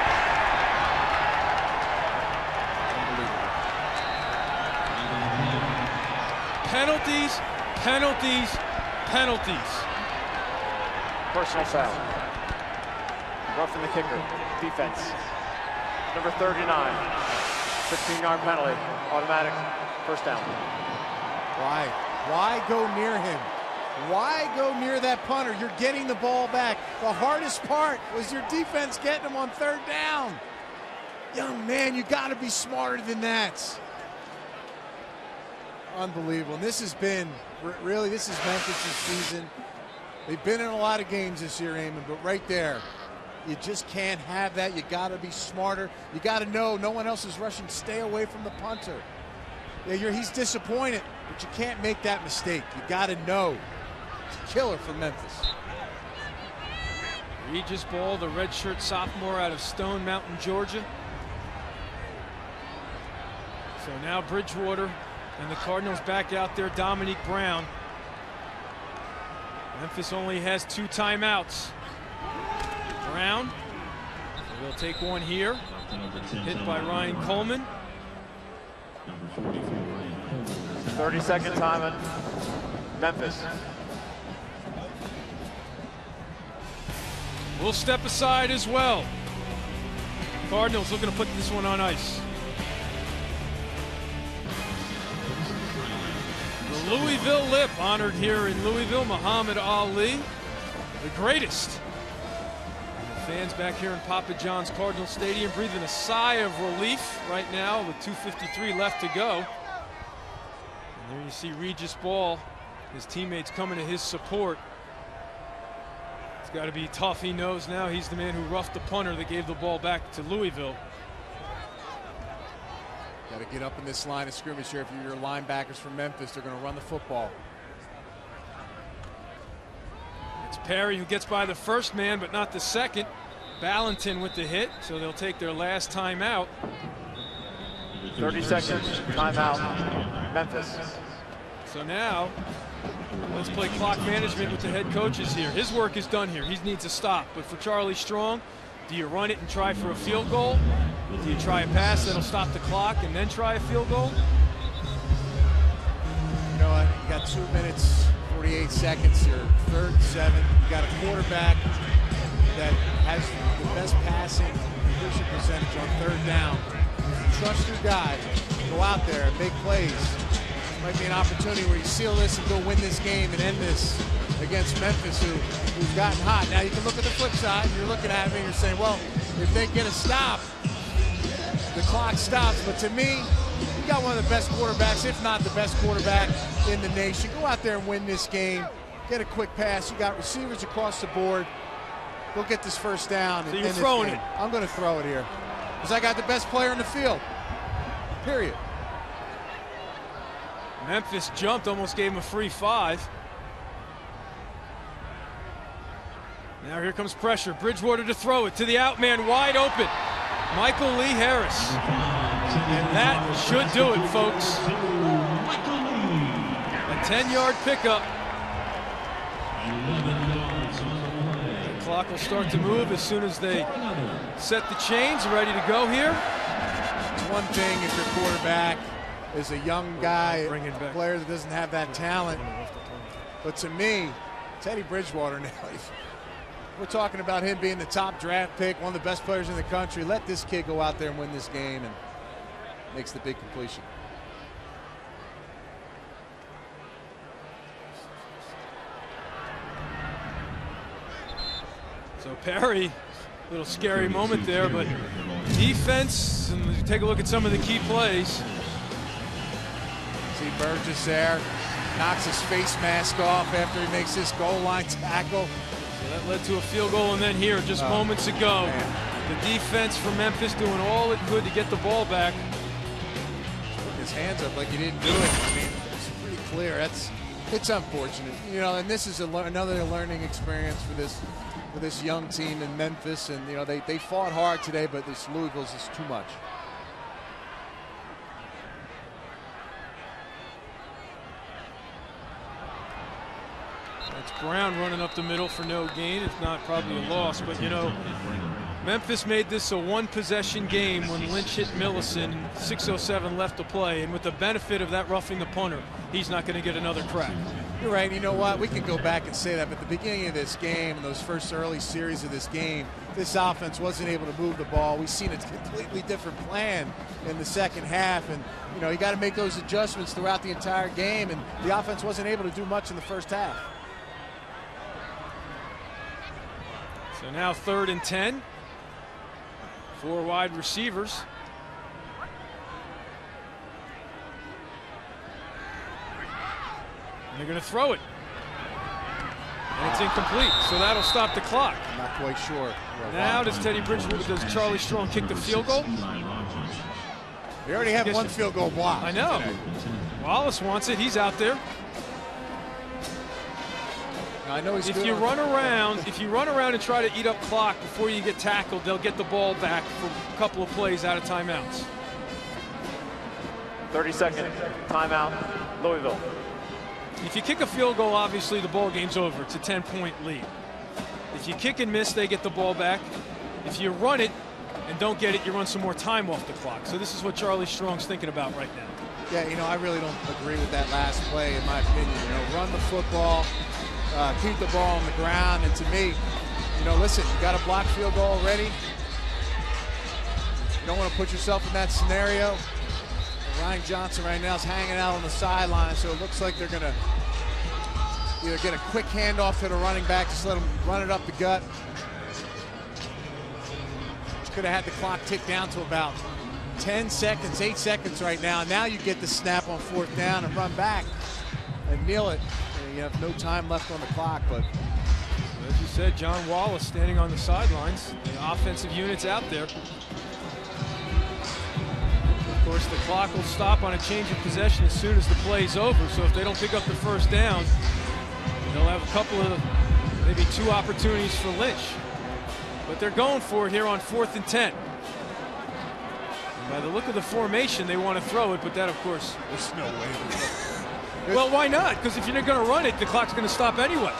Penalties, penalties, penalties. Personal foul. Roughing the kicker. Defense. Number thirty-nine. fifteen yard penalty. Automatic first down. Why? Why go near him? Why go near that punter? You're getting the ball back. The hardest part was your defense getting him on third down. Young man, you got to be smarter than that. Unbelievable. And this has been, really, this is Memphis' season. They've been in a lot of games this year, Eamon, but right there, you just can't have that. You got to be smarter. You got to know no one else is rushing. Stay away from the punter. Yeah, you're, he's disappointed, but you can't make that mistake. You got to know. It's a killer for Memphis. Regis Ball, the redshirt sophomore out of Stone Mountain, Georgia. So now Bridgewater and the Cardinals back out there. Dominique Brown. Memphis only has two timeouts. Brown, we'll take one here. Hit by Ryan Coleman. thirty second time in Memphis. We'll step aside as well. Cardinals looking to put this one on ice. The Louisville Lip, honored here in Louisville, Muhammad Ali, the greatest. And the fans back here in Papa John's Cardinal Stadium breathing a sigh of relief right now with two fifty-three left to go. And there you see Regis Ball, his teammates coming to his support. It's got to be tough. He knows now he's the man who roughed the punter that gave the ball back to Louisville. Got to get up in this line of scrimmage here. If you're your linebackers from Memphis, they're going to run the football. It's Perry who gets by the first man, but not the second. Ballentine with the hit, so they'll take their last time out. thirty seconds, timeout, Memphis. So now, let's play clock management with the head coaches here. His work is done here. He needs a stop. But for Charlie Strong, do you run it and try for a field goal? Do you try a pass that'll stop the clock and then try a field goal? You know what? You got two minutes, forty-eight seconds here. Third and seven. You got a quarterback that has the best passing completion percentage on third down. Trust your guy. Go out there and make plays. Might be an opportunity where you seal this and go win this game and end this against Memphis, who, who's gotten hot. Now you can look at the flip side. You're looking at me and you're saying, well, if they get a stop, the clock stops. But to me, You got one of the best quarterbacks, if not the best quarterback in the nation. Go out there and win this game. Get a quick pass. You got receivers across the board. Go get this first down. So in, you're in throwing this game. it. I'm going to throw it here because I got the best player in the field. Period. Memphis jumped, almost gave him a free five. Now here comes pressure. Bridgewater to throw it to the out man, wide open. Michael Lee Harris. And that should do it, folks. A ten-yard pickup. The clock will start to move as soon as they set the chains, ready to go here. It's one thing if your quarterback is a young guy, Bring it back. a player that doesn't have that talent. But to me, Teddy Bridgewater now, we're talking about him being the top draft pick, one of the best players in the country. Let this kid go out there and win this game, and makes the big completion. So Perry, little scary moment there, but defense, and you take a look at some of the key plays. See Burgess there, knocks his face mask off after he makes this goal line tackle. So that led to a field goal, and then here, just Oh, moments ago, man. the defense for Memphis doing all it could to get the ball back. Putting his hands up like he didn't do it. I mean, it's pretty clear. That's it's unfortunate, you know. And this is a, another learning experience for this for this young team in Memphis. And you know, they they fought hard today, but this Louisville's is too much. That's Brown running up the middle for no gain. If not, probably a loss. But you know, Memphis made this a one-possession game when Lynch hit Millison. six oh seven left to play, and with the benefit of that roughing the punter, he's not going to get another crack. You're right. You know what? We can go back and say that, but at the beginning of this game and those first early series of this game, this offense wasn't able to move the ball. We've seen a completely different plan in the second half, and you know, you got to make those adjustments throughout the entire game, and the offense wasn't able to do much in the first half. So now third and ten. Four wide receivers. And they're going to throw it. And it's incomplete, so that'll stop the clock. I'm not quite sure. Now does Teddy Bridgewater, does Charlie Strong kick the field goal? They already have Yes, one sir. field goal blocked. I know. today. Wallace wants it, he's out there. I know he's If good you on- run around, if you run around and try to eat up clock before you get tackled, they'll get the ball back for a couple of plays out of timeouts. thirty second timeout, Louisville. If you kick a field goal, obviously the ball game's over. It's a ten point lead. If you kick and miss, they get the ball back. If you run it and don't get it, you run some more time off the clock. So this is what Charlie Strong's thinking about right now. Yeah, you know, I really don't agree with that last play, in my opinion. You know, run the football, uh, keep the ball on the ground, and to me, you know, listen, you got a blocked field goal already. You don't want to put yourself in that scenario. Ryan Johnson right now is hanging out on the sideline, so it looks like they're going to either get a quick handoff to the running back, just let him run it up the gut. Could have had the clock tick down to about ten seconds, eight seconds right now. Now you get the snap on fourth down and run back and kneel it. And you have no time left on the clock, but As you said, John Wallace standing on the sidelines. The offensive unit's out there. Of course, the clock will stop on a change of possession as soon as the play's over. So if they don't pick up the first down, they'll have a couple of, maybe two opportunities for Lynch. But they're going for it here on fourth and ten. And by the look of the formation, they want to throw it, but that, of course, there's no way. well, why not? Because if you're not going to run it, the clock's going to stop anyway.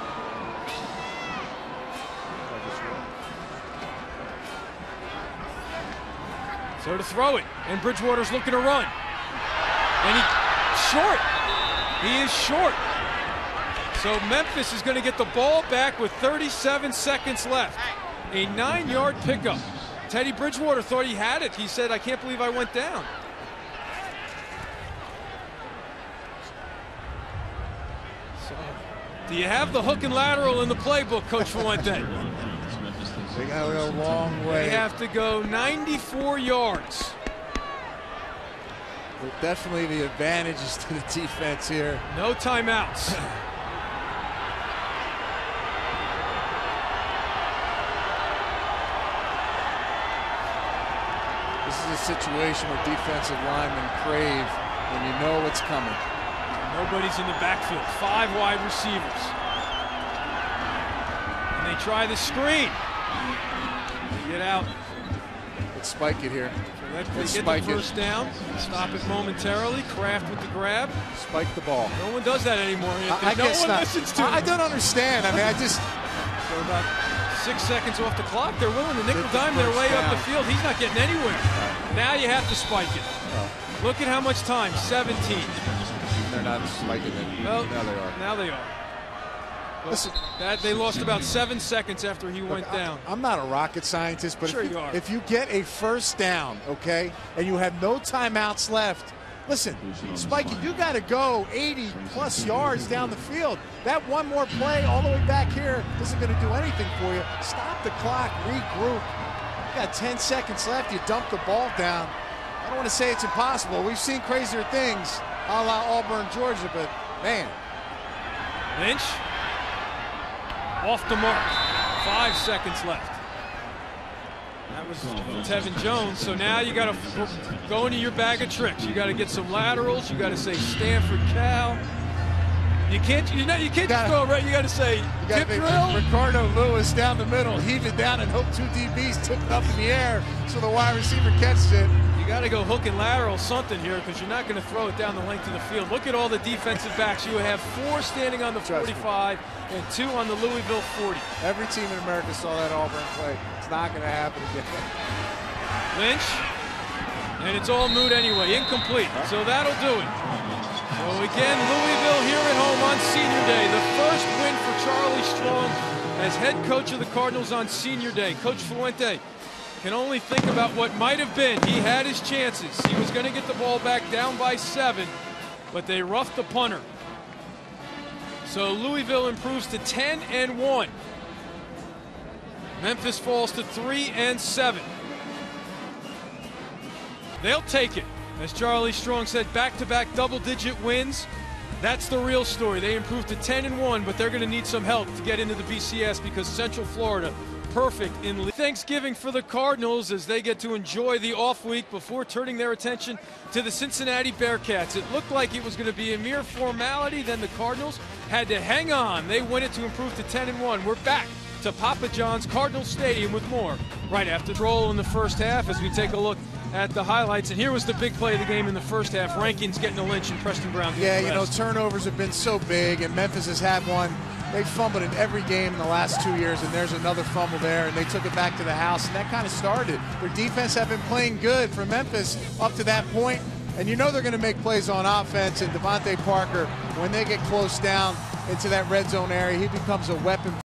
So to throw it, and Bridgewater's looking to run. And he's short. He is short. So Memphis is going to get the ball back with thirty-seven seconds left. A nine-yard pickup. Teddy Bridgewater thought he had it. He said, I can't believe I went down. So, do you have the hook and lateral in the playbook, Coach Fuente? They got to go a long way. They have to go ninety-four yards. But definitely the advantages to the defense here. No timeouts. This is a situation where defensive linemen crave when you know what's coming. Nobody's in the backfield. Five wide receivers. And they try the screen. They get out. Let's spike it here. So they, they Let's get spike the it. first down. Stop it momentarily. Kraft with the grab. Spike the ball. No one does that anymore. I, I no guess one not. listens to I, I them. don't understand. I mean, I just. So about six seconds off the clock. They're willing to nickel Get the dime their first way up down. the field. He's not getting anywhere. Now you have to spike it. Oh, Look at how much time. seventeen. they're not spiking it. Well, now they are. Now they are. But Listen, that, they lost about seven seconds after he went Look, down. I, I'm not a rocket scientist, but Sure if, you are. if you get a first down, okay, and you have no timeouts left, listen, Spike it, you got to go eighty plus yards down the field. That one more play all the way back here isn't going to do anything for you. Stop the clock, regroup. You got ten seconds left, you dump the ball down. I don't want to say it's impossible. We've seen crazier things a la Auburn, Georgia, but man. Lynch off the mark. Five seconds left. That was Tevin Jones. So now you got to go into your bag of tricks. You got to get some laterals. You got to say Stanford Cal. You can't. You know. You can't gotta, just go right. You got to say You got tip to drill. Ricardo Lewis down the middle, heave it down, and hope two D Bs tip it up in the air so the wide receiver catches it. You got to go hook and lateral something here because you're not going to throw it down the length of the field. Look at all the defensive backs. You have four standing on the forty-five and two on the Louisville forty. Every team in America saw that Auburn play. It's not going to happen again. Lynch, and it's all moot anyway, incomplete. So that'll do it. So again, Louisville here at home on Senior Day. The first win for Charlie Strong as head coach of the Cardinals on Senior Day. Coach Fuente can only think about what might have been. He had his chances. He was going to get the ball back down by seven, but they roughed the punter. So Louisville improves to ten and one. Memphis falls to three and seven. They'll take it. As Charlie Strong said, back-to-back double-digit wins. That's the real story. They improved to ten and one, but they're going to need some help to get into the B C S because Central Florida, perfect in Thanksgiving for the Cardinals as they get to enjoy the off week before turning their attention to the Cincinnati Bearcats. It looked like it was going to be a mere formality. Then the Cardinals had to hang on. They win it to improve to ten and one. We're back to Papa John's Cardinal Stadium with more right after the roll in the first half as we take a look at the highlights. And here was the big play of the game in the first half. Rankins getting a Lynch and Preston Brown. Yeah, you know, turnovers have been so big, and Memphis has had one. They fumbled in every game in the last two years, and there's another fumble there, and they took it back to the house, and that kind of started. Their defense have been playing good for Memphis up to that point, and you know they're going to make plays on offense, and Devontae Parker, when they get close down into that red zone area, he becomes a weapon.